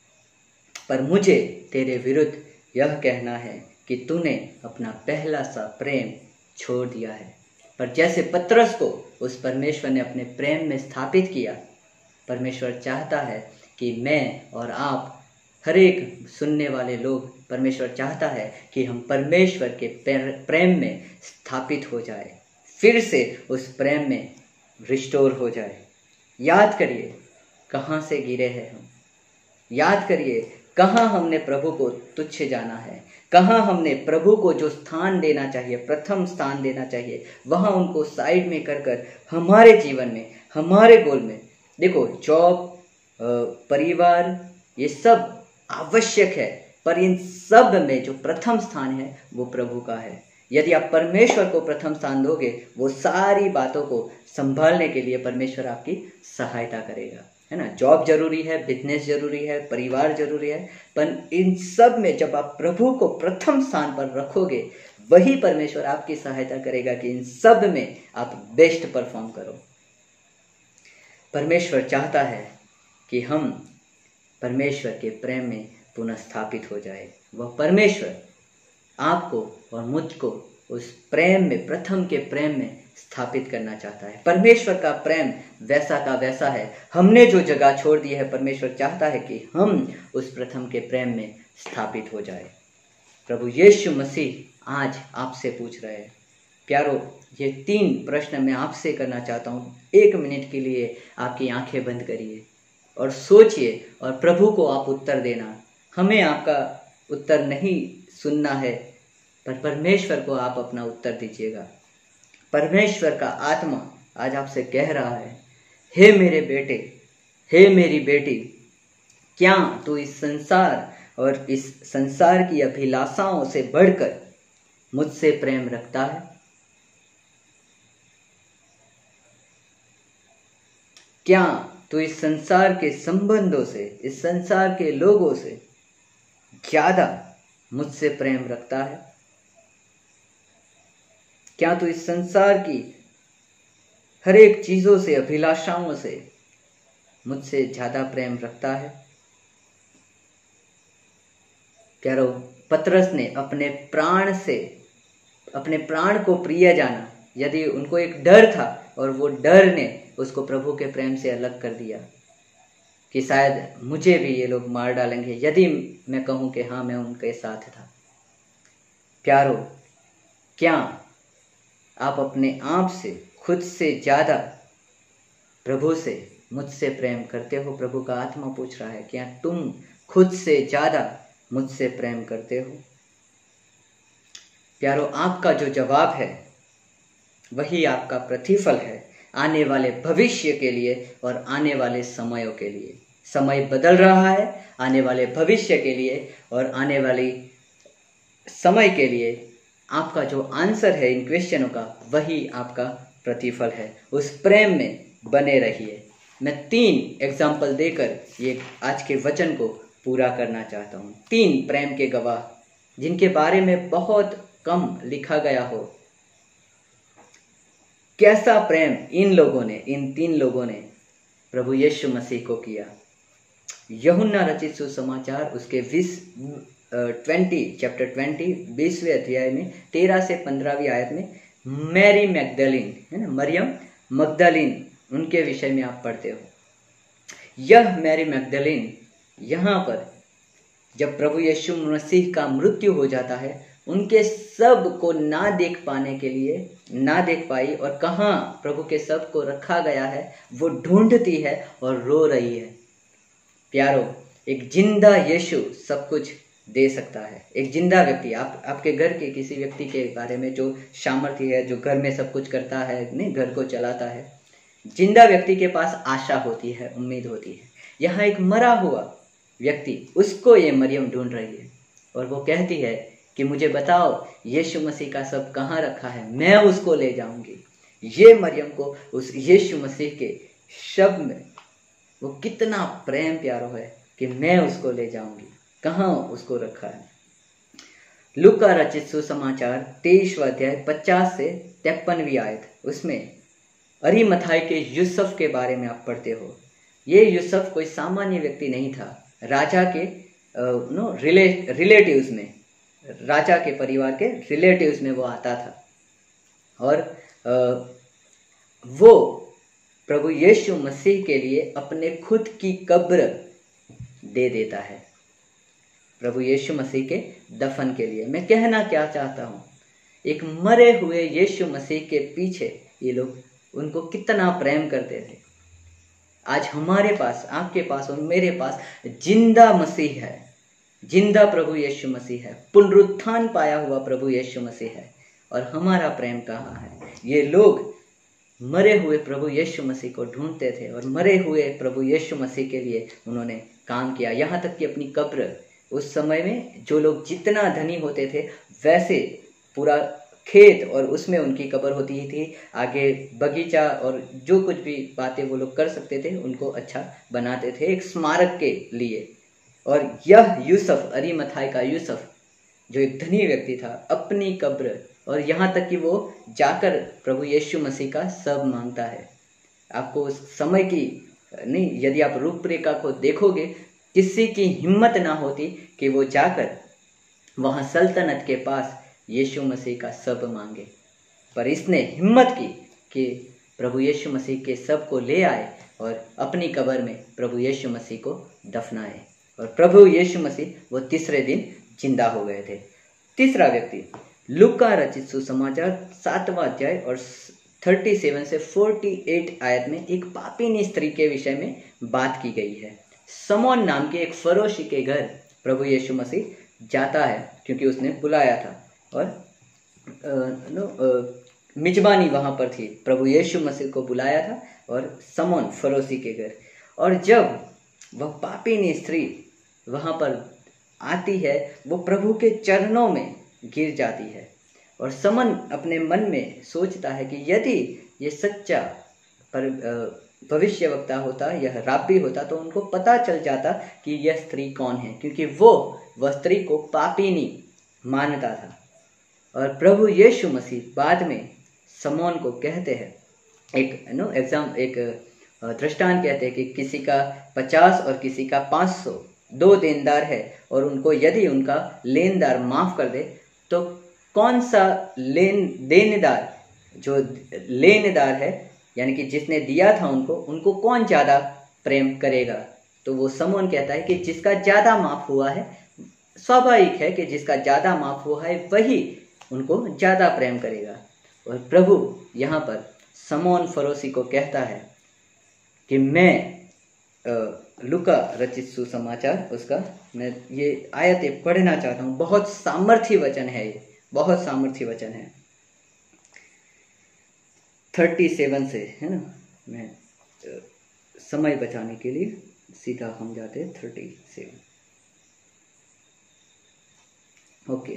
पर मुझे तेरे विरुद्ध यह कहना है कि तूने अपना पहला सा प्रेम छोड़ दिया है। पर जैसे पतरस को उस परमेश्वर ने अपने प्रेम में स्थापित किया, परमेश्वर चाहता है कि मैं और आप हर एक सुनने वाले लोग, परमेश्वर चाहता है कि हम परमेश्वर के प्रेम में स्थापित हो जाए, फिर से उस प्रेम में रिस्टोर हो जाए। याद करिए कहाँ से गिरे हैं हम, याद करिए कहाँ हमने प्रभु को तुच्छ जाना है, कहाँ हमने प्रभु को जो स्थान देना चाहिए, प्रथम स्थान देना चाहिए, वहाँ उनको साइड में कर कर हमारे जीवन में, हमारे गोल में, देखो जॉब, परिवार, ये सब आवश्यक है, पर इन सब में जो प्रथम स्थान है वो प्रभु का है। यदि आप परमेश्वर को प्रथम स्थान दोगे, वो सारी बातों को संभालने के लिए परमेश्वर आपकी सहायता करेगा, है ना। जॉब जरूरी है, बिजनेस जरूरी है, परिवार जरूरी है, पर इन सब में जब आप प्रभु को प्रथम स्थान पर रखोगे, वही परमेश्वर आपकी सहायता करेगा कि इन सब में आप बेस्ट परफॉर्म करो। परमेश्वर चाहता है कि हम परमेश्वर के प्रेम में पुनः स्थापित हो जाए। वह परमेश्वर आपको और मुझको उस प्रेम में, प्रथम के प्रेम में स्थापित करना चाहता है। परमेश्वर का प्रेम वैसा का वैसा है। हमने जो जगह छोड़ दी है, परमेश्वर चाहता है कि हम उस प्रथम के प्रेम में स्थापित हो जाए। प्रभु यीशु मसीह आज आपसे पूछ रहे हैं। प्यारो, ये तीन प्रश्न मैं आपसे करना चाहता हूँ। एक मिनट के लिए आपकी आंखें बंद करिए और सोचिए और प्रभु को आप उत्तर देना। हमें आपका उत्तर नहीं सुनना है, पर परमेश्वर को आप अपना उत्तर दीजिएगा। परमेश्वर का आत्मा आज आपसे कह रहा है, हे मेरे बेटे, हे मेरी बेटी, क्या तू इस संसार और इस संसार की अभिलाषाओं से बढ़कर मुझसे प्रेम रखता है? क्या तू इस संसार के संबंधों से, इस संसार के लोगों से ज्यादा मुझसे प्रेम रखता है? क्या तू इस संसार की हर एक चीजों से, अभिलाषाओं से मुझसे ज्यादा प्रेम रखता है? प्यारो, पतरस ने अपने प्राण से, अपने प्राण को प्रिय जाना। यदि उनको एक डर था और वो डर ने उसको प्रभु के प्रेम से अलग कर दिया कि शायद मुझे भी ये लोग मार डालेंगे यदि मैं कहूं कि हाँ मैं उनके साथ था। प्यारो, क्या आप अपने आप से, खुद से ज्यादा प्रभु से, मुझसे प्रेम करते हो? प्रभु का आत्मा पूछ रहा है, क्या तुम खुद से ज्यादा मुझसे प्रेम करते हो? प्यारो, आपका जो जवाब है वही आपका प्रतिफल है आने वाले भविष्य के लिए और आने वाले समयों के लिए। समय बदल रहा है, आने वाले भविष्य के लिए और आने वाली समय के लिए आपका जो आंसर है इन क्वेश्चनों का, वही आपका प्रतिफल है। उस प्रेम में बने रहिए। मैं तीन एग्जाम्पल देकर ये आज के वचन को पूरा करना चाहता हूँ। तीन प्रेम के गवाह जिनके बारे में बहुत कम लिखा गया हो। कैसा प्रेम इन लोगों ने, इन तीन लोगों ने प्रभु यीशु मसीह को किया। यूहन्ना रचित सुसमाचार उसके बीस ट्वेंटी चैप्टर ट्वेंटी बीसवें अध्याय में तेरह से पंद्रहवीं आयत में मैरी मैगदलीन है ना, मरियम मगदलीन, उनके विषय में आप पढ़ते हो। यह मैरी मैगदलीन यहाँ पर जब प्रभु यीशु मसीह का मृत्यु हो जाता है, उनके सब को ना देख पाने के लिए ना देख पाई और कहाँ प्रभु के सब को रखा गया है वो ढूंढती है और रो रही है। प्यारो, एक जिंदा यीशु सब कुछ दे सकता है। एक जिंदा व्यक्ति, आप आपके घर के किसी व्यक्ति के बारे में जो सामर्थ्य है, जो घर में सब कुछ करता है, नहीं घर को चलाता है, जिंदा व्यक्ति के पास आशा होती है, उम्मीद होती है। यहाँ एक मरा हुआ व्यक्ति, उसको ये मरियम ढूंढ रही है और वो कहती है कि मुझे बताओ यीशु मसीह का सब कहाँ रखा है, मैं उसको ले जाऊंगी। ये मरियम को उस यीशु मसीह के शब्द में वो कितना प्रेम प्यारो है कि मैं उसको ले जाऊंगी। कहाँ उसको रखा है? लूका रचित सुसमाचार तेईसवां अध्याय पचास से तिरपनवीं आयत, उसमें अरिमथाई के यूसुफ के बारे में आप पढ़ते हो। ये यूसुफ कोई सामान्य व्यक्ति नहीं था, राजा के नो रिले रिलेटिव्स में, राजा के परिवार के रिलेटिव्स में वो आता था और आ, वो प्रभु यीशु मसीह के लिए अपने खुद की कब्र दे देता है प्रभु यीशु मसीह के दफन के लिए। मैं कहना क्या चाहता हूँ, एक मरे हुए यीशु मसीह के पीछे ये लोग उनको कितना प्रेम करते थे। आज हमारे पास, आपके पास और मेरे पास जिंदा मसीह है, जिंदा प्रभु यीशु मसीह है, पुनरुत्थान पाया हुआ प्रभु यीशु मसीह है, और हमारा प्रेम कहाँ है? ये लोग मरे हुए प्रभु यीशु मसीह को ढूंढते थे और मरे हुए प्रभु यीशु मसीह के लिए उन्होंने काम किया, यहाँ तक कि अपनी कब्र, उस समय में जो लोग जितना धनी होते थे वैसे पूरा खेत और उसमें उनकी कब्र होती ही थी, आगे बगीचा और जो कुछ भी बातें वो लोग कर सकते थे उनको अच्छा बनाते थे एक स्मारक के लिए। और यह यूसुफ, अरिमथाई का यूसुफ, जो एक धनी व्यक्ति था, अपनी कब्र, और यहाँ तक कि वो जाकर प्रभु यीशु मसीह का शव मांगता है। आपको उस समय की नहीं, यदि आप रूपरेखा को देखोगे, किसी की हिम्मत ना होती कि वो जाकर वहाँ सल्तनत के पास यीशु मसीह का शव मांगे, पर इसने हिम्मत की कि प्रभु यीशु मसीह के शव को ले आए और अपनी कब्र में प्रभु यीशु मसीह को दफनाए, और प्रभु यीशु मसीह वो तीसरे दिन जिंदा हो गए थे। तीसरा व्यक्ति, लूका रचित सुसमाचार सातवां अध्याय और सैंतीस से अड़तालीस आयत में एक पापीनी स्त्री के विषय में बात की गई है। समौन नाम के एक फरोशी के घर प्रभु यीशु मसीह जाता है, क्योंकि उसने बुलाया था, और आ, नो आ, मिजबानी वहाँ पर थी। प्रभु यीशु मसीह को बुलाया था और समौन फरोशी के घर, और जब वह पापीनी स्त्री वहाँ पर आती है, वो प्रभु के चरणों में गिर जाती है, और समन अपने मन में सोचता है कि यदि ये सच्चा पर भविष्यवक्ता होता, यह राब्बी होता, तो उनको पता चल जाता कि यह स्त्री कौन है, क्योंकि वो वह स्त्री को पापीनी मानता था। और प्रभु यीशु मसीह बाद में समौन को कहते हैं, एक नो एग्जाम एक दृष्टांत कहते हैं कि किसी का पचास और किसी का पाँच सौ दो देनदार है, और उनको यदि उनका लेनदार माफ कर दे, तो कौन सा लेन देनदार जो लेनदार है, यानी कि जिसने दिया था उनको उनको कौन ज़्यादा प्रेम करेगा? तो वो समौन कहता है कि जिसका ज़्यादा माफ हुआ है, स्वाभाविक है कि जिसका ज़्यादा माफ हुआ है वही उनको ज़्यादा प्रेम करेगा। और प्रभु यहाँ पर समौन फरोशी को कहता है कि मैं लूका रचित सुसमाचार उसका मैं ये आयतें पढ़ना चाहता हूँ। बहुत सामर्थ्य वचन है, ये बहुत सामर्थ्य वचन है। सैंतीस से है ना, मैं समय बचाने के लिए सीधा हम जाते हैं सैंतीस। ओके,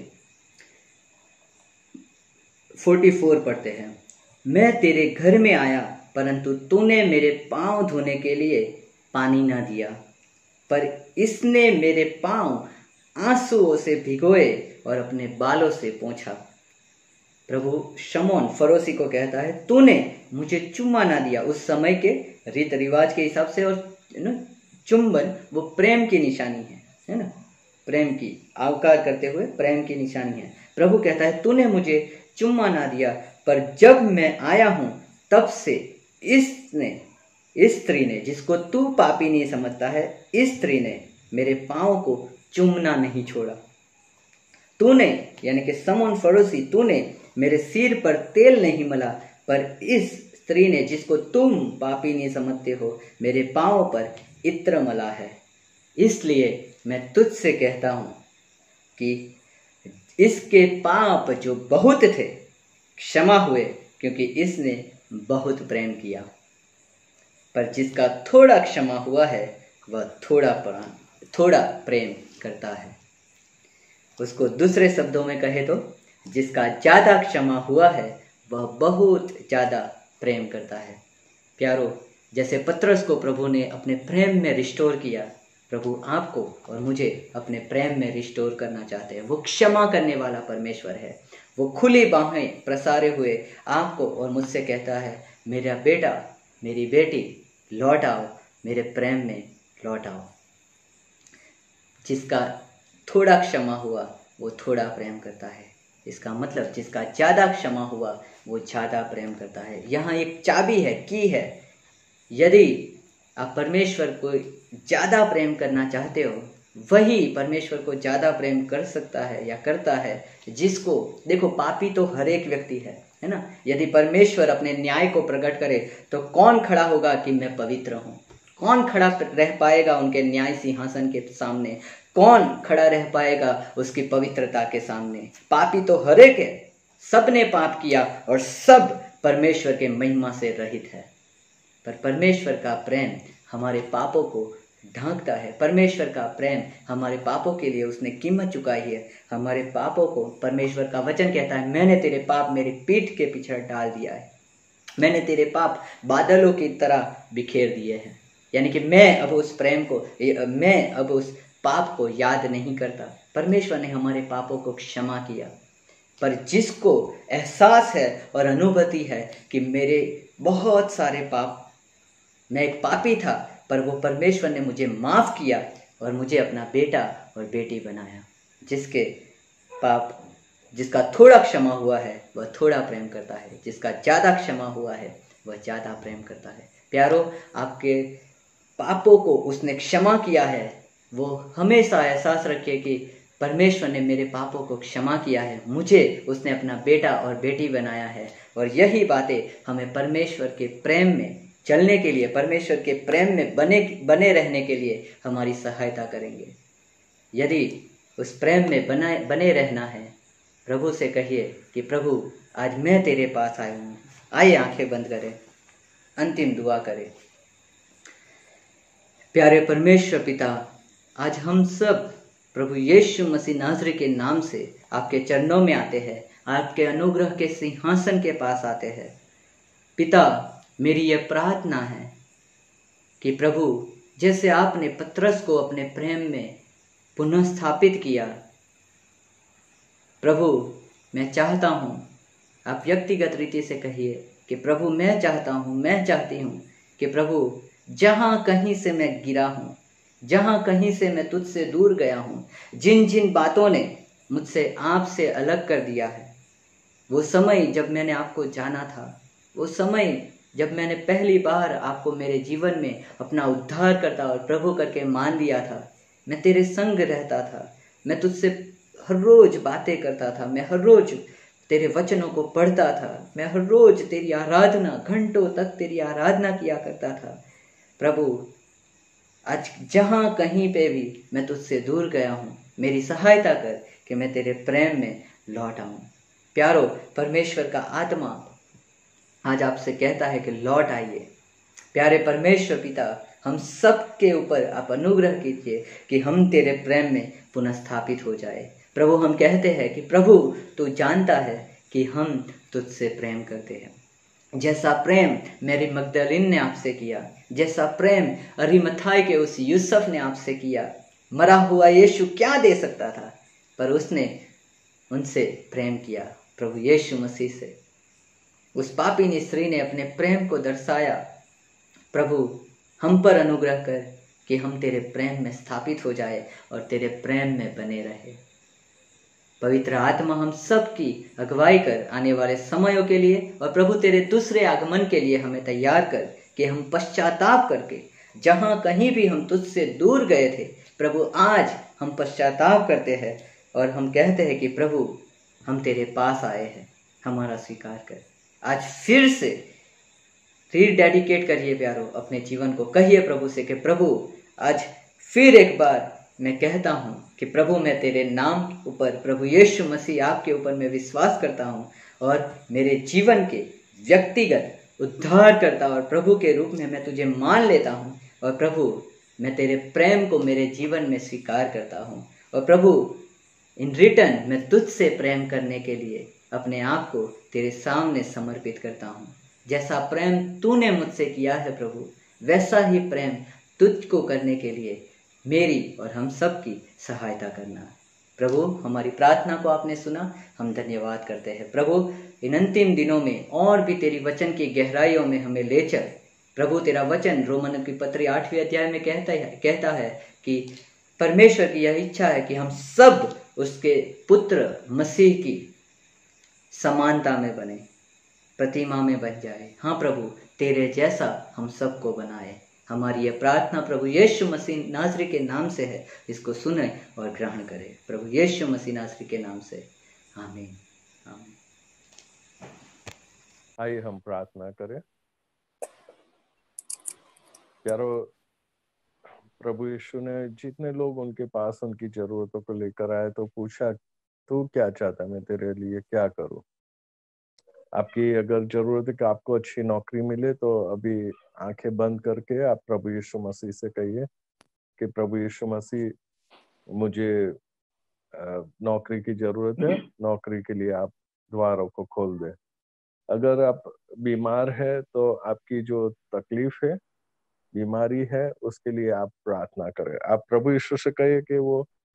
चौवालीस पढ़ते हैं। मैं तेरे घर में आया, परंतु तूने मेरे पांव धोने के लिए पानी ना दिया, पर इसने मेरे पांव आंसुओं से भिगोए और अपने बालों से पोंछा। प्रभु शमौन फरोशी को कहता है, तूने मुझे चुम्मा ना दिया। उस समय के रीत रिवाज के हिसाब से, और ना चुंबन वो प्रेम की निशानी है, है ना, प्रेम की आवकार करते हुए प्रेम की निशानी है। प्रभु कहता है, तूने मुझे चुम्मा ना दिया, पर जब मैं आया हूं तब से इसने इस स्त्री ने, जिसको तू पापी नहीं समझता है, इस स्त्री ने मेरे पांव को चुमना नहीं छोड़ा। तूने, यानी कि समौन फरोशी, तूने मेरे सिर पर तेल नहीं मला, पर इस स्त्री ने, जिसको तुम पापी नहीं समझते हो, मेरे पांव पर इत्र मला है। इसलिए मैं तुझसे कहता हूं कि इसके पाप जो बहुत थे क्षमा हुए, क्योंकि इसने बहुत प्रेम किया। पर जिसका थोड़ा क्षमा हुआ है, वह थोड़ा प्राण थोड़ा प्रेम करता है। उसको दूसरे शब्दों में कहे तो, जिसका ज़्यादा क्षमा हुआ है वह बहुत ज़्यादा प्रेम करता है। प्यारो, जैसे पतरस को प्रभु ने अपने प्रेम में रिस्टोर किया, प्रभु आपको और मुझे अपने प्रेम में रिस्टोर करना चाहते हैं। वो क्षमा करने वाला परमेश्वर है। वो खुली बाहें प्रसारे हुए आपको और मुझसे कहता है, मेरा बेटा, मेरी बेटी, लौट आओ, मेरे प्रेम में लौट आओ। जिसका थोड़ा क्षमा हुआ वो थोड़ा प्रेम करता है। इसका मतलब जिसका ज़्यादा क्षमा हुआ वो ज़्यादा प्रेम करता है। यहाँ एक चाबी है, की है। यदि आप परमेश्वर को ज़्यादा प्रेम करना चाहते हो, वही परमेश्वर को ज़्यादा प्रेम कर सकता है या करता है जिसको, देखो, पापी तो हर एक व्यक्ति है, है ना। यदि परमेश्वर अपने न्याय को प्रकट करे तो कौन खड़ा होगा कि मैं पवित्र हूँ? कौन खड़ा रह पाएगा उनके न्याय सिंहासन के सामने? कौन खड़ा रह पाएगा उसकी पवित्रता के सामने? पापी तो हर एक है, सब ने पाप किया और सब परमेश्वर के महिमा से रहित है। पर परमेश्वर का प्रेम हमारे पापों को ढांकता है। परमेश्वर का प्रेम हमारे पापों के लिए उसने कीमत चुकाई है। हमारे पापों को परमेश्वर का वचन कहता है, मैंने तेरे पाप मेरी पीठ के पीछे डाल दिया है। मैंने तेरे पाप बादलों की तरह बिखेर दिए हैं। यानी कि मैं अब उस प्रेम को, मैं अब उस पाप को याद नहीं करता। परमेश्वर ने हमारे पापों को क्षमा किया। पर जिसको एहसास है और अनुभूति है कि मेरे बहुत सारे पाप, मैं एक पापी था, पर वो परमेश्वर ने मुझे माफ़ किया और मुझे अपना बेटा और बेटी बनाया। जिसके पाप, जिसका थोड़ा क्षमा हुआ है वह थोड़ा प्रेम करता है, जिसका ज़्यादा क्षमा हुआ है वह ज़्यादा प्रेम करता है। प्यारो, आपके पापों को उसने क्षमा किया है। वो हमेशा एहसास रखिए कि परमेश्वर ने मेरे पापों को क्षमा किया है, मुझे उसने अपना बेटा और बेटी बनाया है। और यही बातें हमें परमेश्वर के प्रेम में चलने के लिए, परमेश्वर के प्रेम में बने बने रहने के लिए हमारी सहायता करेंगे। यदि उस प्रेम में बना बने रहना है, प्रभु से कहिए कि प्रभु आज मैं तेरे पास आया हूँ। आइए आंखें बंद करें, अंतिम दुआ करें। प्यारे परमेश्वर पिता, आज हम सब प्रभु यीशु मसीह नाज़री के नाम से आपके चरणों में आते हैं, आपके अनुग्रह के सिंहासन के पास आते हैं। पिता, मेरी यह प्रार्थना है कि प्रभु, जैसे आपने पतरस को अपने प्रेम में पुनः स्थापित किया, प्रभु मैं चाहता हूँ, आप व्यक्तिगत रीति से कहिए कि प्रभु मैं चाहता हूँ, मैं चाहती हूँ कि प्रभु जहाँ कहीं से मैं गिरा हूँ, जहाँ कहीं से मैं तुझसे दूर गया हूँ, जिन जिन बातों ने मुझसे आपसे अलग कर दिया है, वो समय जब मैंने आपको जाना था, वो समय जब मैंने पहली बार आपको मेरे जीवन में अपना उद्धार करता और प्रभु करके मान लिया था, मैं तेरे संग रहता था, मैं तुझसे हर रोज बातें करता था, मैं हर रोज तेरे वचनों को पढ़ता था, मैं हर रोज तेरी आराधना, घंटों तक तेरी आराधना किया करता था। प्रभु, आज जहाँ कहीं पे भी मैं तुझसे दूर गया हूँ, मेरी सहायता कर कि मैं तेरे प्रेम में लौट आऊँ। प्यारो, परमेश्वर का आत्मा आज आपसे कहता है कि लौट आइए। प्यारे परमेश्वर पिता, हम सब के ऊपर आप अनुग्रह कीजिए कि हम तेरे प्रेम में पुनः स्थापित हो जाए। प्रभु, हम कहते हैं कि प्रभु तू जानता है कि हम तुझसे प्रेम करते हैं। जैसा प्रेम मैरी मगदलीन ने आपसे किया, जैसा प्रेम अरिमथाई के उस यूसुफ ने आपसे किया, मरा हुआ यीशु क्या दे सकता था, पर उसने उनसे प्रेम किया। प्रभु यीशु मसीह से उस पापिनी स्त्री ने अपने प्रेम को दर्शाया। प्रभु, हम पर अनुग्रह कर कि हम तेरे प्रेम में स्थापित हो जाए और तेरे प्रेम में बने रहे। पवित्र आत्मा हम सब की अगुवाई कर आने वाले समयों के लिए और प्रभु तेरे दूसरे आगमन के लिए हमें तैयार कर कि हम पश्चाताप करके जहाँ कहीं भी हम तुझसे दूर गए थे, प्रभु आज हम पश्चाताप करते हैं और हम कहते हैं कि प्रभु हम तेरे पास आए हैं, हमारा स्वीकार कर। आज फिर से रीडेडिकेट करिए प्यारो अपने जीवन को, कहिए प्रभु से कि प्रभु आज फिर एक बार मैं कहता हूँ कि प्रभु मैं तेरे नाम ऊपर, प्रभु यीशु मसीह आपके ऊपर मैं विश्वास करता हूँ और मेरे जीवन के व्यक्तिगत उद्धार करता और प्रभु के रूप में मैं तुझे मान लेता हूँ और प्रभु मैं तेरे प्रेम को मेरे जीवन में स्वीकार करता हूँ और प्रभु इन रिटर्न मैं तुझसे प्रेम करने के लिए अपने आप को तेरे सामने समर्पित करता हूँ। जैसा प्रेम तूने मुझसे किया है प्रभु, वैसा ही प्रेम तुझको करने के लिए मेरी और हम सब की सहायता करना। प्रभु हमारी प्रार्थना को आपने सुना, हम धन्यवाद करते हैं। प्रभु इन अंतिम दिनों में और भी तेरी वचन की गहराइयों में हमें ले चल। प्रभु तेरा वचन रोमन की पत्री आठवीं अध्याय में कहता है कहता है कि परमेश्वर की यह इच्छा है कि हम सब उसके पुत्र मसीह की समानता में बने, प्रतिमा में बन जाए। हाँ प्रभु, तेरे जैसा हम सबको बनाए। हमारी ये प्रार्थना प्रभु यीशु मसीह नासरी के नाम से है, इसको सुने और ग्रहण करें। प्रभु यीशु मसीह नासरी के नाम से आमीन आमीन। आइए हम प्रार्थना करें। प्यारो, प्रभु यीशु ने जितने लोग उनके पास उनकी जरूरतों को लेकर आए तो पूछा तू क्या चाहता, मैं तेरे लिए क्या करूं। आपकी अगर जरूरत है कि आपको अच्छी नौकरी मिले तो अभी आंखें बंद करके आप प्रभु यीशु मसीह से कहिए कि प्रभु यीशु मसीह मुझे नौकरी की जरूरत है, नौकरी के लिए आप द्वारों को खोल दे। अगर आप बीमार है तो आपकी जो तकलीफ है, बीमारी है, उसके लिए आप प्रार्थना करें। आप प्रभु यीशु से कहिए कि वो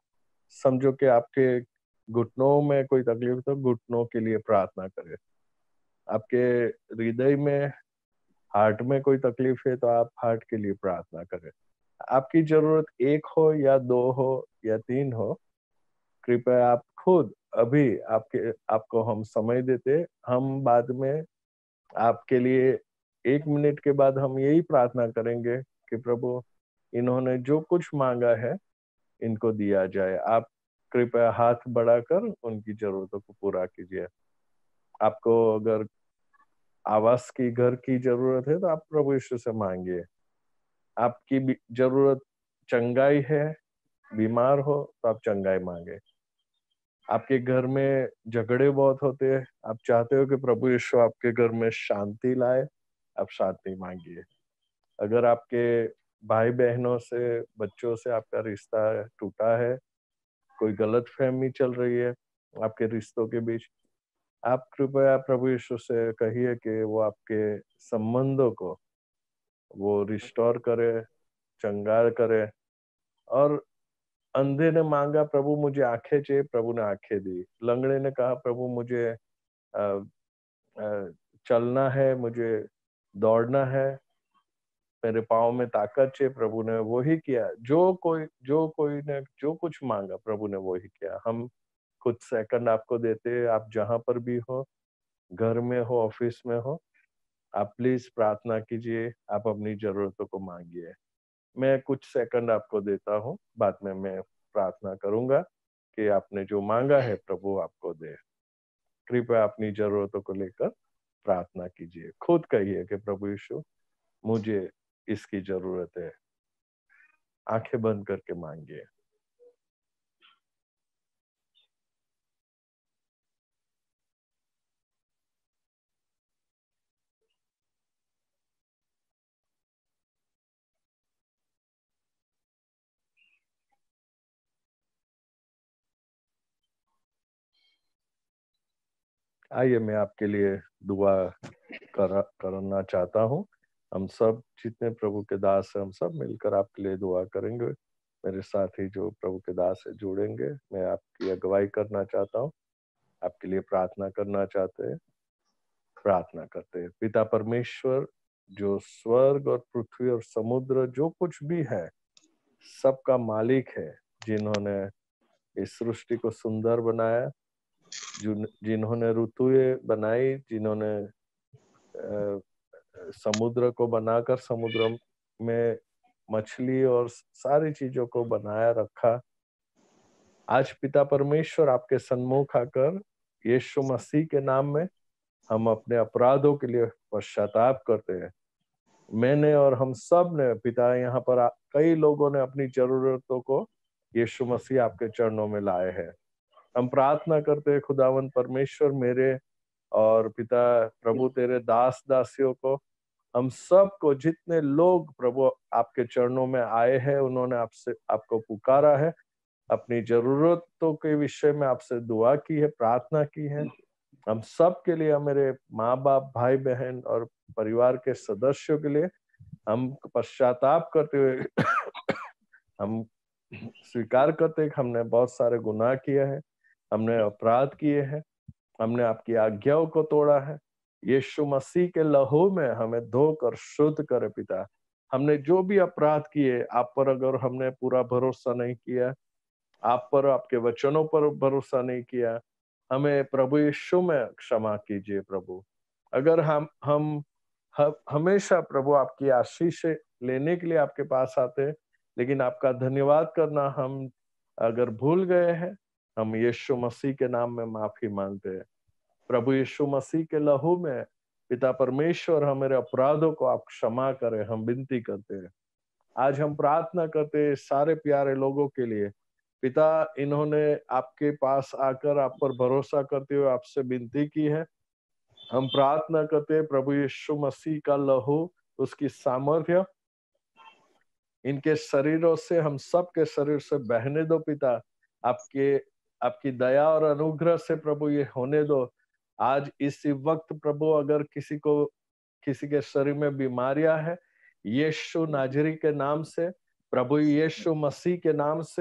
समझो कि आपके घुटनों में कोई तकलीफ तो घुटनों के लिए प्रार्थना करें। आपके हृदय में, हार्ट में कोई तकलीफ है तो आप हार्ट के लिए प्रार्थना करें। आपकी जरूरत एक हो या दो हो या तीन हो, कृपया आप खुद अभी आपके आपको हम समय देते, हम बाद में आपके लिए एक मिनट के बाद हम यही प्रार्थना करेंगे कि प्रभु इन्होंने जो कुछ मांगा है इनको दिया जाए। आप कृपया हाथ बढ़ाकर उनकी जरूरतों को पूरा कीजिए। आपको अगर आवास की, घर की जरूरत है तो आप प्रभु यीशु से मांगिए। आपकी जरूरत चंगाई है, बीमार हो तो आप चंगाई मांगे। आपके घर में झगड़े बहुत होते हैं, आप चाहते हो कि प्रभु यीशु आपके घर में शांति लाए, आप शांति मांगिए। अगर आपके भाई बहनों से, बच्चों से आपका रिश्ता टूटा है, कोई गलत फहमी चल रही है आपके रिश्तों के बीच, आप कृपया प्रभु यीशु से कहिए कि वो आपके संबंधों को वो रिस्टोर करे, चंगा करे। और अंधे ने मांगा प्रभु मुझे आंखें चाहिए, प्रभु ने आंखें दी। लंगड़े ने कहा प्रभु मुझे आ, आ, चलना है, मुझे दौड़ना है, मेरे पाँव में ताकत चाहिए, प्रभु ने वो ही किया। जो कोई जो कोई ने जो कुछ मांगा प्रभु ने वो ही किया। हम कुछ सेकंड आपको देते, आप जहां पर भी हो, घर में हो, ऑफिस में हो, आप प्लीज प्रार्थना कीजिए, आप अपनी जरूरतों को मांगिए। मैं कुछ सेकंड आपको देता हूँ, बाद में मैं प्रार्थना करूंगा कि आपने जो मांगा है प्रभु आपको दे। कृपया अपनी जरूरतों को लेकर प्रार्थना कीजिए। खुद कहिए कि प्रभु यीशु मुझे इसकी जरूरत है। आंखें बंद करके मांगिए। आइए मैं आपके लिए दुआ कर, करना चाहता हूँ। हम सब जितने प्रभु के दास हैं, हम सब मिलकर आपके लिए दुआ करेंगे। मेरे साथी जो प्रभु के दास से जुड़ेंगे, मैं आपकी अगुवाई करना चाहता हूँ, आपके लिए प्रार्थना करना चाहते हैं। प्रार्थना करते हैं। पिता परमेश्वर, जो स्वर्ग और पृथ्वी और समुद्र जो कुछ भी है सबका मालिक है, जिन्होंने इस सृष्टि को सुंदर बनाया, जिन्होंने ऋतुएं बनाई, जिन्होंने समुद्र को बनाकर समुद्र में मछली और सारी चीजों को बनाया रखा। आज पिता परमेश्वर आपके सन्मुख आकर यीशु मसीह के नाम में हम अपने अपराधों के लिए पश्चाताप करते हैं। मैंने और हम सब ने पिता, यहाँ पर कई लोगों ने अपनी जरूरतों को यीशु मसीह आपके चरणों में लाए हैं। हम प्रार्थना करते हैं खुदावंद परमेश्वर, मेरे और पिता प्रभु तेरे दास दासियों को, हम सब को, जितने लोग प्रभु आपके चरणों में आए हैं, उन्होंने आपसे आपको पुकारा है, अपनी जरूरतों के विषय में आपसे दुआ की है, प्रार्थना की है। हम सब के लिए, मेरे माँ बाप, भाई बहन और परिवार के सदस्यों के लिए हम पश्चाताप करते हुए हम स्वीकार करते हैं कि हमने बहुत सारे गुनाह किए हैं, हमने अपराध किए हैं, हमने आपकी आज्ञाओं को तोड़ा है। यीशु मसीह के लहू में हमें धोकर शुद्ध करे पिता। हमने जो भी अपराध किए, आप पर अगर हमने पूरा भरोसा नहीं किया, आप पर, आपके वचनों पर भरोसा नहीं किया, हमें प्रभु यीशु में क्षमा कीजिए प्रभु। अगर हम हम हमेशा प्रभु आपकी आशीष लेने के लिए आपके पास आते हैं, लेकिन आपका धन्यवाद करना हम अगर भूल गए हैं, हम यीशु मसीह के नाम में माफी मांगते हैं। प्रभु यीशु मसीह के लहू में पिता परमेश्वर हमारे अपराधों को आप क्षमा करें, हम विनती करते हैं। आज हम प्रार्थना करते हैं सारे प्यारे लोगों के लिए पिता, इन्होंने आपके पास आकर आप पर भरोसा करते हुए आपसे विनती की है। हम प्रार्थना करते हैं प्रभु यीशु मसीह का लहू, उसकी सामर्थ्य इनके शरीरों से, हम सब के शरीर से बहने दो पिता। आपके आपकी दया और अनुग्रह से प्रभु ये होने दो। आज इसी वक्त प्रभु, अगर किसी को किसी के शरीर में बीमारियां है, यीशु नाजरी के नाम से, प्रभु यीशु मसीह के नाम से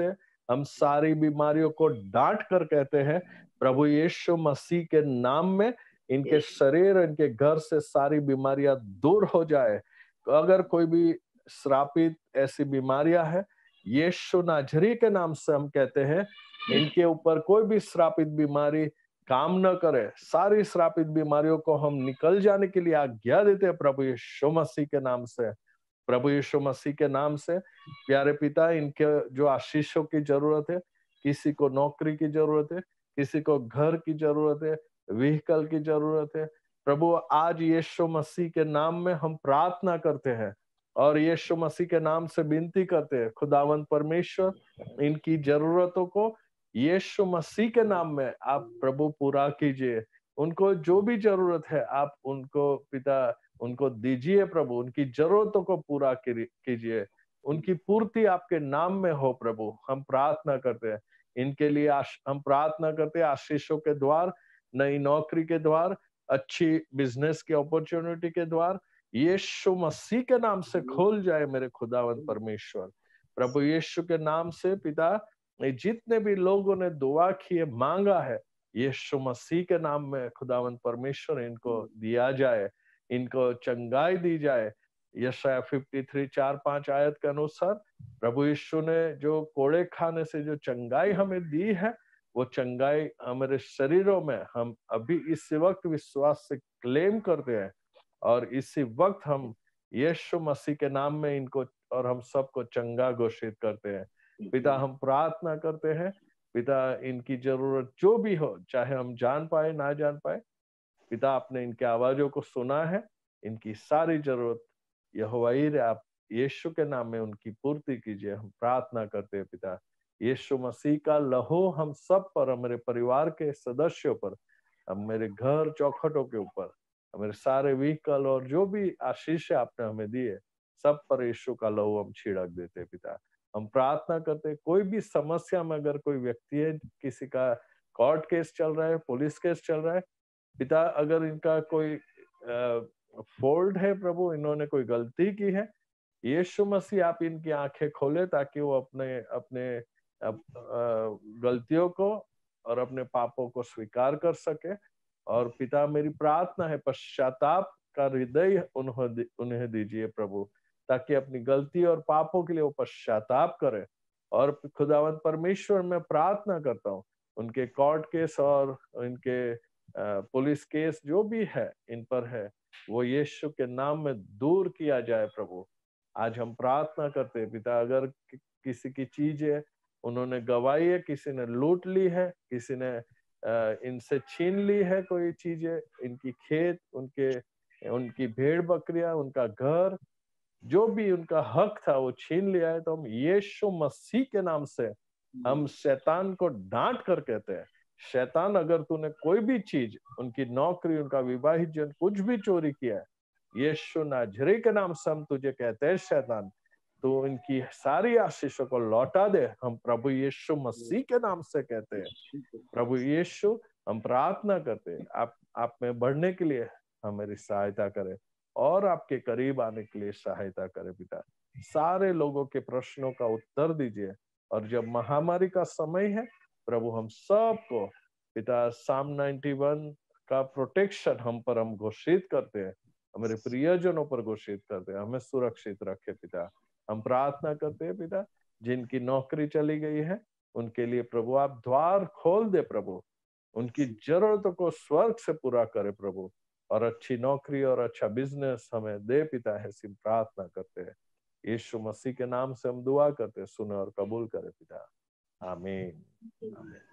हम सारी बीमारियों को डांट कर कहते हैं प्रभु यीशु मसीह के नाम में इनके शरीर, इनके घर से सारी बीमारियां दूर हो जाए। अगर कोई भी श्रापित ऐसी बीमारियां है, यीशु नाजरी के नाम से हम कहते हैं इनके ऊपर कोई भी श्रापित बीमारी काम न करे। सारी श्रापित बीमारियों को हम निकल जाने के लिए आज्ञा देते हैं प्रभु यीशु मसीह के नाम से। प्रभु यीशु मसीह के नाम से प्यारे पिता, इनके जो आशीषों की जरूरत है, किसी को नौकरी की जरूरत है, किसी को घर की जरूरत है, व्हीकल की जरूरत है, प्रभु आज यीशु मसीह के नाम में हम प्रार्थना करते हैं और यीशु मसीह के नाम से विनती करते हैं खुदावंद परमेश्वर, इनकी जरूरतों को यीशु मसीह के नाम में आप प्रभु पूरा कीजिए। उनको जो भी जरूरत है आप उनको पिता उनको दीजिए प्रभु, उनकी जरूरतों को पूरा कीजिए, उनकी पूर्ति आपके नाम में हो प्रभु। हम प्रार्थना करते हैं इनके लिए, हम प्रार्थना करते हैं आशीषों के द्वार, नई नौकरी के द्वार, अच्छी बिजनेस की अपॉर्चुनिटी के द्वार यीशु मसीह के नाम से खोल जाए मेरे खुदावंद परमेश्वर। प्रभु यीशु के नाम से पिता, जितने भी लोगों ने दुआ की है, मांगा है, यीशु मसीह के नाम में खुदावंद परमेश्वर इनको दिया जाए, इनको चंगाई दी जाए। यशाया तिरेपन चार पांच आयत के अनुसार प्रभु यीशु ने जो कोड़े खाने से जो चंगाई हमें दी है, वो चंगाई हमारे शरीरों में हम अभी इसी वक्त विश्वास से क्लेम करते हैं और इसी वक्त हम यीशु मसीह के नाम में इनको और हम सबको चंगा घोषित करते हैं। पिता हम प्रार्थना करते हैं पिता, इनकी जरूरत जो भी हो, चाहे हम जान पाए ना जान पाए, पिता आपने इनके आवाजों को सुना है, इनकी सारी जरूरत यहोवा यीरे आप यीशु के नाम में उनकी पूर्ति कीजिए। हम प्रार्थना करते हैं पिता, यीशु मसीह का लहू हम सब पर, हमारे परिवार के सदस्यों पर, हम मेरे घर चौखटों के ऊपर, हमारे सारे व्हीकल और जो भी आशीष आपने हमें दिए सब पर यीशु का लहू हम छिड़क देते पिता। हम प्रार्थना करते, कोई भी समस्या में अगर कोई व्यक्ति है, किसी का कोर्ट केस चल रहा है, पुलिस केस चल रहा है पिता, अगर इनका कोई फॉल्ट है प्रभु, इन्होंने कोई गलती की है, यीशु मसीह आप इनकी आंखें खोले ताकि वो अपने अपने अप, गलतियों को और अपने पापों को स्वीकार कर सके। और पिता मेरी प्रार्थना है पश्चाताप का हृदय उन्हें उन्हें दीजिए प्रभु, ताकि अपनी गलती और पापों के लिए वो पश्चाताप करे। और खुदावंद परमेश्वर मैं प्रार्थना करता हूँ उनके कोर्ट केस और इनके पुलिस केस जो भी है इन पर है, वो यीशु के नाम में दूर किया जाए प्रभु। आज हम प्रार्थना करते हैं पिता, अगर कि, किसी की चीज है उन्होंने गवाई है, किसी ने लूट ली है, किसी ने इनसे छीन ली है कोई चीजें, इनकी खेत, उनके उनकी भेड़ बकरियां, उनका घर, जो भी उनका हक था वो छीन लिया है, तो हम यीशु मसीह के नाम से हम शैतान को डांट कर कहते हैं, शैतान अगर तूने कोई भी चीज, उनकी नौकरी, उनका विवाहित जन, कुछ भी चोरी किया है, यीशु नाजरी के नाम से हम तुझे कहते हैं शैतान, तो इनकी सारी आशीषों को लौटा दे। हम प्रभु यीशु मसीह के नाम से कहते हैं प्रभु यीशु, हम प्रार्थना करते हैं आप आप में बढ़ने के लिए हमारी सहायता करें और आपके करीब आने के लिए सहायता करें पिता। सारे लोगों के प्रश्नों का उत्तर दीजिए, और जब महामारी का समय है प्रभु, हम सबको पिता साम इक्यानवे का प्रोटेक्शन हम पर हम घोषित करते हैं, हमारे प्रियजनों पर घोषित करते हैं, हमें सुरक्षित रखे पिता। हम प्रार्थना करते हैं पिता, जिनकी नौकरी चली गई है उनके लिए प्रभु आप द्वार खोल दे प्रभु, उनकी जरूरतों को स्वर्ग से पूरा करे प्रभु, और अच्छी नौकरी और अच्छा बिजनेस हमें दे पिता। ऐसी प्रार्थना करते हैं यीशु मसीह के नाम से हम दुआ करते हैं, सुने और कबूल करे पिता। आमीन, आमीन।